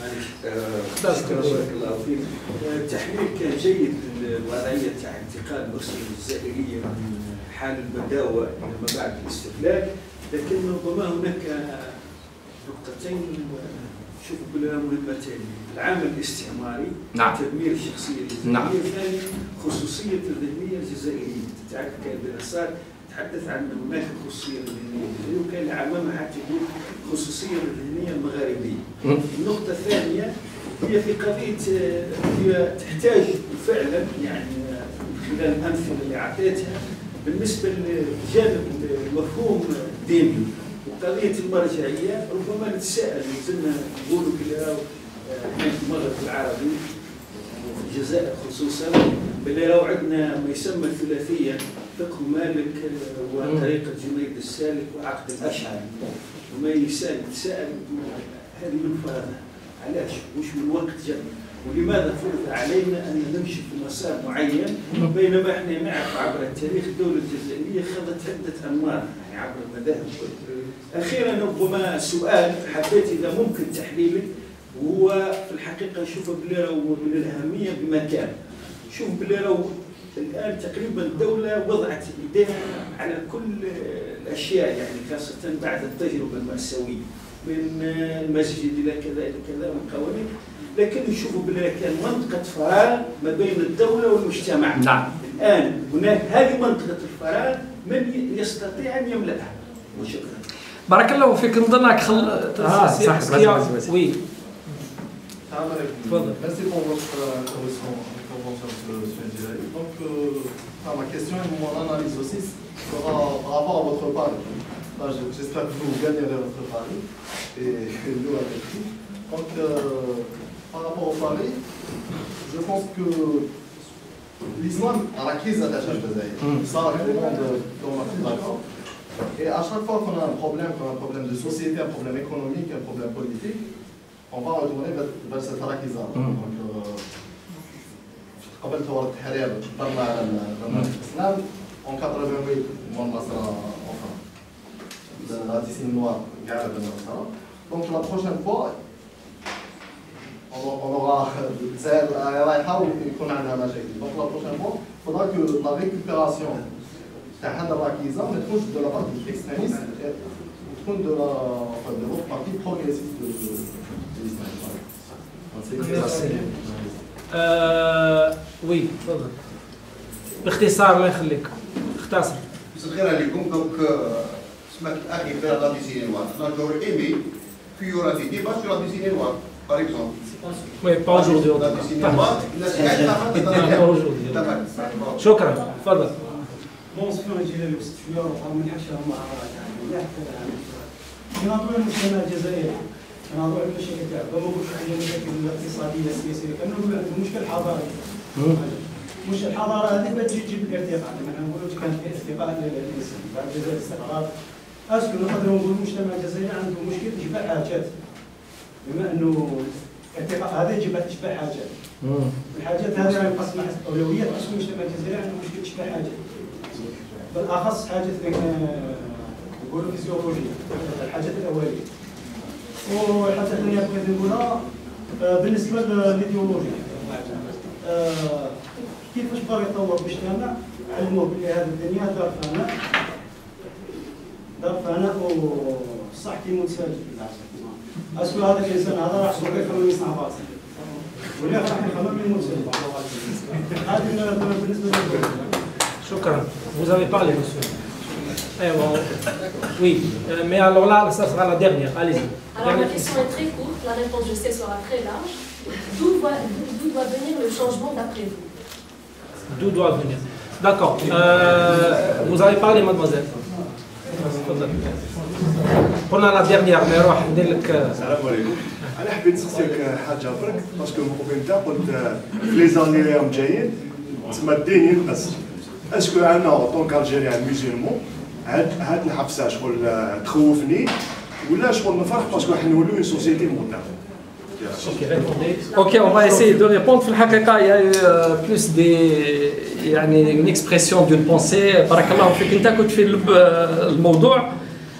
التحليل كان جيد للوضعيه تاع انتقال الاسر الجزائريه من حال البداوه الى ما بعد الاستقلال، لكن ربما هناك نقطتين شوف بلا مهمتين: العامل الاستعماري، نعم، تدمير الشخصيه الجزائريه، نعم، الثاني خصوصيه الذهنيه الجزائريه. تعرف كان دراسات تحدث عن هناك خصوصيه الذهنيه الجزائريه، وكان العمامه حتى تقول خصوصيه الذهنيه المغاربيه. النقطه الثانيه هي في قضيه هي تحتاج فعلا يعني خلال الامثله اللي اعطيتها بالنسبه لجانب المفهوم الديني وقضيه المرجعيه. ربما نتساءل زلنا نقولوا كذا احنا في المغرب العربي وفي الجزائر خصوصا بلي راهو عندنا ما يسمى الثلاثيه: فقه مالك وطريقه جنيد السالك وعقد الاشعري. وما يسال يتساءل هذه من فرضها علاش؟ وش من وقت جاء؟ ولماذا فرض علينا ان نمشي في مسار معين بينما احنا نعرف عبر التاريخ الدوله الجزائريه خضت عده انماط يعني عبر المذاهب. اخيرا ربما سؤال حبيت اذا ممكن تحليله، وهو في الحقيقه نشوف بلي راهو من الاهميه بمكان. شوف بلي راهو الان تقريبا الدوله وضعت ايديها على كل الاشياء يعني خاصه بعد التجربه المأساويه من المسجد الى كذا الى كذا من قوانين، لكن نشوفوا بلي كان منطقه فراغ ما بين الدوله والمجتمع. نعم. الان هناك هذه منطقه الفراغ من يستطيع ان يملأها. وشكرا. بارك الله فيك. نظنك خل اه صح بس بس وي تفضل. Merci pour votre intervention sur le sujet. Donc, euh, ma question et mon analyse aussi sera par rapport à votre page. J'espère que vous gagnerez votre pari et nous avec vous. Donc, euh, par rapport au pari, je pense que l'islam a la crise d'attache à Jazaïr. Ça, tout le monde est d'accord. Et à chaque fois qu'on a un problème, qu'on a un problème de société, un problème économique, un problème politique, on va retourner vers, vers cette rakiza. Donc, قبل ثورة التحرير ضمن الإسلام en quatre-vingt-huit mon masra enfin la décennie noire قاعدة بالمسرة. Donc la prochaine fois on aura رايحة ويكون عندنا مشاكل. Donc la prochaine fois il faudra que la récupération تاع هذا الراكيزة ما تكونش de la partie extrémiste وتكون de la enfin de l'autre partie progressiste de l'islam. آه وي تفضل باختصار الله يخليك اختصر. مساء الخير عليكم. دونك سمعت الاخي في لا ديسيني نوار انا جور ايمي في يورا دي ديبا سور لا ديسيني نوار باغ اكزومبل وي با اجوردي لا ديسيني نوار الناس قاعده شكرا تفضل. بون سفيان الجلالي واستفيا وقام من حشا مع يناظر المجتمع الجزائري يناظر المشاكل تاعو ما نقولش عندنا مشاكل اقتصاديه سياسيه كان نقول عندنا مشكل حضاري. مش الحضاره هذه ما تجي تجيب الارتقاء لما نقولوا كان في ارتقاء للانسان بعد جزائر الاستقرار اسكو نقدروا نقولوا المجتمع الجزائري عنده مشكل يجيب حاجات بما انه الارتقاء هذا يجيب تشبع حاجات الحاجات هذه راهي مقسمه حسب اولويات اسكو المجتمع الجزائري عنده مشكل تشبع حاجات بالاخص حاجات نقولوا فيزيولوجيه الحاجات الاوليه والحاجه الثانيه بغيت نقولها بالنسبه للايديولوجيا كيفاش باغي يطور المجتمع علموه بلي هذه الدنيا دار فناء دار فناء وصح كيما تسالي اسكو هذاك الانسان هذا راح يصبر يخمم يصنع باطل ولا راح يخمم من المسلم هذه بالنسبه لي. شكرا. Vous avez parlé monsieur. Eh bon. Oui, euh, mais alors là ça sera la dernière. Allez-y. Alors la question est très courte, la réponse je sais sera très large. D'où doit, doit venir le changement d'après vous? D'où doit venir? D'accord. Euh, vous avez parlé, mademoiselle. On a la dernière, mais روح ندير لك. السلام عليكم. أنا حبيت نسقسيك حاجة برك باسكو أنت قلت في لي زاني اللي راهم جايين تسمى الدين ينقص. اسكو أنا أوطون كالجيريان ميزيلمون هاد هاد الحبسة شغل تخوفني ولا شغل نفرح باسكو حنا نوليو اون سوسيتي مودرن. Ok, on va essayer de répondre. في الحقيقة il y a eu plus des يعني une expression d'une pensée. بارك الله فيك أنت كنت في الموضوع.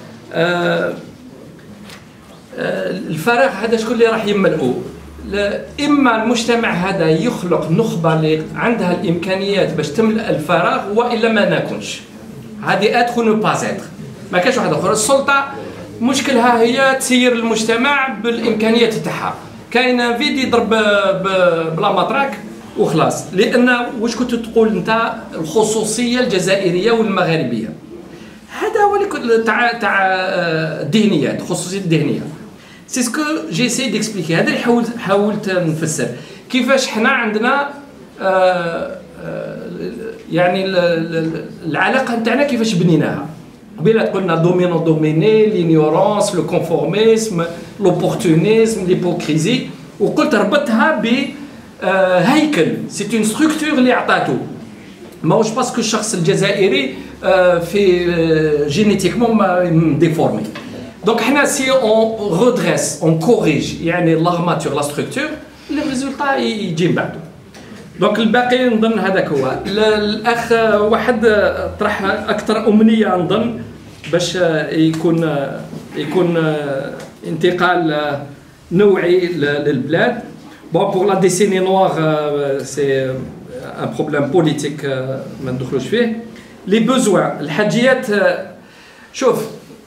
الفراغ هذا شكون اللي راح يملؤه؟ إما المجتمع هذا يخلق نخبة اللي عندها الإمكانيات باش تملأ الفراغ وإلا ما نكونش. هذه être ou ne pas être. ما كاش واحد آخر. السلطة مشكلها هي تسير المجتمع بالإمكانيات تاعها. كاين فيدي يضرب بلا مطراك وخلاص. لأن واش كنت تقول أنت الخصوصية الجزائرية والمغاربية. هذا هو اللي تاع تاع الذهنيات، خصوصية الذهنية. سي سكو جي اسي ديكسبليكي. هذا اللي حاولت حاولت نفسر كيفاش حنا عندنا يعني العلاقة نتاعنا كيفاش بنيناها. قبيله قلنا دومينون دوميني، لينيورونس، لو كونفورميزم، لوبورتونيزم، ليبوكريزي، وقلت ربطها بهيكل سي اون ستركتور اللي عطاتو. ماهوش باسكو الشخص الجزائري في جينيتيكمون ديفورمي. دونك حنا سي اون رودريس اون كوريج يعني لاغماتور لا ستركتور لي ريزولتا يجي من بعدو. دونك الباقي نظن هذاك هو. الاخ واحد طرح اكثر امنيه نظن باش يكون يكون انتقال نوعي للبلاد. بون بور لا ديسيني نوار سي ان بروبليم بوليتيك ما ندخلوش فيه. لي بوزوان الحاجيات شوف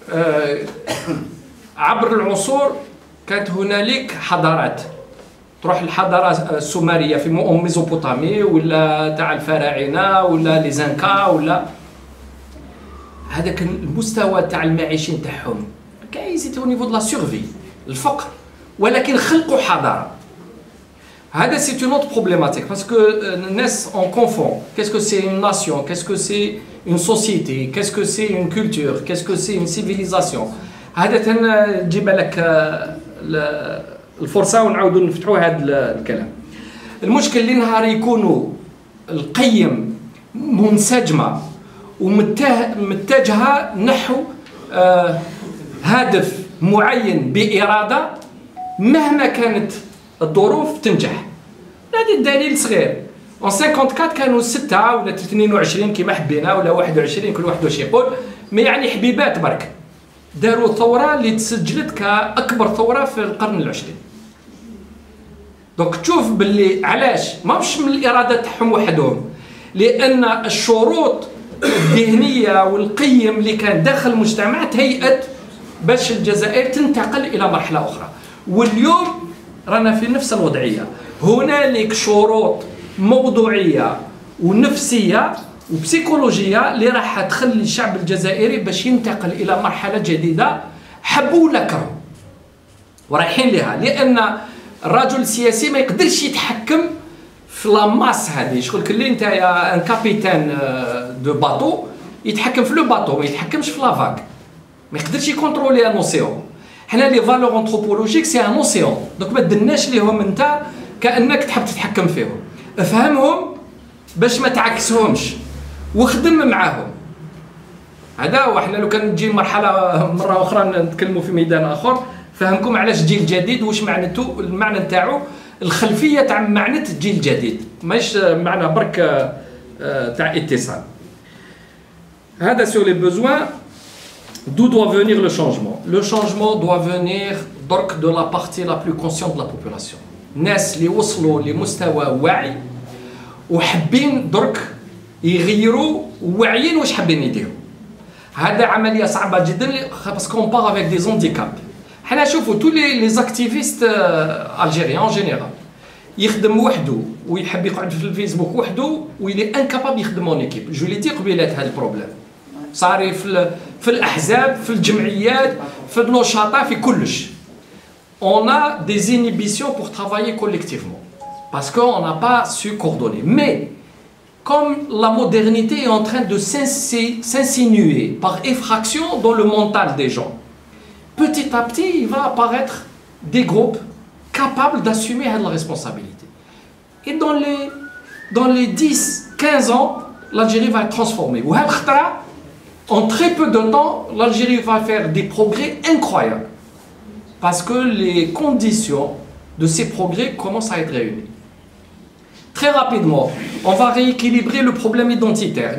عبر العصور كانت هنالك حضارات. تروح الحضاره السومريه في ميزوبوطامي ولا تاع الفراعنه ولا لي زانكا ولا هذاك المستوى تاع المعيشي نتاعهم كاين سيتي او نيفو دو لا سيرفي الفقر، ولكن خلقوا حضاره. هذا c'est une autre problématique parce que الناس on confond. Qu'est-ce que c'est une nation? Qu'est-ce que c'est une société? Qu'est-ce que c'est une culture? Qu'est-ce que c'est une civilisation? هذا تنجيب لك الفرصة ونعاودوا نفتحوا هذا الكلام. المشكل اللي نهار يكونوا القيم منسجمة ومتجهة نحو آه هدف معين بإرادة مهما كانت الظروف تنجح. هذا الدليل صغير. en أربعة وخمسين كانوا ستة ولا اثنين وعشرين كما حبينا ولا واحد وعشرين كل واحد واش يقول، مي يعني حبيبات برك. داروا ثورة اللي تسجلت كأكبر ثورة في القرن العشرين. دونك تشوف باللي علاش ماهوش من الإرادة تاعهم وحدهم، لأن الشروط الذهنية والقيم اللي كان داخل المجتمع تهيأت باش الجزائر تنتقل إلى مرحلة أخرى. واليوم رانا في نفس الوضعية. هنالك شروط موضوعية ونفسية وبسيكولوجية اللي راح تخلي الشعب الجزائري باش ينتقل إلى مرحلة جديدة حبوا ولا كرهوا ورايحين لها، لأن الرجل السياسي ما يقدرش يتحكم في لاماس هذه. شغل كلي انت يا ان كابيتان دو باطو يتحكم في لو باطو ما يتحكمش في لافاك، ما يقدرش يكونترولي ان اوسيون. حنا لي فالور انثروبولوجيك سي ان اوسيون، دونك ما تدناش ليهم انت كانك تحب تتحكم فيهم. افهمهم باش ما تعكسهمش وخدم معاهم. هذا وحنا لو كان تجي مرحله مره اخرى نتكلموا في ميدان اخر فهمكم علاش جيل جديد واش معناته المعنى نتاعو الخلفيه تاع معنى جيل جديد ماهيش معنى برك تاع اتصال. هذا sur les besoins. D'où doit venir le changement? Le changement doit venir donc de la partie la plus consciente de la population. الناس اللي وصلوا لمستوى وعي وحابين درك يغيروا وواعيين واش حابين يديروا. هذا عمليه صعبه جدا باسكو on part avec des handicaps. حنا شوفوا tous les les activistes algériens en général يخدم وحده ويحب يقعد في الفيسبوك وحده ويلي انكابابل يخدم اون ايكيب. جو لي دي قبيلات هذا البروبليم صاري في في الاحزاب في الجمعيات في النشاطات في كلش. On a des inhibitions pour travailler collectivement parce qu'on n'a pas su coordonner. Mais comme la modernité est en train de s'insinuer par effraction dans le mental des gens, petit à petit, il va apparaître des groupes capables d'assumer la responsabilité. Et dans les, dans les dix quinze ans, l'Algérie va être transformée. En très peu de temps, l'Algérie va faire des progrès incroyables. Parce que les conditions de ces progrès commencent à être réunies. Très rapidement, on va rééquilibrer le problème identitaire.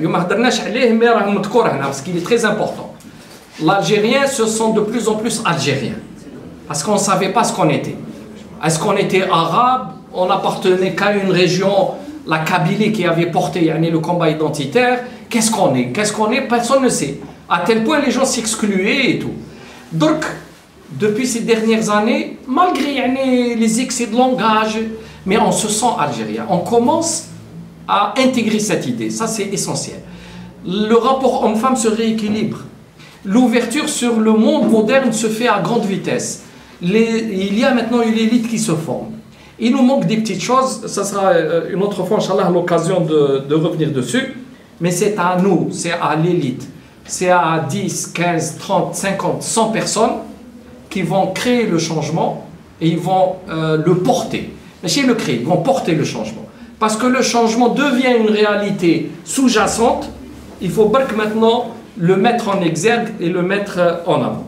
Parce qu'il est très important. L'Algérien se sent de plus en plus algérien. Parce qu'on ne savait pas ce qu'on était. Est-ce qu'on était arabe? On n'appartenait qu'à une région, la Kabylie, qui avait porté le combat identitaire. Qu'est-ce qu'on est? Qu'est-ce qu'on est? Personne ne sait. À tel point, les gens s'excluaient et tout. Donc, depuis ces dernières années, malgré les excès de langage, mais on se sent algérien. On commence à intégrer cette idée. Ça, c'est essentiel. Le rapport homme-femme se rééquilibre. L'ouverture sur le monde moderne se fait à grande vitesse. Les, il y a maintenant une élite qui se forme. Il nous manque des petites choses. Ça sera une autre fois, Inch'Allah, l'occasion de, de revenir dessus. Mais c'est à nous, c'est à l'élite. C'est à dix, quinze, trente, cinquante, cent personnes qui vont créer le changement et ils vont euh, le porter. Mais chez le créer, ils vont porter le changement. Parce que le changement devient une réalité sous-jacente, il faut que maintenant le mettre en exergue et le mettre en avant.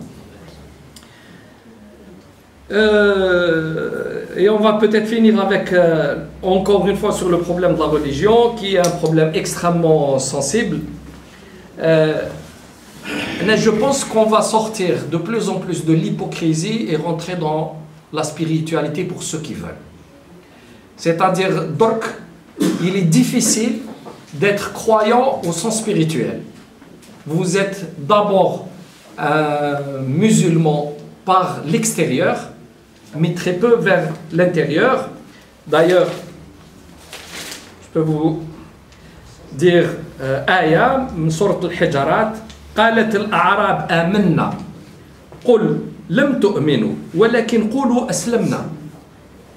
Euh, et on va peut-être finir avec, euh, encore une fois, sur le problème de la religion, qui est un problème extrêmement sensible. Euh, Je pense qu'on va sortir de plus en plus de l'hypocrisie et rentrer dans la spiritualité pour ceux qui veulent. C'est-à-dire, donc, il est difficile d'être croyant au sens spirituel. Vous êtes d'abord un musulman par l'extérieur, mais très peu vers l'intérieur. D'ailleurs, je peux vous dire Aya, Sourate al-Hujurat, قالت الأعراب آمنا قل لم تؤمنوا ولكن قولوا أسلمنا.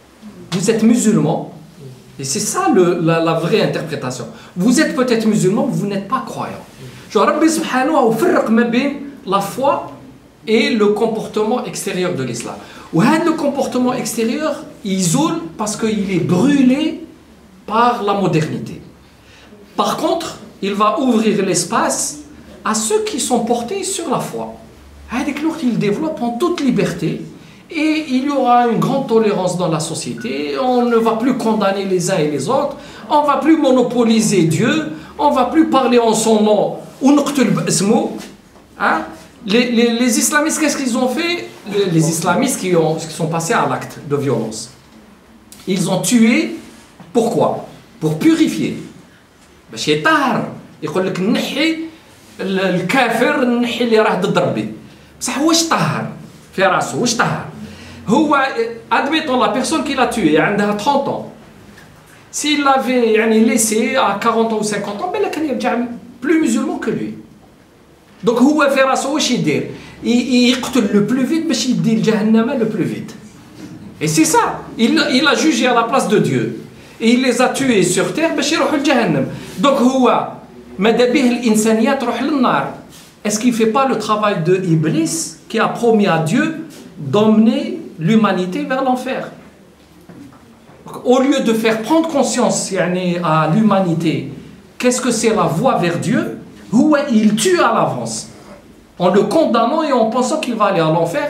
vous êtes musulman, et c'est ça le, la, la vraie interprétation. Vous êtes peut-être musulman, vous n'êtes pas croyant. Genre, Rabbi subhanahu wa ta'ala la foi et le comportement extérieur de l'islam. Ou le comportement extérieur, il isole parce qu'il est brûlé par la modernité. Par contre, il va ouvrir l'espace à ceux qui sont portés sur la foi. Avec l'autre, il développe en toute liberté et il y aura une grande tolérance dans la société. On ne va plus condamner les uns et les autres. On ne va plus monopoliser Dieu. On ne va plus parler en son nom. Hein? Les, les, les islamistes, qu'est-ce qu'ils ont fait? Les, les islamistes qui, ont, qui sont passés à l'acte de violence. Ils ont tué. Pourquoi? Pour purifier. باش يطهر يقول لك نحي الكافر نحي اللي راه ضد ربي بصح واش طهر في راسه واش طهر هو admettons la personne qui l'a tué عندها trente ans s'il l'avait يعني laissé à quarante ans ou cinquante ans بلا كان يرجع plus musulman que lui donc هو في راسه واش يدير يقتل le plus vite باش يدي لجهنم le plus vite et c'est ça il, il a jugé à la place de Dieu et il les a tués sur terre باش يروحوا لجهنم donc هو ماذا به الإنسانية تروح للنار. Est-ce qu'il ne fait pas le travail de Iblis qui a promis à Dieu d'emmener l'humanité vers l'enfer? Au lieu de faire prendre conscience à l'humanité qu'est-ce que c'est la voie vers Dieu, il tue à l'avance en le condamnant et en pensant qu'il va aller à l'enfer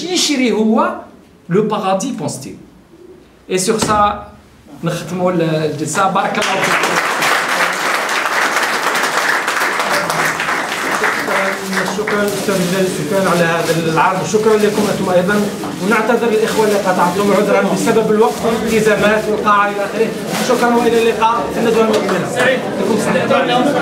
le paradis, pense-t-il. Et sur ça نختموا الجلسة. بارك الله فيكم. شكرا استاذ جلال شكرا على هذا العرض وشكرا لكم انتم ايضا ونعتذر الاخوه اللي قطعت لهم عذرا بسبب الوقت والالتزامات والقاعه الى اخره. شكرا والى اللقاء في الندوه المقبله. سعيد.